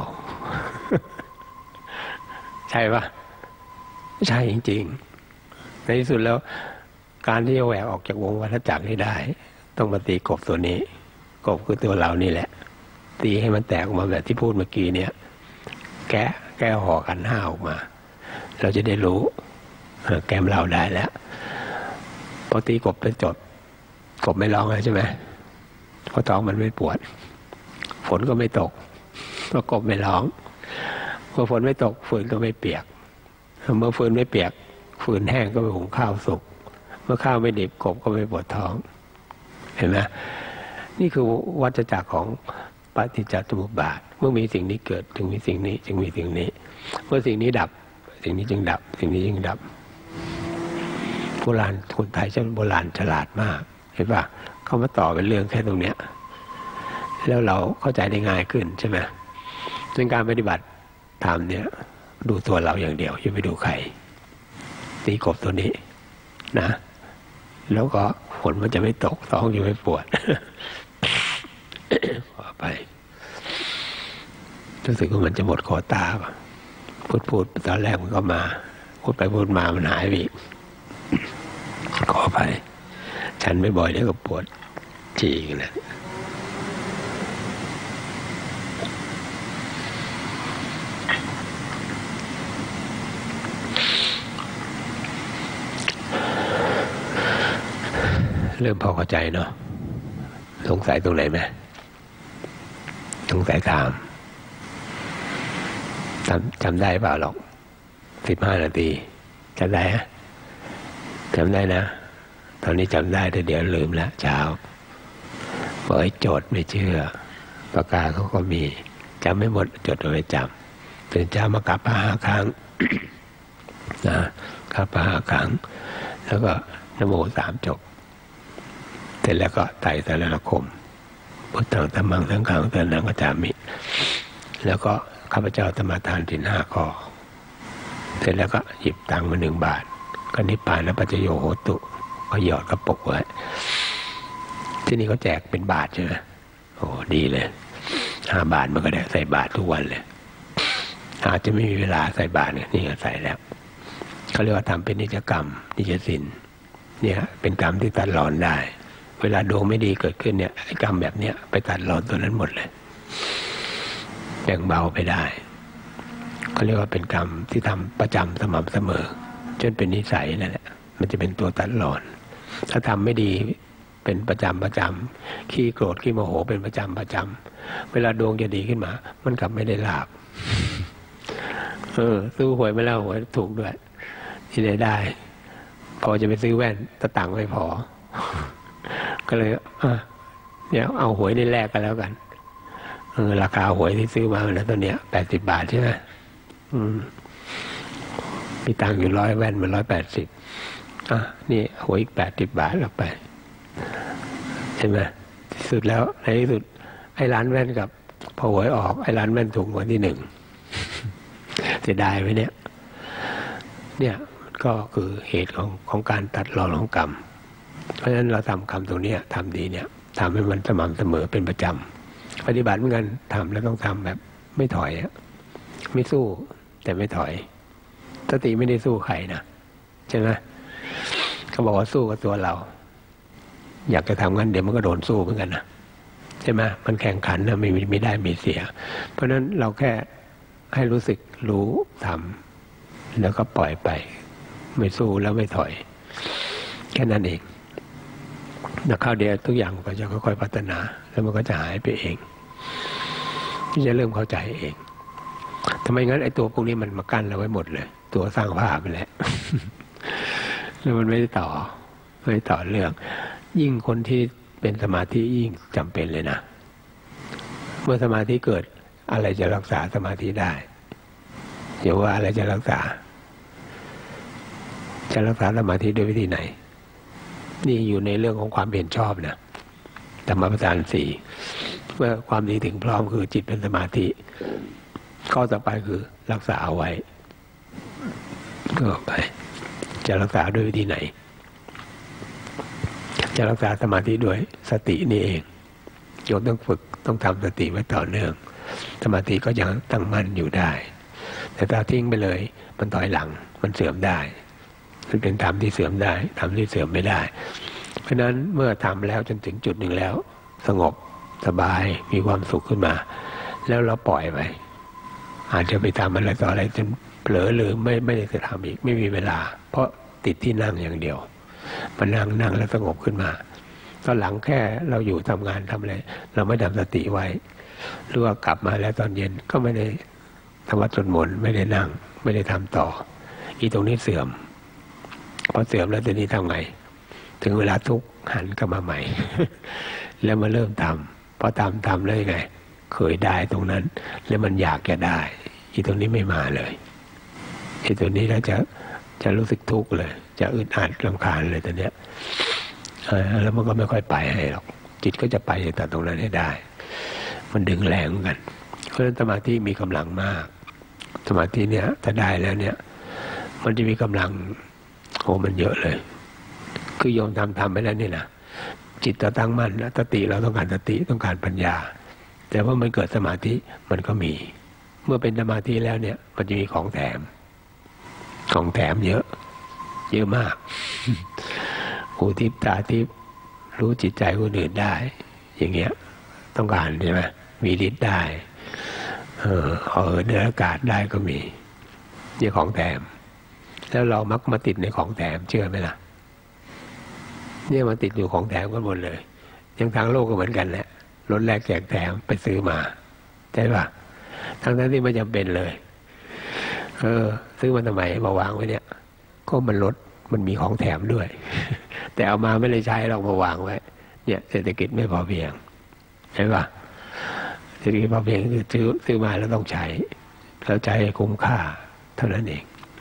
ใช่ป่ะใช่จริงๆในที่สุดแล้วการที่จะแหวกออกจากวงวัฏจักรนี้ได้ต้องมาตีกบตัวนี้กบคือตัวเรานี่แหละตีให้มันแตกออกมาแบบที่พูดเมื่อกี้เนี่ยแกะแก้ห่อกันห้าออกมาเราจะได้รู้แก้มเราได้แล้วพอตีกบไปจดกบไม่ร้องเลยใช่ไหมเพราะท้องมันไม่ปวดฝนก็ไม่ตกเพราะกบไม่ร้องเมื่อฝนไม่ตกฟืนก็ไม่เปียกเมื่อฟืนไม่เปียกฟืนแห้งก็ไปหุงข้าวสุกเมื่อข้าวไม่ดิบกบก็ไม่ปวดท้องเห็นไหมนี่คือวัฏจักรของปฏิจจสมุปบาทเมื่อมีสิ่งนี้เกิดจึงมีสิ่งนี้จึงมีสิ่งนี้เมื่อสิ่งนี้ดับสิ่งนี้จึงดับสิ่งนี้จึงดับโบราณคนไทยชาติโบราณฉลาดมากเห็นป่ะเขามาต่อเป็นเรื่องแค่ตรงเนี้ยแล้วเราเข้าใจได้ง่ายขึ้นใช่ไหมซึ่งการปฏิบัติธรรมเนี่ยดูตัวเราอย่างเดียวอย่าไปดูใครตีกบตัวนี้นะแล้วก็ฝนมันจะไม่ตกท้องจะไม่ปวด ขอไปรู้สึกว่ามันจะหมดโควต้าป่ะพูดพูดตอนแรกมันก็มาพูดไปพูดมามันหายไปอีกขอไปฉันไม่บ่อยเดี๋ยวก็ปวดจีกันนะเริ่มพอเข้าใจเนาะสงสัยตรงไหนไหมสงสัยถามจำจำได้เปล่าหรอกสิบห้านาทีจำได้ฮะจำได้นะตอนนี้จำได้แต่เดี๋ยวลืมแล้วเช้าบอกให้จดไม่เชื่อปากกาเขาก็มีจำไม่หมดจดเอาไว้จำตื่นเช้ามากราบพระห้าครั้ง นะกราบพระห้าครั้งแล้วก็นะโมสามจบเสร็จแล้วก็ไตรสรณคมพุทธังธัมมังสังฆังสรณังคัจฉามิแล้วก็ข้าพเจ้าธรรมทานศีลห้าข้อเสร็จแล้วก็หยิบตังค์มาหนึ่งบาทก็นิพพานปัจจโยโหตุก็หยอดกระปุกไว้ที่นี่เขาแจกเป็นบาทใช่ไหมโอ้ดีเลยห้าบาทมันก็ได้ใส่บาททุกวันเลยอาจจะไม่มีเวลาใส่บาทเนี่ยนี่ก็ใส่แล้วเขาเรียกว่าทำเป็นนิจกรรมนิจสินเนี่ยเป็นกรรมที่ตัดรอนได้เวลาดวงไม่ดีเกิดขึ้นเนี่ยไอ้กรรมแบบเนี้ยไปตัดรอนตัวนั้นหมดเลยแบ่งเบาไปได้เขาเรียกว่าเป็นกรรมที่ทำประจำสม่ำเสมอจนเป็นนิสัยนั่นแหละมันจะเป็นตัวตัดรอน ถ้าทำไม่ดีเป็นประจำประจำขี้โกรธขี้โมโหเป็นประจำประจำเวลาดวงจะดีขึ้นมามันกลับไม่ได้ลาบเออซื้อหวยไม่แล้วหวยถูกด้วยที่ได้ได้พอจะไปซื้อแว่นตะตังไม่พอก็เลยอ่ะเดี๋ยวเอาหวยนี่แลกกันแล้วกันเออราคาหวยที่ซื้อมาแล้วตัวเนี้ยแปดสิบบาทใช่ไหมอืมมีตังค์อยู่ร้อยแว่นมันร้อยแปดสิบอ่ะนี่หวยอีกแปดสิบบาทเอาไปใช่ไหมที่สุดแล้วในที่สุดไอ้ร้านแว่นกับพอหวยออกไอ้ร้านแว่นถูกวันที่หนึ่งเสียดายไหมเนี่ยเนี่ยก็คือเหตุของของการตัดรอนของกรรมเพราะฉะนั้นเราทำกรรมตรงนี้ทำดีเนี่ยทำให้มันสม่ำเสมอเป็นประจำปฏิบัติเหมือนกันทำแล้วต้องทำแบบไม่ถอยไม่สู้แต่ไม่ถอยสติไม่ได้สู้ใครนะใช่ไหมเขาบอกว่าสู้กับตัวเราอยากจะทำงั้นเดี๋ยวมันก็โดนสู้เหมือนกันนะใช่ไหมมันแข่งขันนะไม่ไม่ได้ไม่เสียเพราะฉะนั้นเราแค่ให้รู้สึกรู้ทำแล้วก็ปล่อยไปไม่สู้แล้วไม่ถอยแค่นั้นเองแล้วคราวเดียวทุกอย่างก็จะค่อยๆพัฒนาแล้วมันก็จะหายไปเองที่จะเริ่มเข้าใจเองทำไมงั้นไอ้ตัวพวกนี้มันมากั้นเราไว้หมดเลยตัวสร้างภาพไปแล้ว แล้วมันไม่ได้ต่อไม่ได้ต่อเรื่องยิ่งคนที่เป็นสมาธิยิ่งจำเป็นเลยนะเมื่อสมาธิเกิดอะไรจะรักษาสมาธิได้เดี๋ยวว่าอะไรจะรักษาจะรักษาสมาธิด้วยวิธีไหนนี่อยู่ในเรื่องของความเห็นชอบนะธรรมประธานสี่เมื่อความดีถึงพร้อมคือจิตเป็นสมาธิข้อต่อไปคือรักษาเอาไว้ก็ไปจะรักษาด้วยวิธีไหนจะรักษาสมาธิด้วยสตินี่เองโยมต้องฝึกต้องทำสติไว้ต่อเนื่องสมาธิก็ยังตั้งมั่นอยู่ได้แต่ถ้าทิ้งไปเลยมันถอยหลังมันเสื่อมได้มันเป็นธรรมที่เสื่อมได้ธรรมที่เสื่อมไม่ได้เพราะนั้นเมื่อทำแล้วจนถึงจุดหนึ่งแล้วสงบสบายมีความสุขขึ้นมาแล้วเราปล่อยไปอาจจะไปทำอะไรต่ออะไรจนเผลอหรือไม่ไม่ได้จะทำอีกไม่มีเวลาเพราะติดที่นั่งอย่างเดียวมันนั่งนั่งแล้วสงบขึ้นมาตอนหลังแค่เราอยู่ทำงานทำอะไรเราไม่ทำสติไว้หรือว่ากลับมาแล้วตอนเย็นก็ไม่ได้ทำวัดสวดมนต์ไม่ได้นั่งไม่ได้ทำต่ออีตรงนี้เสื่อมพอเสื่อมแล้วตอนนี้ทำไงถึงเวลาทุกข์หันกลับมาใหม่ แล้วมาเริ่มทำพอทำทำเลยไงเคยได้ตรงนั้นแล้วมันอยากจะได้อีตรงนี้ไม่มาเลยอีตรงนี้เราจะจะรู้สึกทุกข์เลยจะอึดอัดรำคาญเลยตอนเนี้ยแล้วมันก็ไม่ค่อยไปให้หรอกจิตก็จะไปแต่ตรงนั้นให้ได้มันดึงแรงกันเพราะฉะนั้นสมาธิมีกำลังมากสมาธิเนี่ยถ้าได้แล้วเนี่ยมันจะมีกำลังโอ้มันเยอะเลยคือโยมทำทำไปแล้วนี่นะจิตเราตั้งมั่นแล้วสติเราต้องการสติต้องการปัญญาแต่ว่ามันเกิดสมาธิมันก็มีเมื่อเป็นสมาธิแล้วเนี่ยมันจะมีของแถมของแถมเยอะเยอะมากหูทิพตาทิพรู้จิตใจคนอื่นได้อย่างเงี้ยต้องการใช่ไหมมีฤทธิ์ได้เออเออเนื้ออากาศได้ก็มีนี่ของแถมแล้วเรามักมาติดในของแถมเชื่อไหมล่ะเนี่ยมาติดอยู่ของแถมกันหมดเลยยังทางโลกก็เหมือนกันแหละรถแรกแจกแถมไปซื้อมาใช่ป่ะทั้งนั้นที่ไม่จำเป็นเลยเออซื้อมาทำไมมาวางไว้เนี่ยก็มันลดมันมีของแถมด้วยแต่เอามาไม่ได้ใช้เรามาวางไว้เนี่ยเศรษฐกิจไม่พอเพียงใช่ป่ะเศรษฐกิจพอเพียงคือซื้อซื้อมาแล้วต้องใช้แล้วใช้คุ้มค่าเท่านั้นเอง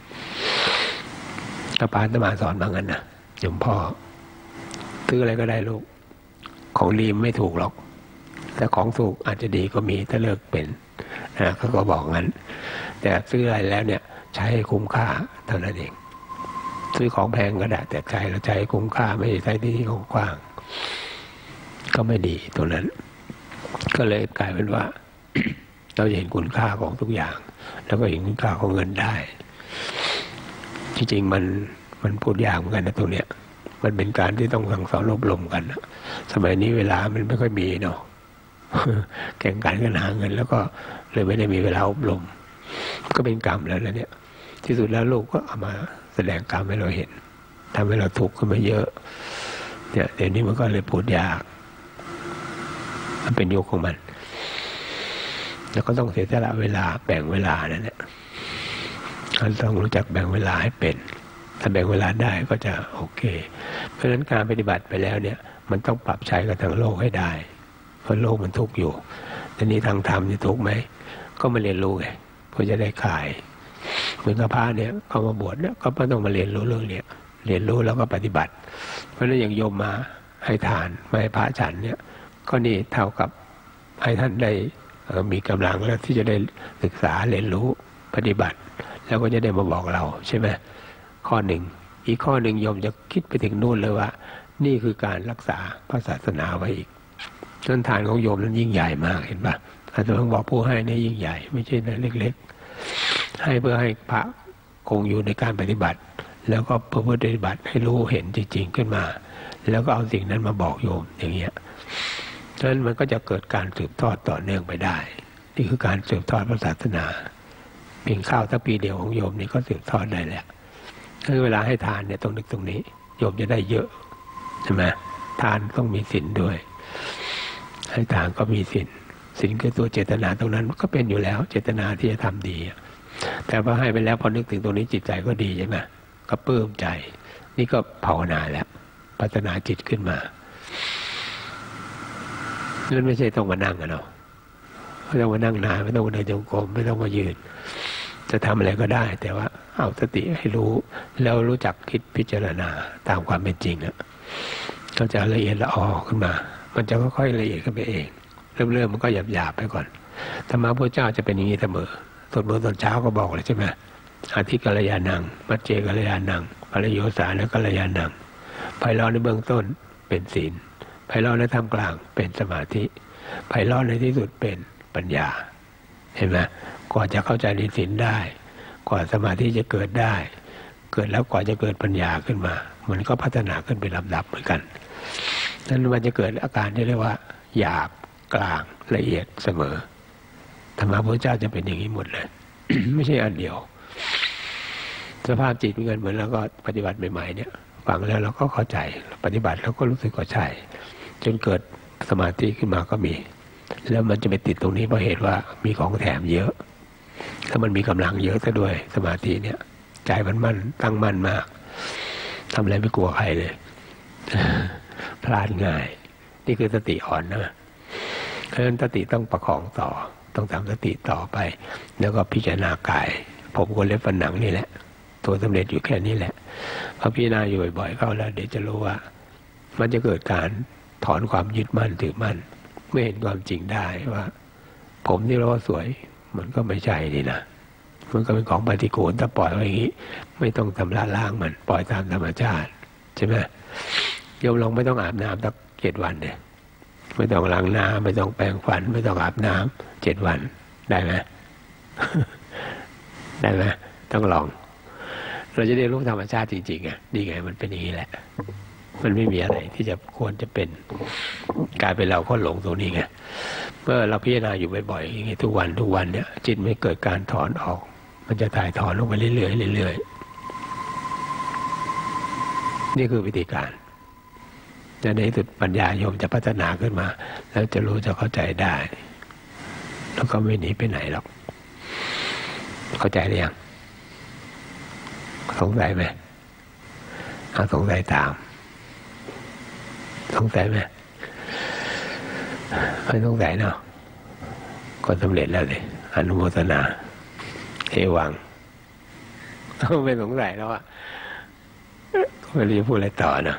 อาปาตมาสอนบางอันนะโยมพ่อซื้ออะไรก็ได้ลูกของดีไม่ถูกหรอกแต่ของถูกอาจจะดีก็มีถ้าเลิกเป็นนะเขาก็บอกงั้นแต่ซื้ออะไรแล้วเนี่ยใช้ให้คุ้มค่าเท่านั้นเองซื้อของแพงก็ได้แต่ใช้แล้วใช้คุ้มค่าไม่ใช้ที่ที่กว้างก็ไม่ดีตรงนั้นก็เลยกลายเป็นว่า เราจะเห็นคุณค่าของทุกอย่างแล้วก็เห็นคุณค่าของเงินได้จริงๆมันมันพูดยากเหมือนกันนะตรงเนี้ยมันเป็นการที่ต้องสั่งสอนอบรมกันสมัยนี้เวลามันไม่ค่อยมีเนาะ แข่งขันกันหาเงินแล้วก็เลยไม่ได้มีเวลาอบรมก็เป็นกรรมแล้วนะเนี่ยที่สุดแล้วลูกก็เอามาแสดงกรรมให้เราเห็นทำให้เราทุกข์ขึ้นมาเยอะเนี่ยเดี๋ยวนี้มันก็เลยพูดยากมันเป็นยุคของมันแล้วก็ต้องเสียสละเวลาแบ่งเวลานั่นแหละเราต้องรู้จักแบ่งเวลาให้เป็นถ้าแบ่งเวลาได้ก็จะโอเคเพราะฉะนั้นการปฏิบัติไปแล้วเนี่ยมันต้องปรับใช้กับทางโลกให้ได้เพราะโลกมันทุกข์อยู่ทีนี้ทางธรรมจะทุกข์ไหมก็มาเรียนรู้ไงเพื่อจะได้คลายเหมือนกับพระเนี่ยเขามาบวชเนี่ยก็ต้องมาเรียนรู้เรื่องเนี้ยเรียนรู้แล้วก็ปฏิบัติเพราะฉะนั้นอย่างโยมมาให้ทานไม่ให้พระฉันเนี่ยก็นี่เท่ากับให้ท่านได้มีกำลังแล้วที่จะได้ศึกษาเรียนรู้ปฏิบัติแล้วก็จะได้มาบอกเราใช่ไหมข้อหนึ่งอีกข้อหนึ่งโยมจะคิดไปถึงนู่นเลยว่านี่คือการรักษาพระศาสนาไว้อีกต้นทานของโยมนั้นยิ่งใหญ่มากเห็นปะอาจารย์บอกผู้ให้เนี่ยยิ่งใหญ่ไม่ใช่เล็กๆให้เพื่อให้พระคงอยู่ในการปฏิบัติแล้วก็เพื่อปฏิบัติให้รู้เห็นจริงๆขึ้นมาแล้วก็เอาสิ่งนั้นมาบอกโยมอย่างเงี้ยฉะนั้นมันก็จะเกิดการสืบทอดต่อเนื่องไปได้นี่คือการสืบทอดพระศาสนาเพียงข้าวสักปีเดียวของโยมนี่ก็สืบทอดได้แล้วคือเวลาให้ทานเนี่ยต้องนึกตรงนี้โยมจะได้เยอะใช่ไหมทานต้องมีศีลด้วยให้ทานก็มีศีลศีลคือตัวเจตนาตรงนั้นก็เป็นอยู่แล้วเจตนาที่จะทำดีแต่พอให้ไปแล้วพอนึกถึงตรงนี้จิตใจก็ดีใช่ไหมก็ปลื้มใจนี่ก็ภาวนาแล้วพัฒนาจิตขึ้นมานั่นไม่ใช่ต้องมานั่งกันเนาะไม่ต้องมานั่งนานไม่ต้องมาเดินจงกรมไม่ต้องมายืนจะทำอะไรก็ได้แต่ว่าเอาสติให้รู้แล้วรู้จักคิดพิจารณาตามความเป็นจริงนะก็จะละเอียดละออขึ้นมามันจะค่อยๆละเอียดขึ้นไปเองเริ่มๆมันก็หยาบๆไปก่อนธรรมะพระเจ้าจะเป็นอย่างนี้เสมอตอนเมื่อตอนเช้าก็บอกเลยใช่ไหมอาทิกัลยาณังมัจเจกัลยาณังปริโยสานกัลยาณังไพเราะในเบื้องต้นเป็นศีลไพเราะในท่ามกลางเป็นสมาธิไพเราะในที่สุดเป็นปัญญาเห็นไหมกว่าจะเข้าใจในศีลได้กว่าสมาธิจะเกิดได้เกิดแล้วกว่าจะเกิดปัญญาขึ้นมามันก็พัฒนาขึ้นเป็นลำดับเหมือนกันนั้นมันจะเกิดอาการที่เรียกว่าหยาบกลางละเอียดเสมอธรรมะพระเจ้าจะเป็นอย่างนี้หมดเลย ไม่ใช่อันเดียวสภาพจิตเหมือนกันเหมือนแล้วก็ปฏิบัติใหม่ๆเนี่ยฟังแล้วเราก็เข้าใจปฏิบัติแล้วก็รู้สึกว่าใช่จนเกิดสมาธิขึ้นมาก็มีแล้วมันจะไปติดตรงนี้เพราะเหตุว่ามีของแถมเยอะถ้ามันมีกำลังเยอะซะด้วยสมาธิเนี่ยใจมันมั่นตั้งมั่นมากทำอะไรไม่กลัวใครเลย พลาดง่ายนี่คือสติอ่อนนะเพราะฉะนั้นสติต้องประคองต่อต้องทำสติต่อไปแล้วก็พิจารณากายผมก็เล็บฝันหนังนี่แหละตัวสำเร็จอยู่แค่นี้แหละพอพิจารณาอยู่บ่อยๆเข้าแล้วเดี๋ยวจะรู้ว่ามันจะเกิดการถอนความยึดมั่นถือมั่นไม่เห็นความจริงได้ว่าผมที่เราสวยมันก็ไม่ใช่นี่นะมันก็เป็นของปฏิกูลถ้าปล่อยไว้อย่างนี้ไม่ต้องทำละล้างมันปล่อยตามธรรมชาติใช่ไหมโยมลองไม่ต้องอาบน้ำสักเจ็ดวันเนี่ยไม่ต้องล้างหน้าไม่ต้องแปรงฟันไม่ต้องอาบน้ำเจ็ดวันได้ไหม ได้ไหมต้องลองเราจะได้รู้ธรรมชาติจริงๆอ่ะนี่ไงมันเป็นอย่างนี้แหละมันไม่มีอะไรที่จะควรจะเป็นกลายเป็นเราก็หลงตรงนี้ไงเมื่อเราพิจารณาอยู่บ่อยๆอย่างนี้ทุกวันทุกวันเนี่ยจิตไม่เกิดการถอนออกมันจะถ่ายถอนลงไปเรื่อยๆเรื่อยๆนี่คือวิธีการและในที่สุดปัญญาโยมจะพัฒนาขึ้นมาแล้วจะรู้จะเข้าใจได้แล้วก็ไม่หนีไปไหนหรอกเข้าใจหรือยังสงสัยไหมเอาสงสัยตามสงสัยไหมไม่สงสัยเนาะก็สำเร็จแล้วเลยอนุโมทนาเอวังไม่สงสัยแล้วอ่ะไม่รู้จะพูดอะไรต่อนะ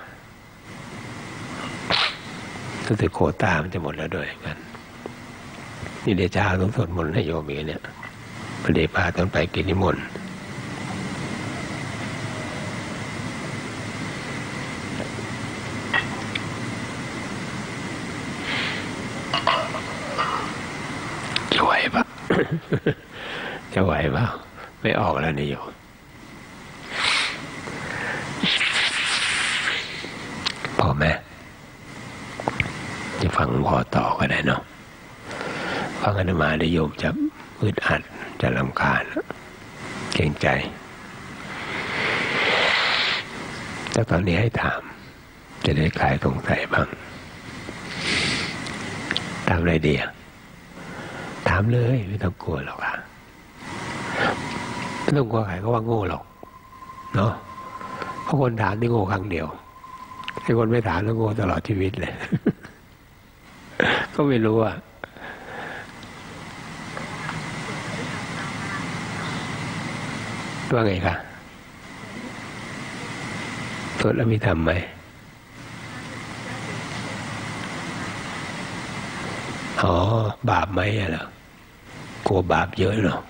รู้สึกโควต้ามันจะหมดแล้วด้วยกันนี่เดชาต้องสวดมนต์ให้โยมอีกเนี่ยพระเดชพาต้องไปกินนิมนต์จะไหวปะ จะไหวปะไม่ออกแล้วนี่โยมพอไหมจะฟังพอต่อก็ได้เนาะฟังอาตมาได้โยมจะอึดอัดจะรำคาญเกรงใจแล้วตอนนี้ให้ถามจะได้คลายสงสัยบ้างถามอะไรดีอ่ะถามเลยไม่ต้องกลัวหรอกค่ะไม่ต้องกลัวใครก็ว่าโง่หรอกเนาะเพราะคนถามนี่โง่ครั้งเดียวไอ้คนไม่ถามแล้วโง่ตลอดชีวิตเลย ก็ไม่รู้อ่ะว่าไงคะสวดแล้วมีทำไหมอ๋อบาปไหมอะเหรอกลัวบาปเยอะเหรอ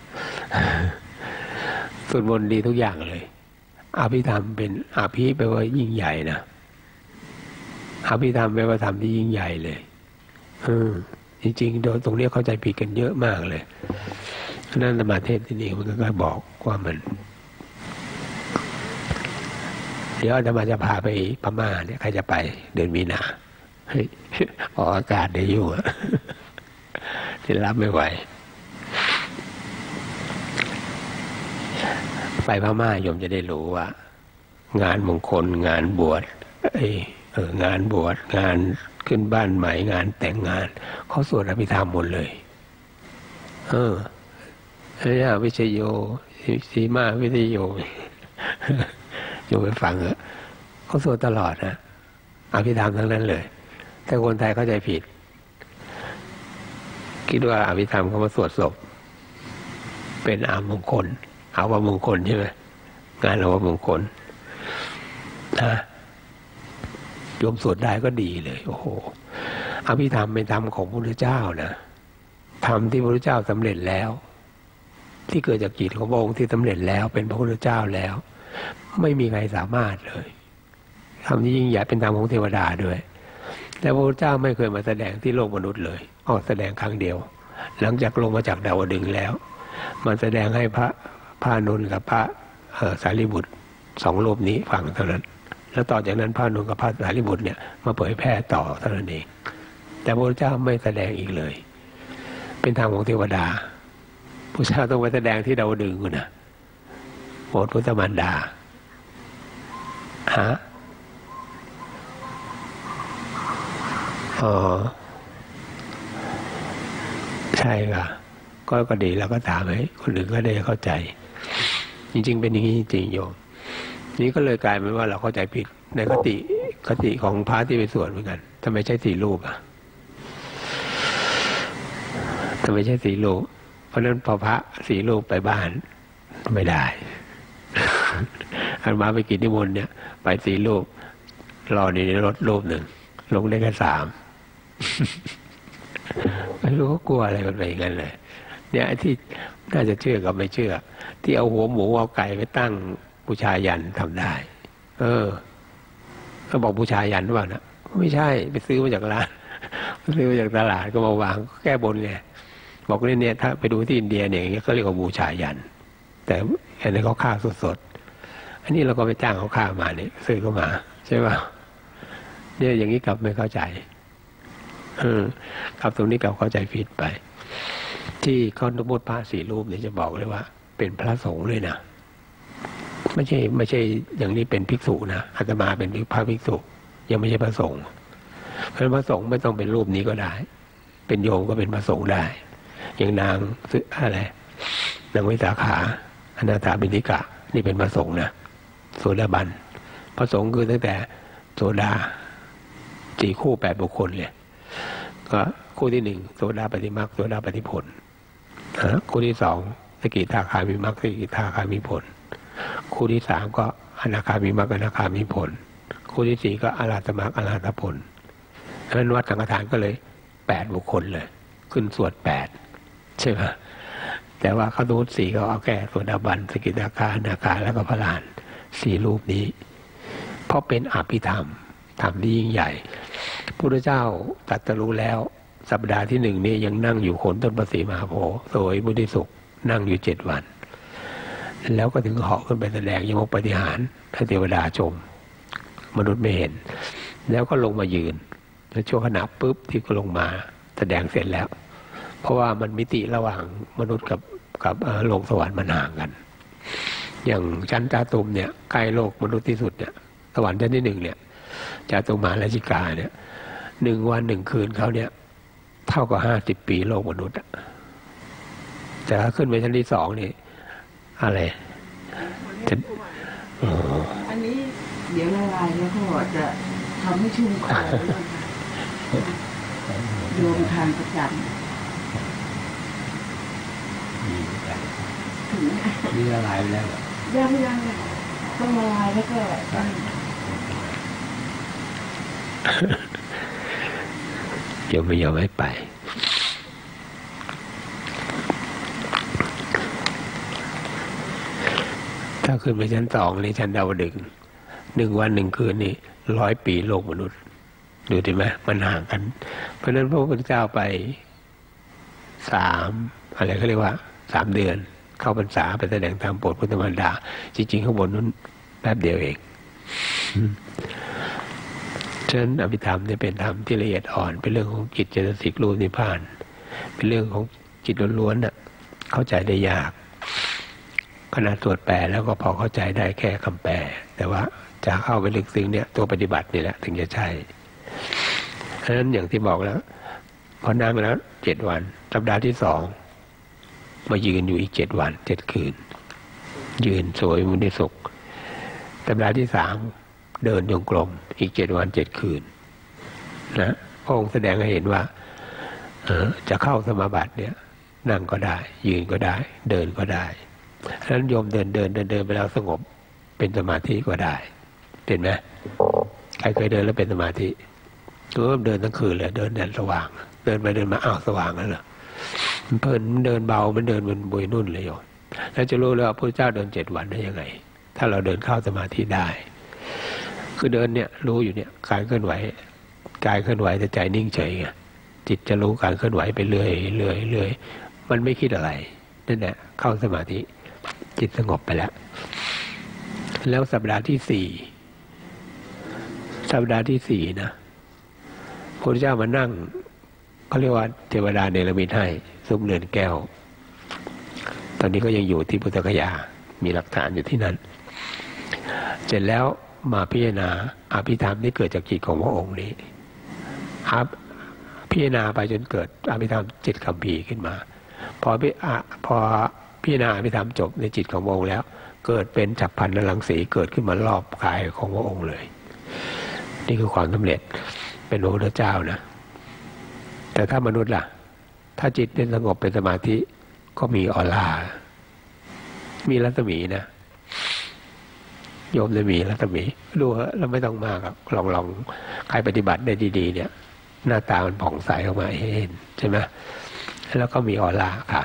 สวดมนต์ดีทุกอย่างเลยอภิธรรมเป็นอภิแปลว่ายิ่งใหญ่นะอภิธรรมแปลว่าธรรมที่ยิ่งใหญ่เลยเออจริงๆโดยตรงนี้เข้าใจผิดกันเยอะมากเลยนั่นธรรมเทศที่นี่มันก็บอกว่ามันเดี๋ยวธรรมาจะพาไปพม่าเนี่ยใครจะไปเดือนมีนาออกอากาศได้อยู่ที่รับไม่ไหวไปพม่าโยมจะได้รู้ว่างานมงคลงานบวชเอองานบวชงานขึ้นบ้านใหม่งานแต่งงานเขาสวดอภิธรรมหมดเลยเออพระยาวิชโยสีมาวิทโยโยมไปฟังอะเขาสวดตลอดนะอภิธรรมทั้งนั้นเลยแต่คนไทยเข้าใจผิดคิดว่าอภิธรรมเขามาสวดศพเป็นอามงคลอาวมงคลใช่ไหมงานอาวมงคลนะโยมสวดได้ก็ดีเลยโอ้โหอภิธรรมเป็นธรรมของพระพุทธเจ้านะธรรมที่พระพุทธเจ้าสำเร็จแล้วที่เกิดจากจิตของพระองค์ที่สำเร็จแล้วเป็นพระพุทธเจ้าแล้วไม่มีใครสามารถเลยธรรมที่ยิ่งใหญ่เป็นธรรมของเทวดาด้วยแต่พระพุทธเจ้าไม่เคยมาแสดงที่โลกมนุษย์เลยออกแสดงครั้งเดียวหลังจากลงมาจากดาวดึงส์แล้วมันแสดงให้พระพระนนท์กับพระสารีบุตรสองรูปนี้ฟังเท่านั้นแล้วต่อจากนั้นพระนนท์กับพระสารีบุตรเนี่ยมาเผยแพร่ต่อเท่านั้นเองแต่พระพุทธเจ้าไม่แสดงอีกเลยเป็นธรรมของเทวดาพระเจ้าต้องไปแสดงที่ดาวดึงส์นะโปรดพุทธมารดาฮะอ๋อใช่ค่ะก็ก็ดีแล้วก็ถามให้คนอื่นก็ได้เข้าใจจริงๆเป็นอย่างนี้จริงๆโยมนี่ก็เลยกลายเป็นว่าเราเข้าใจผิดในคติคติของพระที่ไปสวดเหมือนกันทำไมใช่สี่รูปอ่ะทำไมใช่สี่รูปเพราะนั้นพอพระสี่รูปไปบ้านไม่ได้อันมาไปกินนิมนต์เนี่ยไปสี่รูปรอในรถรูปหนึ่งลงได้แค่สามไม่รู้เขากลัวอะไรกันไปกันเลยเนี่ยที่น่าจะเชื่อกับไม่เชื่อที่เอาหัวหมูเอาไก่ไปตั้งบูชายันทำได้เออเขาบอกบูชายันหรือเปล่านะไม่ใช่ไปซื้อมาจากร้านซื้อมาจากตลาดก็มาวางแก้บนไงบอกเนี่ยเนี่ยถ้าไปดูที่อินเดียเนี่ยอย่างเงี้ยเขาเรียกว่าบูชายันแต่อันนี้เขาฆ่าสดๆอันนี้เราก็ไปจ้างเขาฆ่ามาเนี่ยซื้อเข้ามาใช่ป่ะเนี่ยอย่างนี้กลับไม่เข้าใจเออครับตรงนี้กลับเข้าใจผิดไปที่เขานมุตพระสี่รูปเนี่ยจะบอกเลยว่าเป็นพระสงฆ์เลยนะไม่ใช่ไม่ใช่อย่างนี้เป็นภิกษุนะอาตมาเป็นพระภิกษุยังไม่ใช่พระสงฆ์เพราะพระสงฆ์ไม่ต้องเป็นรูปนี้ก็ได้เป็นโยมก็เป็นพระสงฆ์ได้อย่างนางอะไรนางวิสาขาอนาถาบิณฑิกะนี่เป็นพระสงฆ์นะโสดาบันพระสงฆ์คือตั้งแต่โสดาสี่คู่แปดบุคคลเลยก็คู่ที่หนึ่งโสดาปฏิมรรคโสดาปฏิผลคู่ที่สองสกิทาคามิมรรคสกิทาคามิผลคู่ที่สามก็อนาคามิมรรคอนาคามิผลคู่ที่สี่ก็อรหัตมรรคอรหัตผลเพราะฉะนั้นวัดสังฆทานก็เลยแปดบุคคลเลยขึ้นสวดแปดใช่ไหมแต่ว่าเขาดูสี่เขาเอาแค่โสดาบันสกิทาคาอนาคาแล้วก็พระอรหันต์สี่รูปนี้เพราะเป็นอภิธรรมธรรมที่ยิ่งใหญ่พระพุทธเจ้าตรัสรู้แล้วสัปดาห์ที่หนึ่งนี้ยังนั่งอยู่โคนต้นประสีมหาโพธิ์โสยบุติสุขนั่งอยู่เจ็ดวันแล้วก็ถึงเหาะขึ้นไปแสดงยมกปฏิหารให้เทวดาชมมนุษย์ไม่เห็นแล้วก็ลงมายืนแล้วช่วงขณะปุ๊บที่ก็ลงมาแสดงเสร็จแล้วเพราะว่ามันมิติระหว่างมนุษย์กับกับโลกสวรรค์มันห่างกันอย่างชั้นจาตุมเนี่ยใกล้โลกมนุษย์ที่สุดเนี่ยสวรรค์ชั้นที่หนึ่งเนี่ยจาตุมหาราชิกาเนี่ยหนึ่งวันหนึ่งคืนเขาเนี่ยเท่ากับห้าสิบปีโลกมนุษย์อะแต่ถ้าขึ้นไปชั้นที่สองนี่อะไรจะอันนี้เดี๋ยวละลายแล้วก็จะทำให้ชุ่มคอโยมทานประจำถึงนี่ละลายไปแล้วยังยังต้องละลายแล้วก็เดี๋ยวไม่ยอมให้ไปถ้าขึ้นไปชั้นสองในชั้นดาวดึงส์หนึ่งวันหนึ่งคืนนี่ร้อยปีโลกมนุษย์ดูดิไหมมันห่างกันเพราะนั้นพระพุทธเจ้าไปสามอะไรเขาเรียกว่าสามเดือนเข้าพรรษาไปแสดงธรรมโปรดพุทธมารดาจริงๆข้างบนนั้นแป๊บเดียวเองฉะนั้นอภิธรรมเนี่ยเป็นธรรมที่ละเอียดอ่อนเป็นเรื่องของจิตเจตสิกรูปนิพพานเป็นเรื่องของจิตล้วนๆน่ะเข้าใจได้ยากขณะตรวจแปลแล้วก็พอเข้าใจได้แค่คำแปลแต่ว่าจะเข้าไปลึกซึ้งเนี่ยตัวปฏิบัตินี่แหละถึงจะใช่เพราะฉะนั้นอย่างที่บอกแล้วพอนั่งแล้วเจ็ดวันสัปดาห์ที่สองมายืนอยู่อีกเจ็ดวันเจ็ดคืนยืนสวยมุนิสุขสัปดาห์ที่สามเดินจงกรมอีกเจ็ดวันเจ็ดคืนนะพระองค์แสดงให้เห็นว่าเออจะเข้าสมาบัติเนี่ยนั่งก็ได้ยืนก็ได้เดินก็ได้ฉะนั้นโยมเดินเดินเดินเดินไปแล้วสงบเป็นสมาธิก็ได้เห็นไหมใครเคยเดินแล้วเป็นสมาธิตัวเดินทั้งคืนเลยเดินแดดสว่างเดินไปเดินมาอ้าวสว่างแล้วเหรอมันเพลินมันเดินเบามันเดินมันบุยนุ่นเลยโยมแล้วจะรู้เลยว่าพระเจ้าเดินเจ็ดวันได้ยังไงถ้าเราเดินเข้าสมาธิได้คือเดินเนี่ยรู้อยู่เนี่ยการเคลื่อนไหวกายเคลื่อนไหวแต่ใจนิ่งเฉยไงจิตจะรู้การเคลื่อนไหวไปเรื่อยเรื่อยเรื่อยมันไม่คิดอะไรนั่นแหละเข้าสมาธิจิตสงบไปแล้วแล้วสัปดาห์ที่สี่สัปดาห์ที่สี่นะพระพุทธเจ้ามานั่งเขาเรียกว่าเทวดาเนรมิตให้ซุ้มเรือนแก้วตอนนี้ก็ยังอยู่ที่พุทธคยามีหลักฐานอยู่ที่นั้นเสร็จแล้วมาพิจารณาอภิธรรมที่เกิดจากจิตของพระองค์นี้ครับพิจารณาไปจนเกิดอภิธรรมจิตคัมภีร์ขึ้นมาพอพิพอพิจารณาอภิธรรมจบในจิตของพระองค์แล้วเกิดเป็นฉัพพรรณรังสีเกิดขึ้นมารอบกายของพระองค์เลยนี่คือความสำเร็จเป็นพระพุทธเจ้านะแต่ถ้ามนุษย์ล่ะถ้าจิตเป็นสงบเป็นสมาธิก็มีออร่ามีรัศมีนะโยมเลยมีรัศมีดูฮะเราไม่ต้องมากครับลองลองใครปฏิบัติได้ดีๆเนี่ยหน้าตามันผ่องใสออกมาเห็นใช่ไหมแล้วก็มีออร่าค่ะ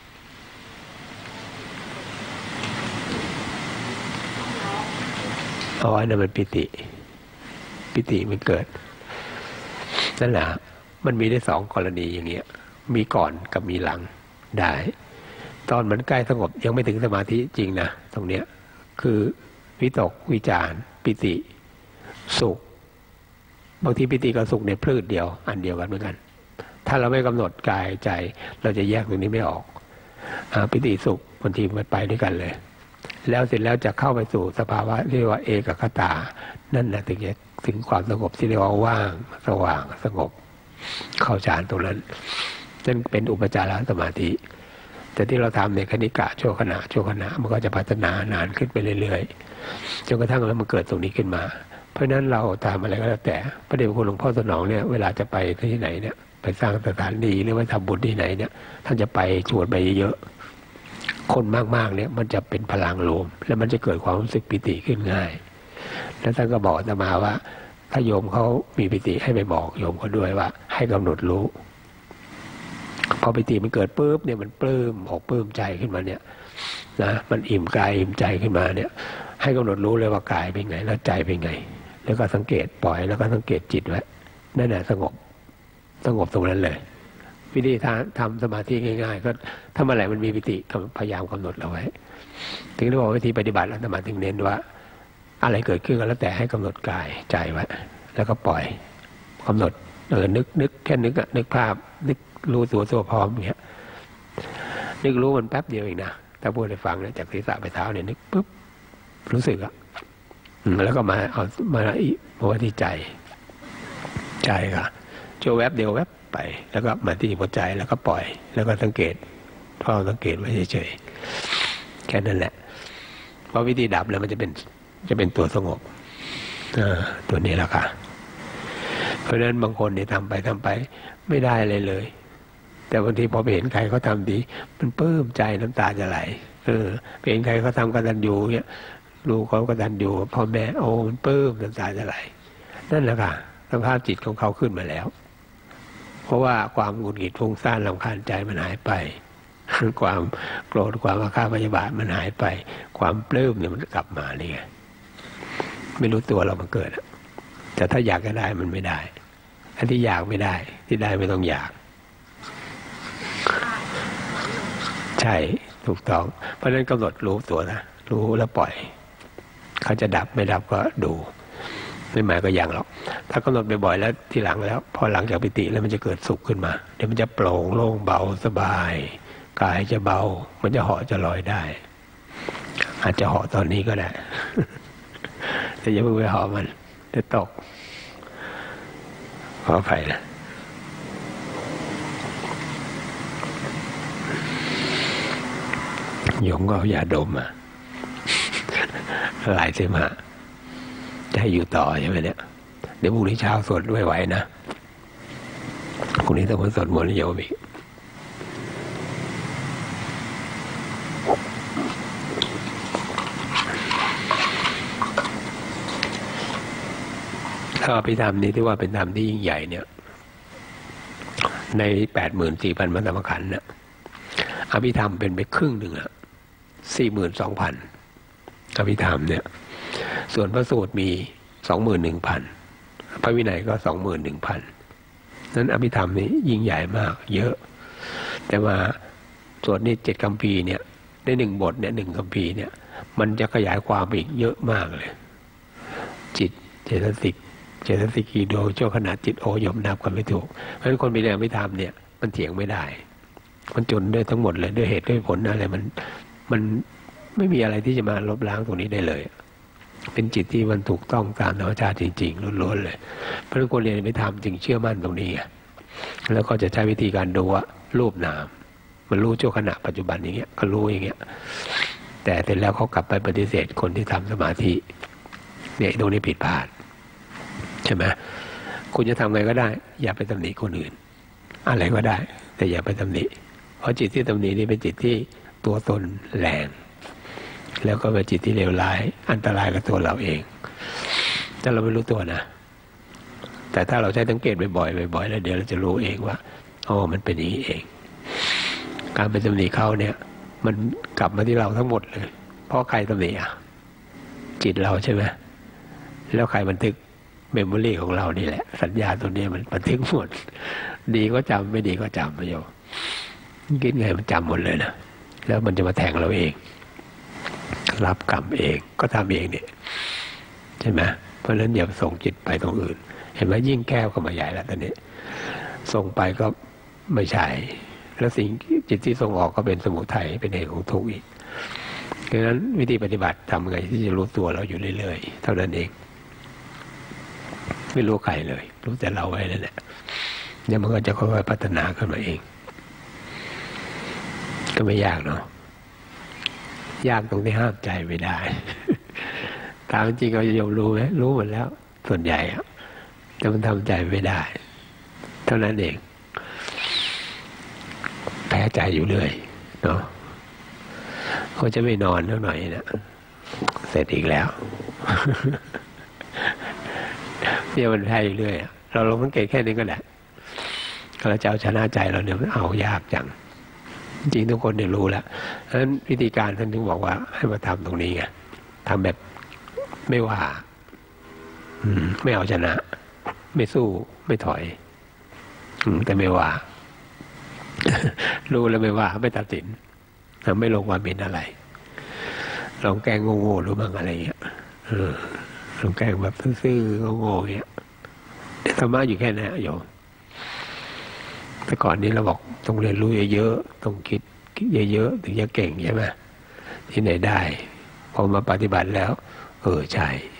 อ๋อนั่นมันปิติปิติมันเกิดนั่นแหละมันมีได้สองกรณีอย่างเงี้ยมีก่อนกับมีหลังได้ตอนมันใกล้สงบยังไม่ถึงสมาธิจริงนะตรงเนี้ยคือวิตกวิจารปิติสุขบางทีปิติกับสุขเนี่ยพลืดเดียวอันเดียวกันเหมือนกันถ้าเราไม่กำหนดกายใจเราจะแยกตรงนี้ไม่ออกอ่าปิติสุขบางทีมันไปด้วยกันเลยแล้วเสร็จแล้วจะเข้าไปสู่สภาวะที่เรียกว่าเอกคตานั่นแหละถึงจะถึงความสงบที่เรียกว่าว่างสว่างสงบเข้าฌานตรงนั้นนั่นเป็นอุปจารสมาธิแต่ที่เราทำในคณิกะชั่วขณะชั่วขณะมันก็จะพัฒนานานขึ้นไปเรื่อยๆจนกระทั่งแล้วมันเกิดตรงนี้ขึ้นมาเพราะฉะนั้นเราทำอะไรก็แล้วแต่พระเดชพระคุณหลวงพ่อสนองเนี่ยเวลาจะไปที่ไหนเนี่ยไปสร้างสถานดีหรือว่าทำบุญที่ไหนเนี่ยท่านจะไปชวนไปเยอะคนมากๆเนี่ยมันจะเป็นพลังรวมแล้วมันจะเกิดความรู้สึกปิติขึ้นง่ายแล้วท่านก็บอกอาตมาว่าถ้าโยมเขามีปิติให้ไปบอกโยมเขาด้วยว่าให้กำหนดรู้พอปิติมันเกิดปุ๊บเนี่ยมันปลื้มอกปลื้มใจขึ้นมาเนี่ยนะมันอิ่มกายอิ่มใจขึ้นมาเนี่ยให้กำหนดรู้เลยว่ากายเป็นไงแล้วใจเป็นไงแล้วก็สังเกตปล่อยแล้วก็สังเกตจิตไว้นั่นแหละสงบสงบตรงนั้นเลยวิธีทำสมาธิง่ายๆก็ถ้าเมื่อไหร่มันมีปิติก็พยายามกำหนดเอาไว้ถึงได้บอกวิธีปฏิบัติอาตมาถึงเน้นว่าอะไรเกิดขึ้นก็แล้วแต่ให้กำหนดกายใจไว้แล้วก็ปล่อยกำหนดเออนึกนึกแค่นึกอะนึกภาพนึกรู้ตัวตัวพร้อมอย่างเงี้ยนึกรู้มันแป๊บเดียวเองนะถ้าพูดให้ฟังเนี่ยจากศีรษะไปเท้าเนี่ยนึกปุ๊บรู้สึกอะแล้วก็มาเอามามาว่าที่ใจใจก็ชั่วแวบเดียวแวบไปแล้วก็มาที่หัวใจแล้วก็ปล่อยแล้วก็สังเกตเฝ้าสังเกตไว้เฉยๆแค่นั้นแหละเพราะวิธีดับแล้วมันจะเป็นจะเป็นตัวสงบตัวนี้แหละค่ะเพราะฉะนั้นบางคนเนี่ยทำไปทำไปไม่ได้เลยเลยแต่บางทีพอไปเห็นใครเขาทำดีมันปลื้มใจน้ำตาจะไหลเออไปเห็นใครเขาทำกตัญญูเนี่ยลูกเขากตัญญูพ่อแม่โอ้มันปลื้มน้ำตาจะไหลนั่นแหละค่ะสภาพจิตของเขาขึ้นมาแล้วเพราะว่าความหงุดหงิดฟุ้งซ่านรำคาญใจมันหายไปความโกรธความอาฆาตพยาบาทมันหายไปความปลื้มเนี่ยมันกลับมานี่ไงไม่รู้ตัวเรามันเกิดแต่ถ้าอยากก็ได้มันไม่ได้อันที่อยากไม่ได้ที่ได้ไม่ต้องอยากใช่ถูกต้องเพราะฉะนั้นกำหนดรู้ตัวนะรู้แล้วปล่อยเขาจะดับไม่ดับก็ดูไม่หมายก็ยังหรอกถ้ากำหนดบ่อยๆแล้วทีหลังแล้วพอหลังจากปิติแล้วมันจะเกิดสุขขึ้นมาเดี๋ยวมันจะโปร่งโล่งเบาสบายกายจะเบามันจะเหาะจะลอยได้อาจจะเหาะตอนนี้ก็ได้แต่อย่าเพิ่งไปเหาะมันจะตกขออภัยนะโยมก็อย่าดมอ่ะลายเสมหะจะให้อยู่ต่อใช่ไหมเนี่ยเดี๋ยวพรุ่งนี้เช้าสวดด้วยไหวนะพรุ่งนี้ต้องสวดมนต์โยมอีกถ้าอภิธรรมนี้ที่ว่าเป็นธรรมที่ยิ่งใหญ่เนี่ยในแปดหมื่นสี่พันมัตตมขันธ์เนี่ยอภิธรรมเป็นไปครึ่งหนึ่งอะสี่หมื่นสองพันอภิธรรมเนี่ยส่วนพระสูตรมีสองหมื่นหนึ่งพันพระวินัยก็สองหมื่นหนึ่งพันนั้นอภิธรรมนี้ยิ่งใหญ่มากเยอะแต่ว่าส่วนนี้เจ็ดคัมภีร์เนี่ยในหนึ่งบทเนี่ยหนึ่งคัมภีร์เนี่ยมันจะขยายความอีกเยอะมากเลยจิตเจตสิกเจตสิกีโดเจ้าขนาดจิตโอยมนับกันไม่ถูกเพราะฉะนั้นคนมีแรงไม่ทำเนี่ยมันเถียงไม่ได้มันจนด้วยทั้งหมดเลยด้วยเหตุด้วยผลอะไรมันมันไม่มีอะไรที่จะมาลบล้างตรงนี้ได้เลยเป็นจิตที่มันถูกต้องตามธรรมชาติจริงๆล้วนๆเลยเพราะฉะนั้นคนเรียนไม่ทำจึงเชื่อมั่นตรงนี้แล้วก็จะใช้วิธีการดูว่ารูปนามมันรู้ชั่วขณะปัจจุบันอย่างเงี้ยก็รู้อย่างเงี้ยแต่เสร็จแล้วเขากลับไปปฏิเสธคนที่ทำสมาธิเนี่ยตรงนี้ผิดพลาดใช่ไหมคุณจะทำไงก็ได้อย่าไปตำหนิคนอื่นอะไรก็ได้แต่อย่าไปตำหนิเพราะจิตที่ตำหนินี่เป็นจิตที่ตัวตนแรงแล้วก็เป็นจิตที่เลวร้ายอันตรายกับตัวเราเองถ้าเราไม่รู้ตัวนะแต่ถ้าเราใช้สังเกตบ่อยๆบ่อยๆแล้วเดี๋ยวเราจะรู้เองว่าอ๋อมันเป็นอย่างนี้เองการไปตำหนิเขาเนี่ยมันกลับมาที่เราทั้งหมดเลยเพราะใครตำหนิอ่ะจิตเราใช่ไหมแล้วใครบันทึกเมมโมรี่ของเรานี่แหละสัญญาตัวนี้มันบันทึกหมดดีก็จำไม่ดีก็จำไปโยคิดไงมันจำหมดเลยนะแล้วมันจะมาแทงเราเองรับกรรมเองก็ทำเองเนี่ยใช่ไหมเพราะฉะนั้นอย่าส่งจิตไปตรงอื่นเห็นไหมยิ่งแก้วก็มาใหญ่แล้วตอนนี้ส่งไปก็ไม่ใช่แล้วสิ่งจิตที่ส่งออกก็เป็นสมุทัยเป็นเหตุของทุกข์อีกดังนั้นวิธีปฏิบัติทำไงที่จะรู้ตัวเราอยู่เรื่อยๆเท่านั้นเองไม่รู้ใครเลยรู้แต่เราไว้นั่นแหละเนี่ยมันก็จะค่อยๆพัฒนาขึ้นมาเองก็ไม่ยากเนาะยากตรงที่ห้ามใจไม่ได้ตามจริงเราจะยอมรู้ไหมรู้หมดแล้วส่วนใหญ่อะแต่มันทำใจไม่ได้เท่านั้นเองแพ้ใจอยู่เรื่อยเนาะเขาจะไม่นอนเท่าหน่อยนะเสร็จอีกแล้วเนี่ยมันแพ้อยู่เรื่อยเราลองสังเกตแค่นี้ก็ได้เราจะเอาชนะใจเราเนี่ยมันเอายากจังจริงทุกคนเนี่ยรู้แล้วเพราะฉะนั้นวิธีการท่านถึงบอกว่าให้มาทำตรงนี้ไงทำแบบไม่ว่าไม่เอาชนะไม่สู้ไม่ถอยแต่ไม่ว่ารู้แล้วไม่ว่าไม่ตัดสินไม่ลงความเห็นอะไรลองแกล้งโง่ๆหรือบ้างอะไรเงี้ยลองแกล้งแบบซื่อๆโง่ๆเงี้ยธรรมะอยู่แค่นั้นโยมแต่ก่อนนี้เราบอกต้องเรียนรู้เยอะๆต้องคิดเยอะๆถึงจะเก่งใช่ไหมที่ไหนได้พอมาปฏิบัติแล้วเออใช่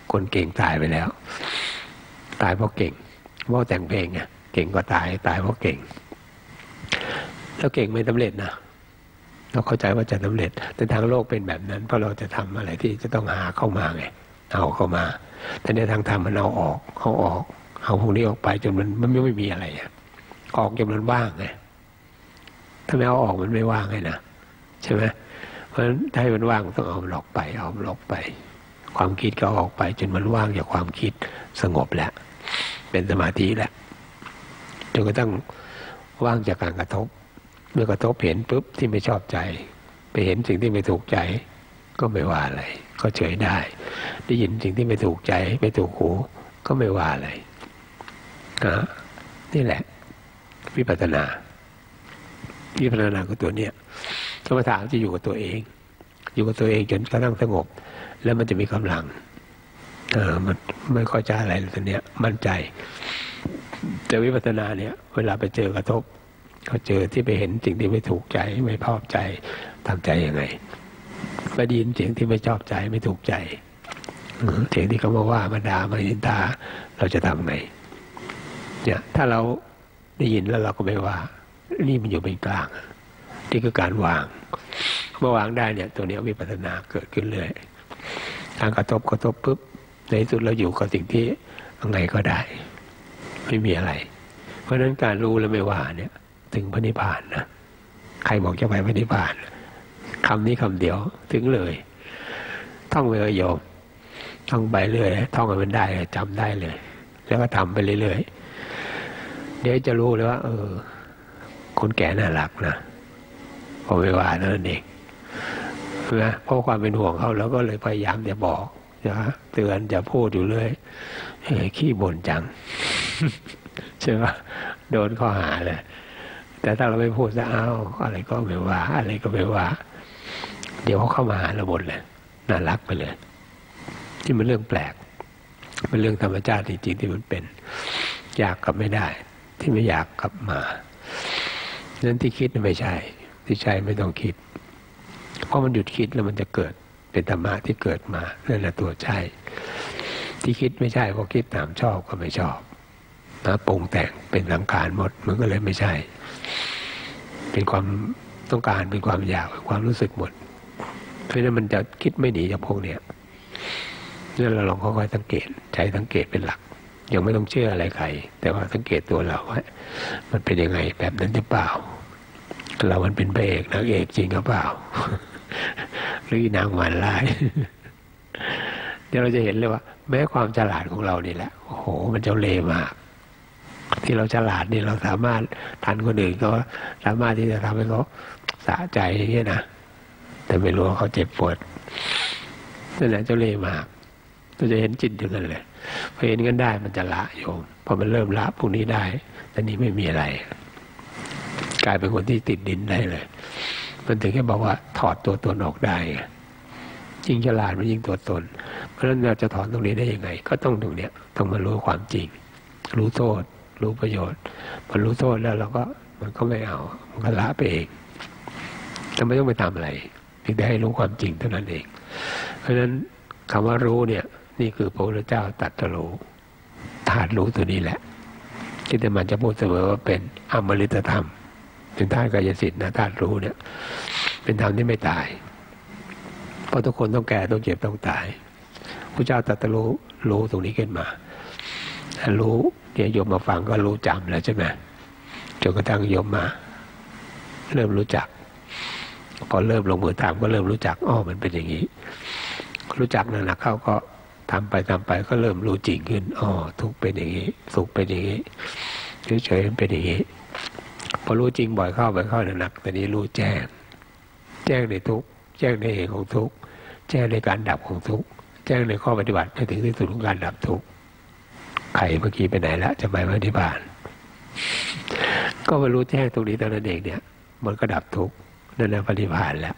คนเก่งตายไปแล้วตายเพราะเก่งเพราะแต่งเพลงไงเก่งก็ตายตายเพราะเก่งแล้วเก่งไม่สำเร็จนะเราเข้าใจว่าจะสำเร็จแต่ทางโลกเป็นแบบนั้นเพราะเราจะทำอะไรที่จะต้องหาเข้ามาไงเอาเข้ามาแต่ในทางธรรมมันเอาออกเอาออกเอาพวกนี้ออกไปจนมันมันไม่มีอะไรอ่ะออกจนมันว่างไงถ้าไม่เอาออกมันไม่ว่างไงนะใช่ไหมเพราะฉะนั้นถ้าให้มันว่างต้องเอามันออกไปเอามันออกไปความคิดก็ออกไปจนมันว่างจากความคิดสงบแล้วเป็นสมาธิแล้วจนกระทั่งว่างจากการกระทบเมื่อกระทบเห็นปุ๊บที่ไม่ชอบใจไปเห็นสิ่งที่ไม่ถูกใจก็ไม่ว่าอะไรก็เฉยได้ได้ยินสิ่งที่ไม่ถูกใจไม่ถูกหูก็ไม่ว่าอะไรนะนี่แหละวิปัสสนาวิปัสสนาคือตัวเนี้ยสมถะจะอยู่กับตัวเองอยู่กับตัวเองจนกระทั่งสงบแล้วมันจะมีกำลังเออมันไม่ค่อยจะอะไรเลยตัวเนี้ยมั่นใจแต่วิปัสสนาเนี่ยเวลาไปเจอกระทบเขาเจอที่ไปเห็นสิ่งที่ไม่ถูกใจไม่พอใจทำใจยังไงไปได้ยินเสียงที่ไม่ชอบใจไม่ถูกใจเสียงที่เขามาว่ามาด่ามานินทาเราจะทำไงเนี่ยถ้าเราได้ยินแล้วเราก็ไม่ว่านี่มันอยู่เป็นกลางนี่คือการวางเมื่อวางได้เนี่ยตัวนี้วิปัสสนาเกิดขึ้นเลยทางกระทบกระทบปุ๊บในที่สุดเราอยู่กับสิ่งที่ไงก็ได้ไม่มีอะไรเพราะฉะนั้นการรู้แล้วไม่ว่าเนี่ยถึงพระนิพพานนะใครบอกจะไปพระนิพพานคำนี้คำเดียวถึงเลยท่องไปเลยโยมท่องไปเรื่อยท่องให้มันได้จำได้เลยแล้วก็ทำไปเรื่อยๆเดี๋ยวจะรู้เลยว่าเออคนแก่น่ารักนะพอไม่ว่านั่นเองนะเพราะความเป็นห่วงเขาแล้วก็เลยพยายามจะบอกจะเตือนจะพูดอยู่เรื่อยเฮ้ยขี้บ่นจังใช่ไหมโดนข้อหาเลยแต่ถ้าเราไม่พูดจะเอาอะไรก็ไม่ว่าอะไรก็ไม่ว่าเดี๋ยวเขาเข้ามาหาเราหมดเลยน่ารักไปเลยที่มันเรื่องแปลกเป็นเรื่องธรรมชาติจริงๆที่มันเป็นอยากกลับไม่ได้ที่ไม่อยากกลับมานั้นที่คิดไม่ใช่ที่ใช่ไม่ต้องคิดเพราะมันหยุดคิดแล้วมันจะเกิดเป็นธรรมะที่เกิดมานั่นแหละตัวใช่ที่คิดไม่ใช่เพราะคิดตามชอบก็ไม่ชอบนะปรุงแต่งเป็นสังขารหมดมันก็เลยไม่ใช่เป็นความต้องการเป็นความอยากเป็นความรู้สึกหมดเพราะฉะนั้นมันจะคิดไม่หนีจากพวกเนี้ยนั่นเราลองค่อยๆสังเกตใช้สังเกตเป็นหลักยังไม่ต้องเชื่ออะไรใครแต่ว่าสังเกตตัวเราว่ามันเป็นยังไงแบบนั้นหรือเปล่าเรามันเป็นพระเอกนางเอกจริงหรือเปล่าหรือนางหวานร้ายเดี๋ยวเราจะเห็นเลยว่าแม้ความฉลาดของเรานี่แหละโอ้โหมันเจ้าเล่ห์มากที่เราฉลาดนี่เราสามารถทันคนอื่นก็สามารถที่จะทำให้เขาสะใจอย่างเงี้ยนะแต่ไม่รู้ว่าเขาเจ็บปวดนั่นแหละเจ้าเล่ห์มากเราจะเห็นจิตอยู่นั่นเลยพอเห็นกันได้มันจะละโยมพอมันเริ่มละพวกนี้ได้ตอนนี้ไม่มีอะไรกลายเป็นคนที่ติดดินได้เลยมันถึงแค่บอกว่าถอดตัวตนออกได้ยิ่งฉลาดมันยิ่งตัวตนเพราะฉะนั้นเราจะถอนตรงนี้ได้ยังไงก็ต้องตรงเนี้ยต้องมารู้ความจริงรู้โทษรู้ประโยชน์พอรู้โทษแล้วเราก็มันก็ไม่เอามันก็ละไปเองจะไม่ต้องไปทำอะไรเพียงแต่ให้รู้ความจริงเท่านั้นเองเพราะฉะนั้นคำว่ารู้เนี่ยนี่คือพระพุทธเจ้าตรัสรู้ธาตุรู้ตัวนี้แหละที่แต่มันจะพูดเสมอว่าเป็นอมฤตธรรมเป็นธาตุกายสิทธิ์นะธาตุรู้เนี่ยเป็นธรรมที่ไม่ตายเพราะทุกคนต้องแก่ต้องเจ็บต้องตายพระเจ้าตรัสรู้รู้ตรงนี้ขึ้นมารู้เนี่ยโยมมาฟังก็รู้จำแล้วใช่ไหมจนกระทั่งโยมมาเริ่มรู้จักพอเริ่มลงมือทำก็เริ่มรู้จักอ้อมันเป็นอย่างนี้รู้จักนั่นนะเขาก็ทำไปทำไปก็เริ่มรู้จริงขึ้นอ๋อทุกข์เป็นอย่างนี้สุขเป็นอย่างนี้เฉยๆเป็นอย่างนี้พอรู้จริงบ่อยเข้าบ่อยเข้าหนักแต่นี้รู้แจ้งแจ้งในทุกข์แจ้งในเหตุของทุกข์แจ้งในการดับของทุกข์แจ้งในข้อปฏิบัติให้ถึงที่สุดของการดับทุกข์ใครเมื่อกี้ไปไหนละจะไปพระนิพพานก็มารู้แจ้งตรงนี้ตอนนั้นเองเนี่ยมันก็ดับทุกข์นั่นแหละพระนิพพานแล้ว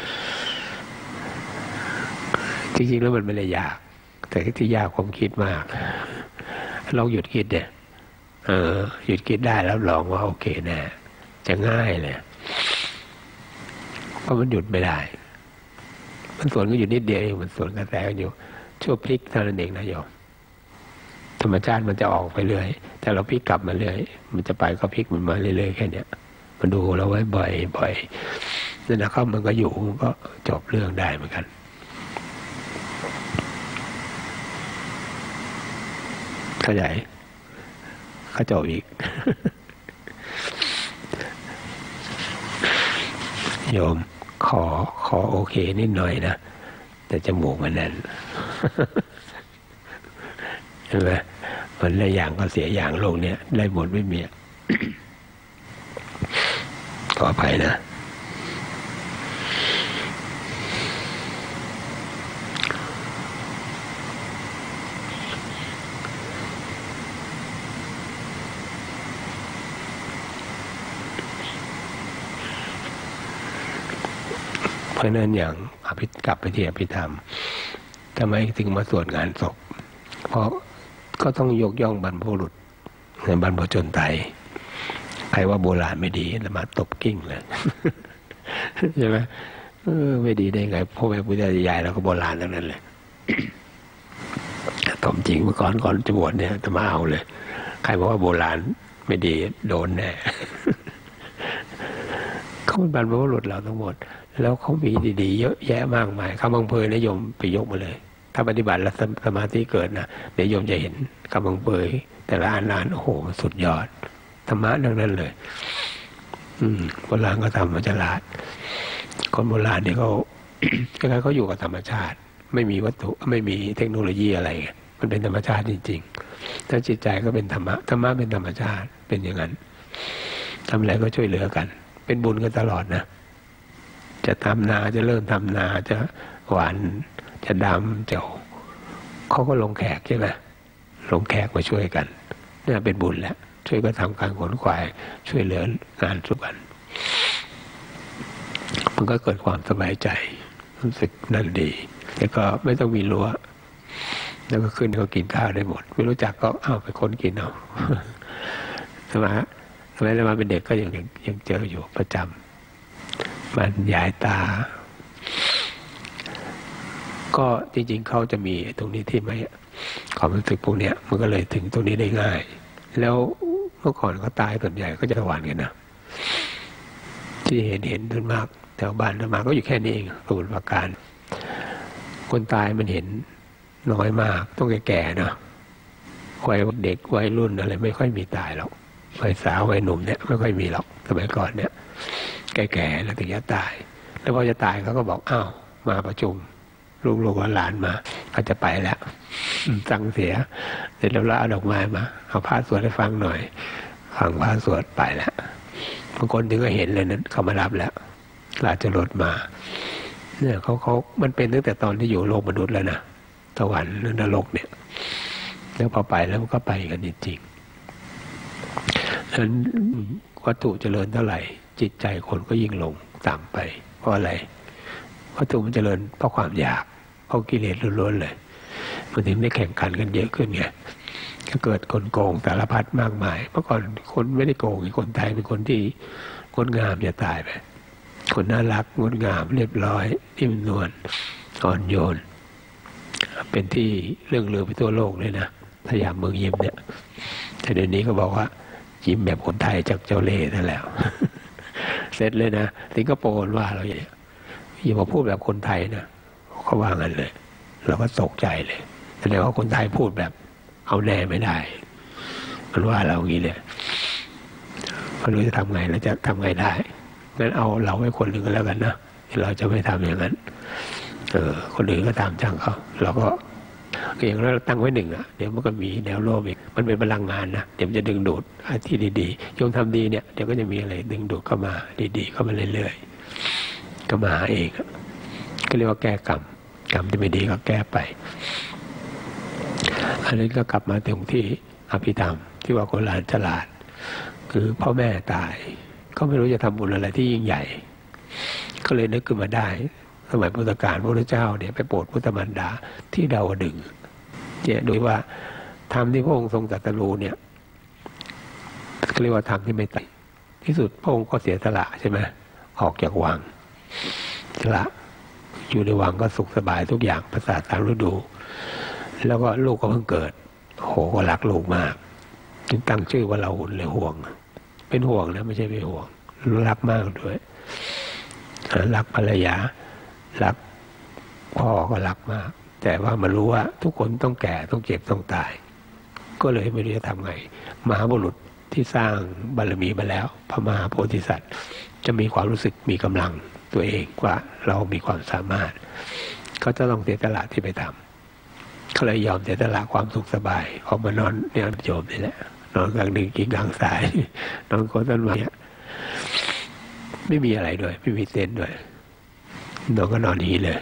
จริงๆแล้วมันไม่ได้ยากแต่ที่ยากความคิดมากลองหยุดคิดเนี่ยเออหยุดคิดได้แล้วลองว่าโอเคแน่จะง่ายเลยเพราะมันหยุดไม่ได้มันสวนก็อยู่นิดเดียวเองมันสวนกระแสกันอยู่ชั่วพลิกเท่านั้นเองนะโยมธรรมชาติมันจะออกไปเรื่อยแต่เราพลิกกลับมาเรื่อยมันจะไปก็พลิกมันมาเรื่อยๆแค่เนี้ยมันดูเราไว้บ่อยบ่อยนั่นนะครับมันก็อยู่มันก็จบเรื่องได้เหมือนกันเข้าใจเขาจบอีก โยมขอขอโอเคนิดหน่อยนะแต่จมูกมันแน่น ใช่ไหมมันได้อย่างก็เสียอย่างโลกเนี้ยได้หมดไม่มี ขออภัยนะเพราะนั้นอย่างอภิกลับไปที่อภิธรรมทำไมถึงมาสวดงานศพเพราะก็ต้องยกย่องบรรพบุรุษในบรรพชนไทยใครว่าโบราณไม่ดีแล้วมาตบกิ้งเลยใช่ไหมเออไม่ดีได้ไงพ่อแม่ปู่ย่าตายายเราก็โบราณทั้งนั้นเลยตบจริงเมื่อก่อนก่อนจะบวชเนี่ยจะมาเอาเลยใครบอกว่าโบราณไม่ดีโดนแน่ เขาเป็นบรรพบุรุษเราทั้งหมดแล้วเขามีดีๆเยอะแยะมากมายคำบังเพยนิยมไปยกมาเลยถ้าปฏิบัติแล้วสมาธิเกิดนะเดี๋ยวโยมจะเห็นคำบังเพยแต่ละอันนานโอ้โหสุดยอดธรรมะทั้งนั้นเลย อืมโบราณก็ทำมาฉลาดคนโบราณเนี่ยเขา คล้ายๆเขาอยู่กับธรรมชาติไม่มีวัตถุไม่มีเทคโนโลยีอะไรมันเป็นธรรมชาติจริงๆถ้าจิตใจก็เป็นธรรมะธรรมะเป็นธรรมชาติเป็นอย่างนั้นทำอะไรก็ช่วยเหลือกันเป็นบุญกันตลอดนะจะทำนาจะเริ่มทำนาจะหวานจะดำเจ้าเขาก็ลงแขกใช่ไหมลงแขกมาช่วยกันนี่เป็นบุญแหละช่วยก็ทำการขนขวายช่วยเหลืองานทุกวันมันก็เกิดความสบายใจรู้สึกนั่นดีแต่ก็ไม่ต้องมีรั้วแล้วก็ขึ้นเขากินข้าวได้หมดไม่รู้จักก็อ้าวไปค้นกินเอาสมัยสมัยเรามาเป็นเด็กก็ยังยังเจออยู่ประจำมันยายตาก็จริงๆเขาจะมีตรงนี้ที่ไม่ความรู้สึกพวกเนี้ยมันก็เลยถึงตรงนี้ได้ง่ายแล้วเมื่อก่อนเขาตายส่วนใหญ่ก็จะสวรรค์กันนะที่เห็นเห็นส่วนมากแถวบ้านส่วนมากก็อยู่แค่นี้เองสมุทรปราการคนตายมันเห็นน้อยมากต้องแก่ๆเนาะวัยเด็กวัยรุ่นอะไรไม่ค่อยมีตายหรอกวัยสาววัยหนุ่มเนี่ยไม่ค่อยมีหรอกสมัยก่อนเนี่ยแก่ๆแล้วถึงจะตายแล้วพอจะตายเขาก็บอกอ้าวมาประชุมลูกๆหลานมาเขาจะไปแล้วสั่งเสียเสร็จแล้วเอาดอกไม้มาเอาพระสวดให้ฟังหน่อยฟังพระสวดไปแล้วบางคนถึงก็เห็นเลยนั้นเขามารับแล้วราชรถมาเนี่ยเขาเขามันเป็นตั้งแต่ตอนที่อยู่โลกมนุษย์แล้วนะสวรรค์นรกเนี่ยแล้วพอไปแล้วมันก็ไปกันจริงๆฉะนั้นวัตถุเจริญเท่าไหร่จิตใจคนก็ยิ่งลงต่ำไปเพราะอะไรวัตถุมันเจริญเพราะความอยากเพราะกิเลสล้วนๆเลยมันถึงได้แข่งขันกันเยอะขึ้นไงก็เกิดคนโกงสารพัดมากมายเมื่อก่อนคนไม่ได้โกงคนไทยเป็นคนที่งดงามอย่าตายไปคนน่ารักงดงามเรียบร้อยนิ่มนวลอ่อนโยนเป็นที่เรื่องลือไปทั่วโลกเลยนะสยามเมืองยิ้มเนี่ยแต่เดี๋ยวนี้ก็บอกว่ายิ้มแบบคนไทยจากเจ้าเล่ห์นั่นแล้วเสร็จเลยนะสิงคโปร์ว่าเราอย่างอย่ามาพูดแบบคนไทยนะเขาว่างั้นเลยเราก็ตกใจเลยแสดงว่าคนไทยพูดแบบเอาแน่ไม่ได้มันว่าเราอย่างนี้เลยไม่รู้จะทำไงแล้วจะทำไงได้งั้นเอาเราไว้คนหนึ่งก็แล้วกันนะเราจะไม่ทำอย่างนั้นเออคนอื่นก็ตามช่างเขาเราก็อย่างนั้นเราตั้งไว้หนึ่งอ่ะเดี๋ยวมันก็มีแนวโน้มอีกมันเป็นพลังงานนะเดี๋ยวมันจะดึงดูดที่ดีๆโยมทำดีเนี่ยเดี๋ยวก็จะมีอะไรดึงดูดเข้ามาดีๆเข้ามาเรื่อยๆก็มาหาเองก็เรียกว่าแก้กรรมกรรมที่ไม่ดีก็แก้ไปอันนี้ก็กลับมาถึงที่อภิธรรมที่ว่าคนหลานฉลาดคือพ่อแม่ตายก็ไม่รู้จะทำบุญอะไรที่ยิ่งใหญ่ก็เลยนึกขึ้นมาได้สมัยพุทธกาลพระพุทธเจ้าเนี่ยไปโปรดพุทธมารดาที่ดาวดึงส์เนี่ยโดยว่าธรรมที่พระองค์ทรงตรัสรู้เนี่ยเรียกว่าธรรมที่ไม่ตายที่สุดพระองค์ก็เสียสละใช่ไหมออกจากวังสละอยู่ในวังก็สุขสบายทุกอย่างประสาทตามฤดู แล้วก็ลูกก็เพิ่งเกิดโหก็รักลูกมากจึงตั้งชื่อว่าเราหุ่นเลยห่วงเป็นห่วงนะไม่ใช่ไม่ห่วงรักมากด้วยรักภรรยารักพ่อก็รักมากแต่ว่ามารู้ว่าทุกคนต้องแก่ต้องเจ็บต้องตายก็เลยไม่รู้จะทำไงมหาบุรุษที่สร้างบารมีมาแล้วพระมหาโพธิสัตว์จะมีความรู้สึกมีกำลังตัวเองว่าเรามีความสามารถเขาจะต้องเสียสละที่ไปทำเขาเลยยอมเสียสละความสุขสบายออกมานอนเนี่ยโยมนี่แหละนอนกลางดึกกินกลางสายนอนโคนต้นไม้ไม่มีอะไรด้วยไม่มีเต็นท์ด้วยนอนก็นอนนี้เลย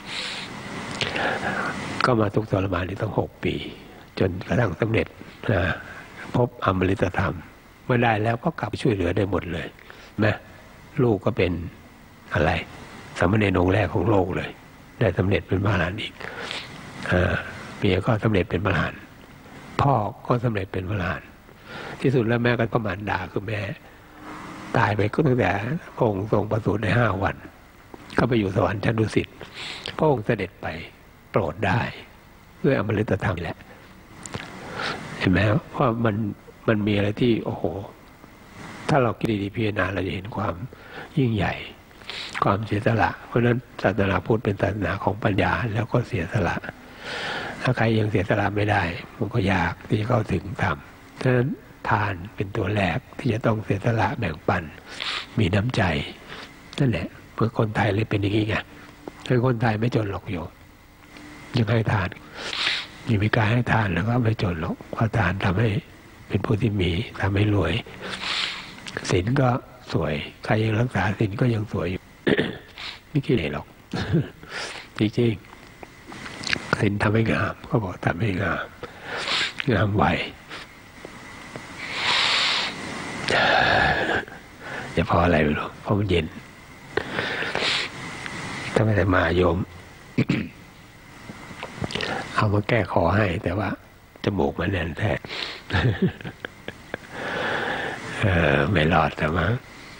ก็มาทุกข์ทรมานนี่ต้องหกปีจนกระทั่งสำเร็จนะพบอมฤตธรรมเมื่อได้แล้วก็กลับช่วยเหลือได้หมดเลยแม่ลูกก็เป็นอะไรสามเณรองค์แรกของโลกเลยได้สำเร็จเป็นพระอรหันต์อีกเมียก็สำเร็จเป็นพระอรหันต์พ่อก็สำเร็จเป็นพระอรหันต์ที่สุดแล้วแม่ก็ประมารดาคือแม่ตายไปก็ตั้งแต่พระองค์ทรงประสูติในห้าวันก็ไปอยู่สวรรค์ชั้นดุสิตพระองค์เสด็จไปโปรดได้ด้วยอมฤตธรรมแหละเห็นไหมว่ามันมันมีอะไรที่โอ้โหถ้าเราคิดดีๆพิจารณาเราจะเห็นความยิ่งใหญ่ความเสียสละเพราะฉะนั้นศาสนาพุทธเป็นศาสนาของปัญญาแล้วก็เสียสละถ้าใครยังเสียสละไม่ได้มันก็ยากที่จะเข้าถึงธรรมฉะนั้นทานเป็นตัวแรกที่จะต้องเสียสละแบ่งปันมีน้ำใจนั่นแหละเพื่อคนไทยเลยเป็นอย่างนี้ไงคือคนไทยไม่จนหรอกโยมยังให้ทานยังมีการให้ทานแล้วก็ไม่จนหรอกเพราะทานทำให้เป็นผู้ที่มีทำให้รวยศีลก็สวยใครยังรักษาศีลก็ยังสวยอยู่ ไม่ขี้เหร่หรอกจริงๆศีลทำให้งามก็บอกทำให้งามงามไวจะพออะไรไม่รู้เพราะมันเย็นถ้าไม่ได้มาโยม เอามาแก้คอให้แต่ว่าจมูกมันแน่นแท้ เออไม่รอดแต่ว่า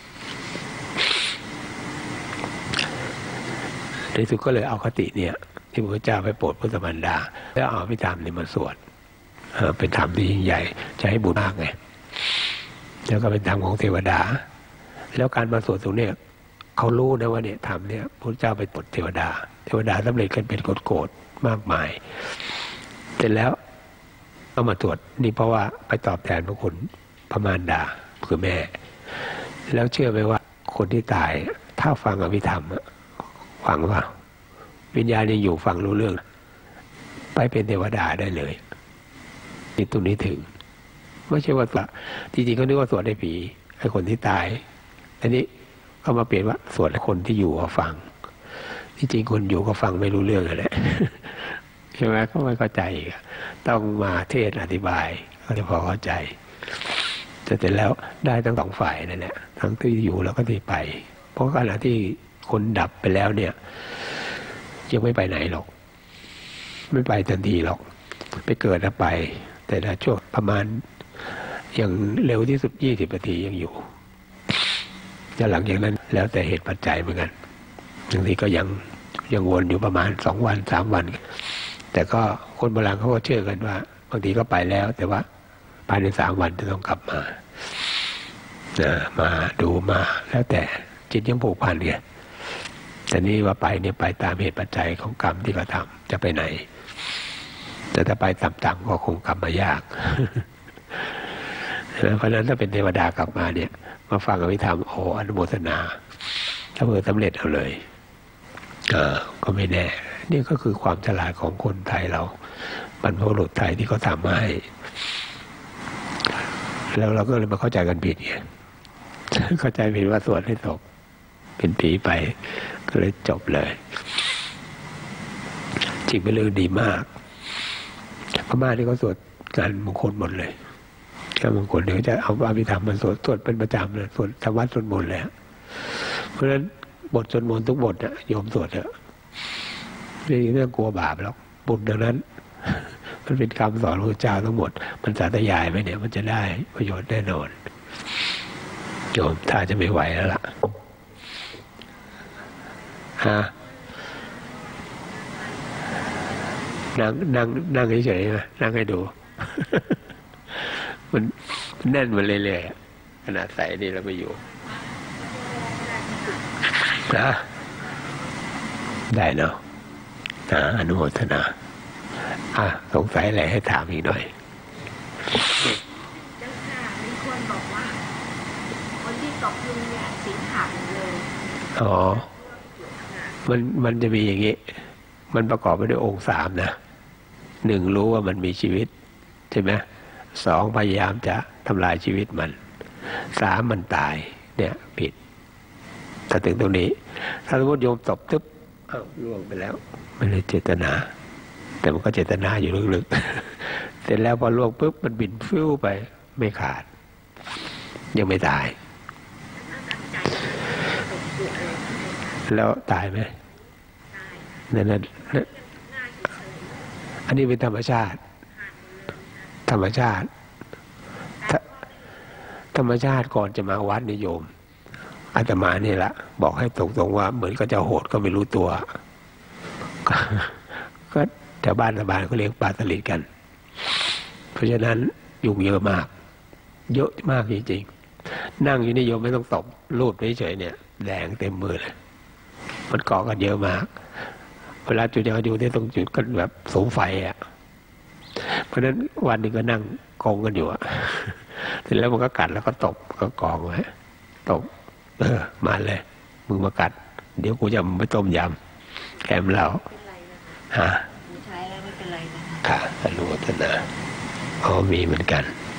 ในสุดก็เลยเอาคติเนี่ยที่พระเจ้าไปโปรดพุทธมารดาแล้วเอาพิธามนี่มาสวดเป็นธรรมที่ยิ่งใหญ่จะให้บุญมากไงแล้วก็เป็นธรรมของเทวดาแล้วการมาสวดตรงนี้เขารู้นะว่าเนี่ยธรรมเนี่ยพระเจ้าไปโปรดเทวดาเทวดาสำเร็จกันเป็นโกรธๆมากมายเสร็จแล้วเอามาตรวจนี่เพราะว่าไปตอบแทนพระคุณพระมารดาคือแม่แล้วเชื่อไหมว่าคนที่ตายถ้าฟังอภิธรรมฟังว่าวิญญาณยังอยู่ฟังรู้เรื่องไปเป็นเทวดาได้เลยนี่ตรงนี้ถึงไม่ใช่ว่าจริงๆเขานึกว่าสวดให้ผีให้คนที่ตายอันนี้ก็มาเปลี่ยนว่าสวดให้คนที่อยู่ก็ฟังที่จริงคนอยู่ก็ฟังไม่รู้เรื่องแหละใช่ไหมก็ไม่เข้าใจต้องมาเทศอธิบายก็จะพอเข้าใจแต่เสร็จแล้วได้ทั้งสองฝ่ายนั่นแหละทั้งที่อยู่แล้วก็ที่ไปเพราะขณะที่คนดับไปแล้วเนี่ยยังไม่ไปไหนหรอกไม่ไปทันทีหรอกไปเกิดแล้วไปแต่ถ้าช่วงประมาณอย่างเร็วที่สุดยี่สิบนาทียังอยู่แล้วหลังจากนั้นแล้วแต่เหตุปัจจัยเหมือนกันบางทีก็ยังยังวนอยู่ประมาณสองวันสามวันแต่ก็คนโบราณเขาก็เชื่อกันว่าบางทีก็ไปแล้วแต่ว่าภายในสามวันจะต้องกลับมานะมาดูมาแล้วแต่จิตยังผูกพันไงแต่นี่ว่าไปเนี่ยไปตามเหตุปัจจัยของกรรมที่เขาทำจะไปไหนแต่ถ้าไปต่ำๆก็คงกลับมายากเพราะฉะนั้นถ้าเป็นเทวดากลับมาเนี่ยมาฟังอภิธรรมโอ้อนุโมทนาถ้าเพื่อสำเร็จเอาเลยเออก็ไม่แน่นี่ก็คือความฉลาดของคนไทยเราบรรพบุรุษไทยที่เขาทำมาให้แล้วเราก็เลยมาเข้าใจกันผิดไงเข้าใจผิดว่าสวดให้ตกเป็นผีไปก็เลยจบเลยจริงเป็นเรื่องดีมากพม่าที่เขาสวดงานมงคลหมดเลยการมงคลเดี๋ยวจะเอาอภิธรรมมาสวดสวดเป็นประจำเลยสวดธรรมะสวดมนต์เลยเพราะฉะนั้นบทสวดมนต์ทุกบทน่ะโยมสวดเถอะไม่ไม่ต้องกลัวบาปหรอกบุญดังนั้นมันเป็นคำสอนของพระเจ้าทั้งหมดมันสาธยายไปเนี่ยมันจะได้ประโยชน์แน่นอนโยมถ้าจะไม่ไหวแล้วล่ะฮะนั่งนั่งนั่งเฉยๆนะนั่งให้ดู มันแน่นมาเรื่อยๆขนาดใส่นี่เราไปอยู่นะได้เนาะนะอนุโมทนาอ่ะสงสัยอะไรให้ถามอีกหน่อยเจ้าค่ะมีคนบอกว่าคนที่ตกยุงเนี่ยสิงขาดเลยอ๋อมันมันจะมีอย่างนี้มันประกอบไปด้วยองค์สามนะหนึ่งรู้ว่ามันมีชีวิตใช่ไหมสองพยายามจะทำลายชีวิตมันสามมันตายเนี่ยผิดถ้าถึงตรงนี้ถ้าสมมติโยมตบตึ๊บอ้าวล่วงไปแล้วไม่ได้เจตนาแต่มันก็เจตนาอยู่ลึกๆเสร็จแล้วพอล่วงปุ๊บมันบินฟิวไปไม่ขาดยังไม่ตายแล้วตายไหมนั่นนั่นอันนี้เป็นธรรมชาติธรรมชาติธรรมชาติก่อนจะมาวัดนิยมอาตมานี่แหละบอกให้ตรงๆว่าเหมือนก็จะโหดก็ไม่รู้ตัวก็แถวบ้านชาวบ้านเขาเลี้ยงปลาสลิดกันเพราะฉะนั้นยุงเยอะมากเยอะมากจริงๆนั่งอยู่นิยมไม่ต้องตบรูดเฉยๆเนี่ยแดงเต็มมือเลยมันเกาะกันเยอะมากเวลาจุดยาอยู่ที่ตรงจุดกันแบบสงไฟอ่ะเพราะฉะนั้นวันนึงก็นั่งกองกันอยู่อ่ะเสร็จแล้วมันก็กัดแล้วก็ตบก็กองไว้ตบเออมาเลยมึงมากัดเดี๋ยวกูจะไปต้มยำแกมเราฮะใช้แล้วไม่เป็นไรนะค่ะอนุโมทนาอ๋อมีเหมือนกัน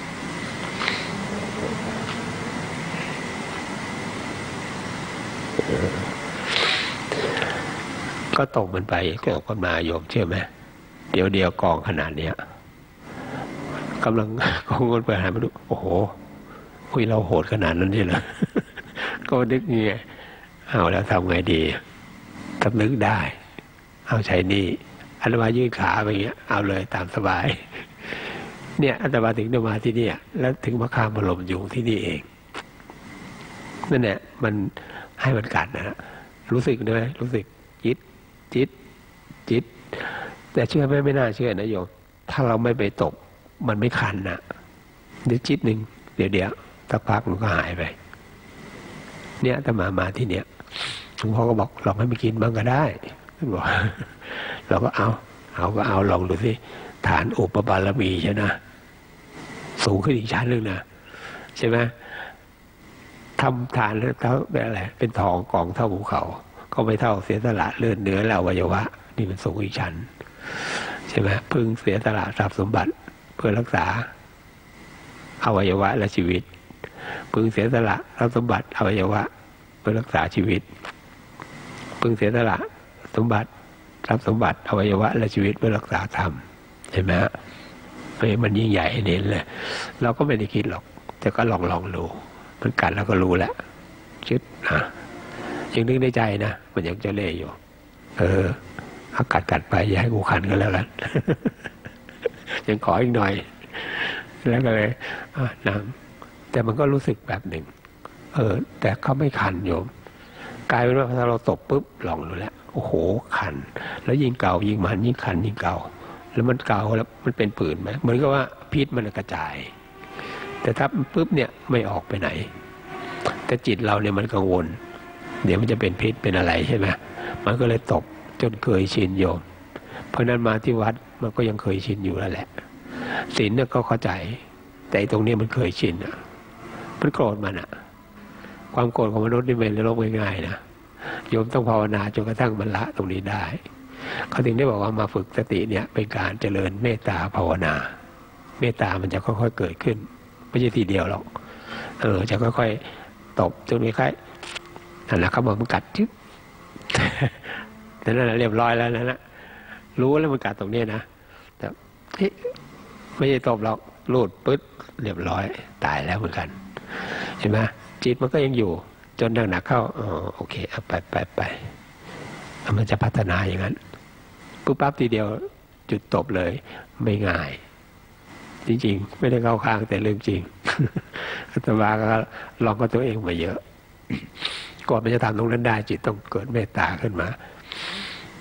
ก็ตกมันไปก็ออกมาโยมเชื่อไหมเดี๋ยวเดียวกองขนาดเนี้ยกำลังกองกันไปหามาดูโอ้โหคุยเราโหดขนาดนั้นใช่เหรอก็นึกเงี้ยเอาแล้วทำไงดีทำนึกได้เอาใช้นี่อาตมายื่นขาไปอย่างเงี้ยเอาเลยตามสบายเนี่ยอาตมาถึงจะมาที่นี่แล้วถึงมาข้ามบรมอยู่ที่นี่เองนั่นแหละมันให้มันกัดนะรู้สึกไหมรู้สึกจิตจิตจิตแต่เชื่อไหมไม่น่าเชื่อนะโยมถ้าเราไม่ไปตบมันไม่คันนะเดี๋ยวจิตหนึ่งเดี๋ยวเดี๋ยวสักพักมันก็หายไปเนี่ยถ้ามามาที่เนี้ยหลวงพ่อก็บอกลองให้ไปกินบ้างก็ได้ท่านบอกเราก็เอาเอาก็เอาลองดูสิฐานอุปบารมีใช่นะสูงขึ้นอีกชั้นหนึ่งนะใช่ไหมทำฐานแล้วเขาเป็นอะไรเป็นทองกองเท่าภูเขาก็ไม่เท่าเสียสละเลื่อนเนื้อแล้วอวัยวะนี่มันสูงอีกชั้นใช่ไหมพึงเสียสละทรัพย์สมบัติเพื่อรักษาอวัยวะและชีวิตพึงเสียสละทรัพย์สมบัติอวัยวะเพื่อรักษาชีวิตพึงเสียสละสมบัติทรัพย์สมบัติอวัยวะและชีวิตเพื่อรักษาธรรมเห็นไหมฮะเพราะมันยิ่งใหญ่เน้นเลยเราก็ไม่ได้คิดหรอกแต่ก็ลองลองดูมันกัดแล้วก็รู้แล้วชิดนะยังนึกในใจนะมันยังจะเล่ยอยู่เออเอากัดกัดไปอย่าให้กูคันกันแล้วกันยังขออีกหน่อยแล้วก็เลยนั่งแต่มันก็รู้สึกแบบหนึ่งเออแต่เขาไม่คันโยมกลายเป็นว่าถ้าเราตบปุ๊บลองดูแล้วโอ้โหคันแล้วยิ่งเก่ายิ่งมันยิ่งคันยิ่งเก่าแล้วมันเก่าแล้วมันเป็นผื่นไหมเหมือนกับว่าพิษมันกระจายแต่ถ้าปุ๊บเนี่ยไม่ออกไปไหนแต่จิตเราเนี่ยมันกังวลเดี๋ยวมันจะเป็นพิษเป็นอะไรใช่ไหมมันก็เลยตบจนเคยชินโยมเพราะนั้นมาที่วัดมันก็ยังเคยชินอยู่แล้วแหละศีลเนี่ยก็เข้าใจแต่ตรงนี้มันเคยชินอ่ะมันโกรธมันอ่ะความโกรธของมนุษย์นี่เป็นเรื่องง่ายๆนะโยมต้องภาวนาจนกระทั่งมันละตรงนี้ได้เขาถึงได้บอกว่ามาฝึกสติเนี่ยเป็นการเจริญเมตตาภาวนาเมตตามันจะค่อยๆเกิดขึ้นไม่ใช่ทีเดียวหรอกเออจะค่อยๆตบจนคล้ายๆนั่นแหละเขาบอกมันกัดจึ๊บนั่นแหละเรียบร้อยแล้วนั่นแหละรู้แล้วมันกัดตรงนี้นะแต่ไม่ใช่ตบหรอกรูดปึ๊ดเรียบร้อยตายแล้วเหมือนกันเห็นไหมจิตมันก็ยังอยู่จนหนักๆเข้าอ๋อโอเคเอาไปไปไปมันจะพัฒนาอย่างนั้นปุ๊บปั๊บทีเดียวจุดตบเลยไม่ง่ายจริงๆไม่ได้เข้าข้างแต่เรื่องจริงอาตมาก็ลองกับตัวเองมาเยอะก่อนมันจะทำตรงนั้นได้จิตต้องเกิดเมตตาขึ้นมา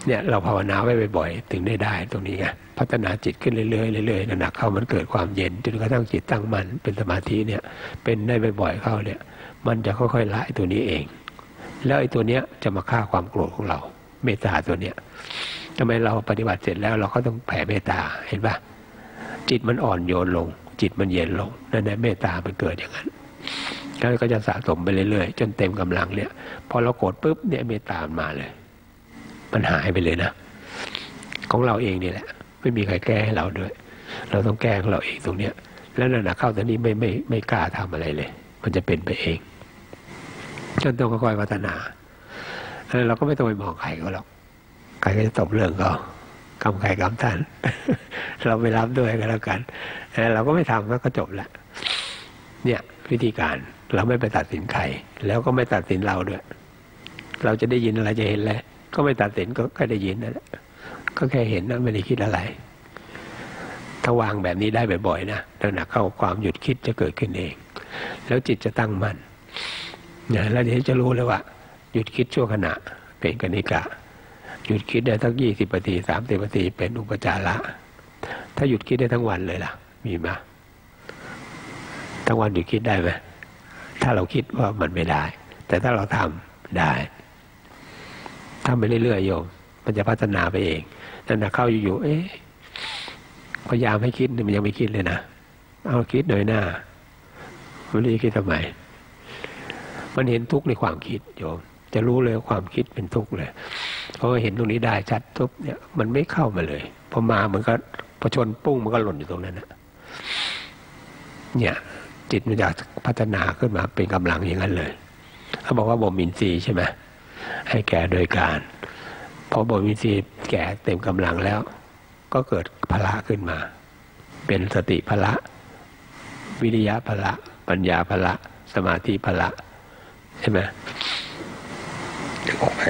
เนี่ยเราภาวนาไว้บ่อยๆถึงได้ได้ตรงนี้ไงพัฒนาจิตขึ้นเรื่อยๆเรื่อยๆหนักเข้ามันเกิดความเย็นจนกระทั่งจิตตั้งมั่นเป็นสมาธิเนี่ยเป็นได้บ่อยๆเข้าเนี่ยมันจะค่อยๆละไอ้ตัวนี้เองแล้วไอ้ตัวเนี้ยจะมาฆ่าความโกรธของเราเมตตาตัวเนี้ยทำไมเราปฏิบัติเสร็จแล้วเราก็ต้องแผ่เมตตาเห็นป่ะจิตมันอ่อนโยนลงจิตมันเย็นลงนั่นแหละเมตตามันเกิดอย่างนั้นแล้วก็จะสะสมไปเรื่อยๆจนเต็มกำลังเนี่ยพอเราโกรธปุ๊บเนี่ยเมตตามันมาเลยมันหายไปเลยนะของเราเองนี่แหละไม่มีใครแก้ให้เราด้วยเราต้องแก้ของเราเองตรงเนี้ยแล้วนั่นนะเข้าตอนนี้ไม่ไม่ไม่กล้าทำอะไรเลยมันจะเป็นไปเองจนต้องค่อยๆพัฒนาเราก็ไม่ต้องไปมองใครเขาหรอกใครก็จะตบเรื่องเขากำใครกำท่าน เราไม่รับด้วยก็แล้วกันเราก็ไม่ทำก็จบละเนี่ยวิธีการเราไม่ไปตัดสินใครแล้วก็ไม่ตัดสินเราด้วยเราจะได้ยินอะไรจะเห็นอะไรก็ไม่ตัดสินก็แค่ได้ยินนั่นแหละก็แค่เห็นนะไม่ได้คิดอะไรถ้าวางแบบนี้ได้บ่อยๆนะแล้วหนักเข้าความหยุดคิดจะเกิดขึ้นเองแล้วจิตจะตั้งมั่นนะแล้วเดี๋ยวจะรู้เลยว่าหยุดคิดชั่วขณะเป็นกนิกะหยุดคิดได้ทั้งยี่สิบนาทีสามสิบนาทีเป็นอุปจาระถ้าหยุดคิดได้ทั้งวันเลยล่ะมีไหมทั้งวันหยุดคิดได้ไหมถ้าเราคิดว่ามันไม่ได้แต่ถ้าเราทำได้ทำไปเรื่อยๆโยมมันจะพัฒนาไปเองนั่นนะเข้าอยู่ๆเอ๊ะพยายามให้คิดมันยังไม่คิดเลยนะเอาคิดหน่อยหน้าไม่รู้จะคิดทำไมมันเห็นทุกข์ในความคิดโยมจะรู้เลยความคิดเป็นทุกข์เลยเพราะเห็นตรงนี้ได้ชัดทุกเนี่ยมันไม่เข้ามาเลยพอมามันก็พอชนปุ้งมันก็หล่นอยู่ตรงนั้นนะเนี่ยจิตมันจะพัฒนาขึ้นมาเป็นกำลังอย่างนั้นเลยเขาบอกว่าบ่มอินทรีย์ใช่ไหมให้แก่โดยการพอบ่มอินทรีย์แก่เต็มกำลังแล้วก็เกิดพละขึ้นมาเป็นสติพละวิริยะพละปัญญาพละสมาธิพละใช่ไหมดึงออกไป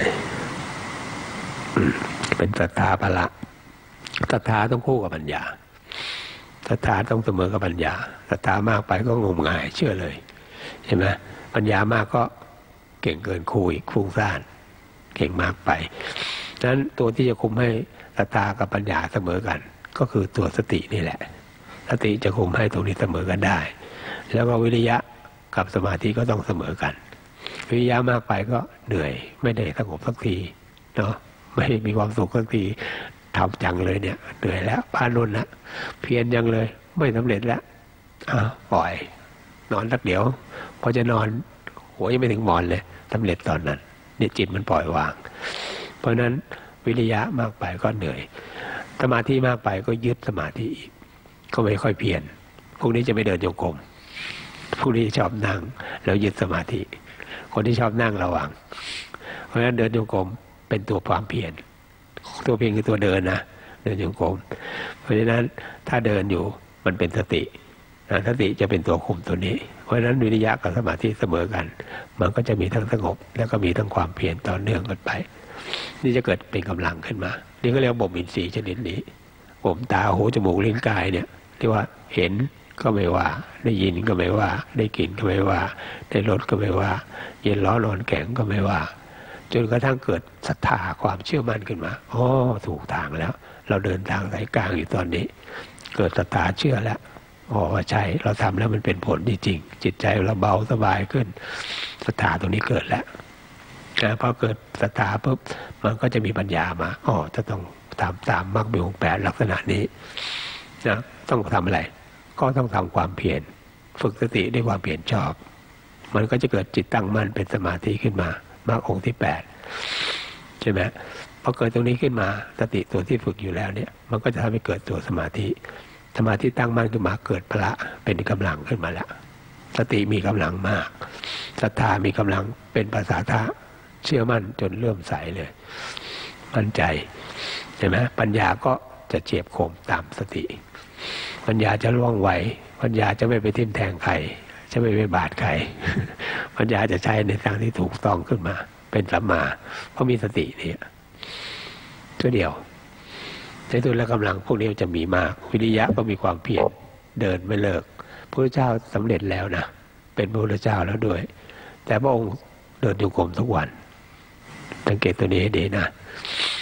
เป็นศรัทธาพละศรัทธาต้องคู่กับปัญญาศรัทธาต้องเสมอกับปัญญาศรัทธามากไปก็งมงายเชื่อเลยใช่ไหมปัญญามากก็เก่งเกินคู่อีกฟุ้งซ่านเก่งมากไปฉะนั้นตัวที่จะคุมให้ศรัทธากับปัญญาเสมอกันก็คือตัวสตินี่แหละสติจะคุมให้ตรงนี้เสมอกันได้แล้วก็วิริยะกับสมาธิก็ต้องเสมอกันวิริยะมากไปก็เหนื่อยไม่ได้สงบสักทีเนาะไม่มีความสุขสักทีทำจังเลยเนี่ยเหนื่อยแล้วพานุนละเพียรยังเลยไม่สำเร็จแล้วอ่ะปล่อยนอนสักเดี๋ยวพอจะนอนหัวยังไม่ถึงหมอนเลยสำเร็จตอนนั้นเนี่ยจิตมันปล่อยวางเพราะนั้นวิริยะมากไปก็เหนื่อยสมาธิมากไปก็ยึดสมาธิอีกก็ไม่ค่อยเพียรพวกนี้จะไม่เดินโยกมพวกนี้ชอบนั่งแล้วยึดสมาธิคนที่ชอบนั่งระวังเพราะฉะนั้นเดินโยกมเป็นตัวความเพียรตัวเพียรคือตัวเดินนะเดินโยกมเพราะฉะนั้นถ้าเดินอยู่มันเป็นสติสติจะเป็นตัวคุมตัวนี้เพราะฉะนั้นวิริยะกับสมาธิเสมอกันมันก็จะมีทั้งสงบแล้วก็มีทั้งความเพียรต่อเนื่องกันไปนี่จะเกิดเป็นกำลังขึ้นมานี่ก็เรียกบ่มอินทรีย์ชนิดนี้บ่มตาหูจมูกลิ้นกายเนี่ยที่ว่าเห็นก็ไม่ว่าได้ยินก็ไม่ว่าได้กลิ่นก็ไม่ว่าได้รสก็ไม่ว่าเย็นร้อนร้อนแข็งก็ไม่ว่าจนกระทั่งเกิดศรัทธาความเชื่อมั่นขึ้นมาอ๋อถูกทางแล้วเราเดินทางสายกลางอยู่ตอนนี้เกิดศรัทธาเชื่อแล้วอ๋อว่าใช่เราทำแล้วมันเป็นผลจริงๆจิตใจเราเบาสบายขึ้นศรัทธาตรงนี้เกิดแล้วนะพอเกิดศรัทธาปุ๊บมันก็จะมีปัญญามาอ๋อจะต้องทำตามมรรคมีองค์แปดลักษณะนี้นะต้องทำอะไรก็ต้องทำความเพียรฝึกสติด้วยความเพียรชอบมันก็จะเกิดจิตตั้งมั่นเป็นสมาธิขึ้นมามรรคองค์ที่แปดใช่ไหมพอเกิดตรงนี้ขึ้นมาสติตัวที่ฝึกอยู่แล้วเนี่ยมันก็จะทำให้เกิดตัวสมาธิสมาธิตั้งมั่นขึ้นมาเกิดพละเป็นกำลังขึ้นมาแล้วสติมีกำลังมากศรัทธามีกำลังเป็นภาษาทะเชื่อมั่นจนเริ่มใสเลยมั่นใจใช่ไหมปัญญาก็จะเฉียบคมตามสติปัญญาจะล่วงไวปัญญาจะไม่ไปทิ่มแทงใครจะไม่ไปบาดใครปัญญาจะใช้ในทางที่ถูกต้องขึ้นมาเป็นสัมมาเพราะมีสติเนี่ยตัวเดียวในตัวและกำลังพวกนี้จะมีมากวิริยะก็มีความเพียรเดินไม่เลิกพระพุทธเจ้าสำเร็จแล้วนะเป็นพระพุทธเจ้าแล้วด้วยแต่พระองค์เดินโยกมทุกวันสังเกตตัวนี้ให้ดีนะ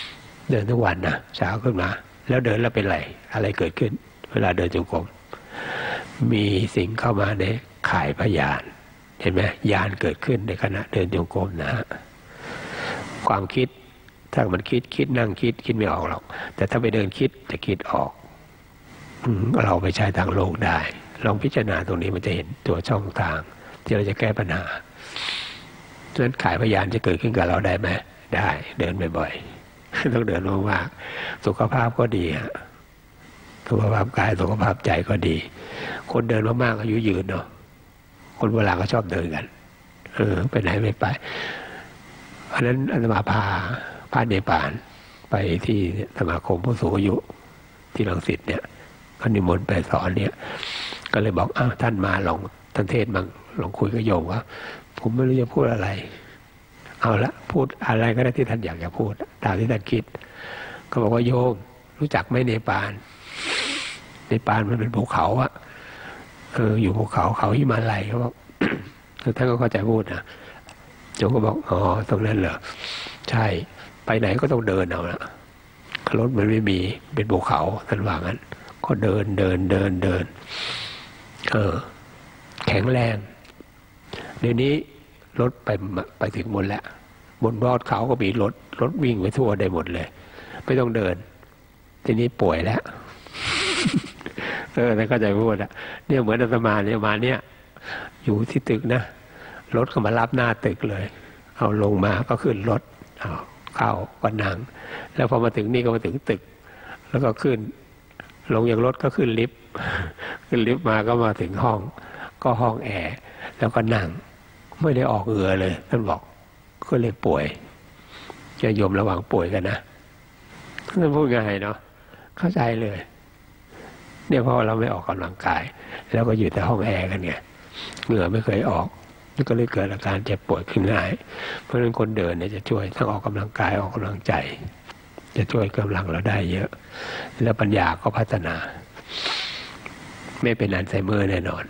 เดินทุกวันนะเช้าขึ้นมาแล้วเดินแล้วเป็นไรอะไรเกิดขึ้นเวลาเดินจงกรมมีสิ่งเข้ามาในข่ายพยานเห็นไหมญาณเกิดขึ้นในขณะเดินจงกรมนะฮะความคิดถ้ามันคิดคิดนั่งคิดคิดไม่ออกหรอกแต่ถ้าไปเดินคิดจะคิดออกเราไปใช้ทางโลกได้ลองพิจารณาตรงนี้มันจะเห็นตัวช่องทางที่เราจะแก้ปัญหาฉะนั้นข่ายพยานจะเกิดขึ้นกับเราได้ไหมได้เดินบ่อยๆต้องเดินมากๆสุขภาพก็ดีฮะสุขภาพกายสุขภาพใจก็ดีคนเดินมากๆอายุยืนเนาะคนโบราณก็ชอบเดินกันเออไปไหนไม่ไปอันนั้นอาตมาพาพาเนปาลไปที่สมาคมผู้สูงอายุที่รังสิตเนี่ยก็นิมนต์ไปสอนเนี่ยก็เลยบอกอ้าวท่านมาลองท่านเทศน์มั่งลองคุยกับโยมว่าผมไม่รู้จะพูดอะไรเอาละพูดอะไรก็ได้ที่ท่านอยากจะพูดตามที่ท่านคิดก็บอกว่าโยมรู้จักไหมเนปาลเนปาลมันเป็นภูเขาอะเอออยู่ภูเขาเขาหิมาลัยเขาบอก ท่านก็เข้าใจพูดนะโยมก็บอกอ๋อตรงนั้นเหรอใช่ไปไหนก็ต้องเดินเอาละรถมันไม่มีเป็นภูเขาท่านว่างั้นก็เดินเดินเดินเดินเออแข็งแรงเดี๋ยวนี้รถไปไปถึงหมดแล้วบนยอดเขาก็มีรถรถวิ่งไปทั่วได้หมดเลยไม่ต้องเดินทีนี้ป่วยแล้ว เออแล้วก็ใจพูดอะเนี่ยเหมือนอาตมาเนี่ยมาเนี่ยอยู่ที่ตึกนะรถก็มารับหน้าตึกเลยเอาลงมาก็ขึ้นรถเอาเข้าก็นั่งแล้วพอมาถึงนี่ก็มาถึงตึกแล้วก็ขึ้นลงจากรถก็ขึ้นลิฟต์ขึ้นลิฟต์มาก็มาถึงห้องก็ห้องแอร์แล้วก็นั่งไม่ได้ออกเหงื่อเลยท่านบอกก็เลยป่วยจะโยมระวังป่วยกันนะท่านพูดง่ายเนาะเข้าใจเลยเนี่ยเพราะเราไม่ออกกำลังกายแล้วก็อยู่แต่ห้องแอร์กันไงเหงื่อไม่เคยออกนี่ก็เลยเกิดอาการเจ็บปวดขึ้นง่ายเพราะฉะนั้นคนเดินเนี่ยจะช่วยทั้งออกกำลังกายออกกำลังใจจะช่วยกำลังเราได้เยอะแล้วปัญญาก็พัฒนาไม่เป็นอัลไซเมอร์แน่นอน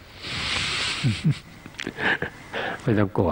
ไม่ต้องกลัว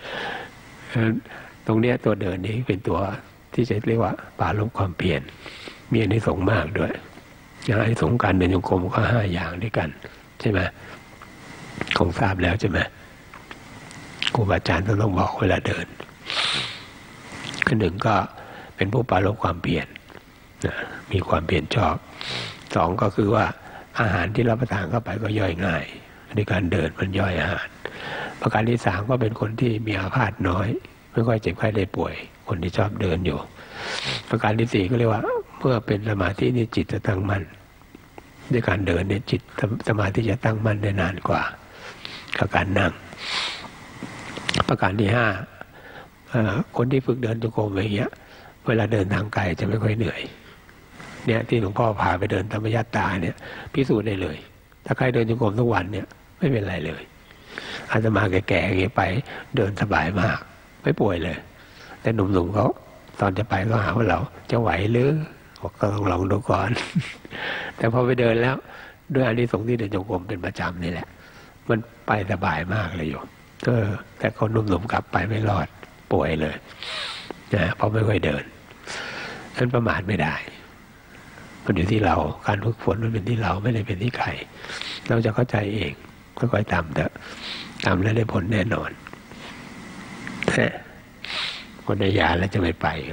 ตรงเนี้ยตัวเดินนี้เป็นตัวที่จะเรียกว่าปราลบความเพียรมีอานิสงส์มากด้วยอย่างอานิสงส์การเดินจงกรมก็ห้าอย่างด้วยกันใช่ไหมคงทราบแล้วใช่ไหมครูบาอาจารย์ต้องบอกเวลาเดินข้อหนึ่งก็เป็นผู้ปราลบความเพียรนะมีความเพียรชอบสองก็คือว่าอาหารที่รับประทานเข้าไปก็ย่อยง่ายในการเดินมันย่อยอาหารประการที่สามก็เป็นคนที่มีอาพาธน้อยไม่ค่อยเจ็บไข้ได้ป่วยคนที่ชอบเดินอยู่ประการที่สี่ก็เรียกว่าเมื่อเป็นสมาธินี่จิตจะตั้งมั่นด้วยการเดินเนี่ยจิตสมาธิจะตั้งมั่นได้นานกว่ากับการนั่งประการที่ห้าคนที่ฝึกเดินจงกรมอย่างเงี้ยเวลาเดินทางไกลจะไม่ค่อยเหนื่อยเนี่ยที่หลวงพ่อพาไปเดินธรรมยตราเนี่ยพิสูจน์ได้เลยถ้าใครเดินจงกรมทุกวันเนี่ยไม่เป็นไรเลยอาจจะมาแก่ๆอย่างเงี้ยไปเดินสบายมากไม่ป่วยเลยแต่หนุ่มๆเขาตอนจะไปก็หาว่าเราจะไหวหรือก็ต้องลองดูก่อน แต่พอไปเดินแล้วด้วยอานิสงส์ที่เดินจงกรมเป็นประจำนี่แหละมันไปสบายมากเลยอยู่ก็แต่คนหนุ่มๆกลับไปไม่รอดป่วยเลยนะเพราะไม่ค่อยเดินนั้นประมาทไม่ได้มันอยู่ที่เราการฝึกฝนมันเป็นที่เราไม่ได้เป็นที่ใครเราจะเข้าใจเองค่อยๆทำเถอะทำแล้วได้ผลแน่นอนแต่คนในยาแล้วจะไม่ไปก็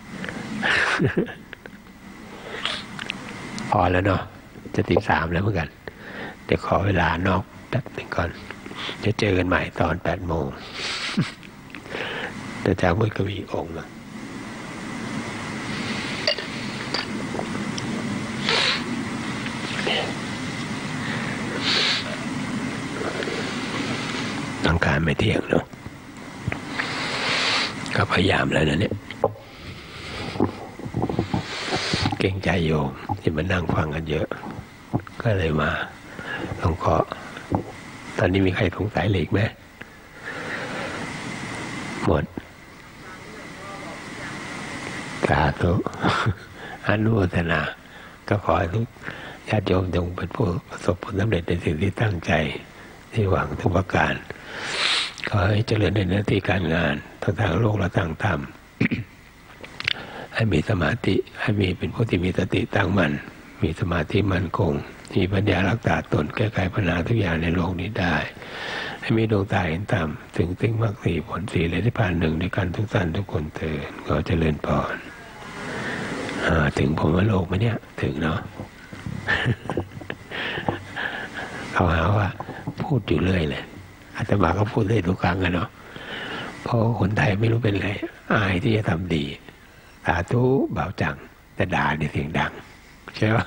พอแล้วเนาะจะตีสามแล้วเหมือนกันเดี๋ยวขอเวลานอกแป๊บหนึ่งก่อนจะเจอกันใหม่ตอนแปดโมงแต่จากมุ้ยกวีองค์มาต้องการไม่เที่ยงเนาะก็พยายามแล้วนะเนี่ยเก่งใจโยมที่มานั่งฟังกันเยอะก็เลยมาลองเคาะตอนนี้มีใครสงสัยเหล็กไหมหมดสาธุอนุโมทนาก็ขอให้ทุกญาติโยมจงเป็นผู้ประสบผลสำเร็จในสิ่งที่ตั้งใจที่หวังทุกประการขอให้เจริญในหน้าที่การงานทั้งทางโลกและทางธรรมให้มีสมาธิให้มีเป็นผู้ที่มีสติตั้งมั่นมีสมาธิมั่นคงมีปัญญารักษาตนแก้ไขปัญหาทุกอย่างในโลกนี้ได้ให้มีดวงตาเห็นธรรมถึงถึงมรรคสี่ผลสี่และนิพพานหนึ่งในการทุกท่านทุกคนเถิดขอเจริญพรถึงผมว่าโลกไหมเนี่ยถึงเนาะ เขาหาว่าพูดอยู่เรื่อยเลยอาตมาก็พูดได้ทุกครั้งกันเนาะเพราะคนไทยไม่รู้เป็นไรอายที่จะทำดีสาธุเบาจังแต่ด่าในเสียงดังใช่ไหม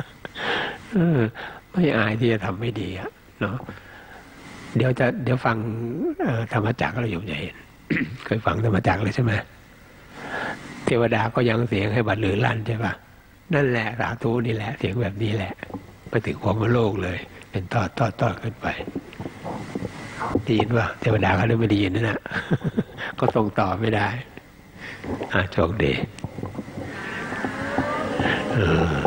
ไม่อายที่จะทำไม่ดีอะเนาะเดี๋ยวจะเดี๋ยวฟังธรรมจักรเราอยู่ใหญ่เห็น เคยฟังธรรมจักรเลยใช่ไหมเทวดาก็ยังเสียงให้บัดหรือลั่นใช่ปะนั่นแหละสาธุนี่แหละเสียงแบบนี้แหละไปถึงความโลกเลยเป็นทอดทอดทอดขึ้นไปได้ยินว่าเทวดาเขาไม่ได้ยินนั่นแหละ ก็ส่งต่อไม่ได้อ่าโชคดีเออ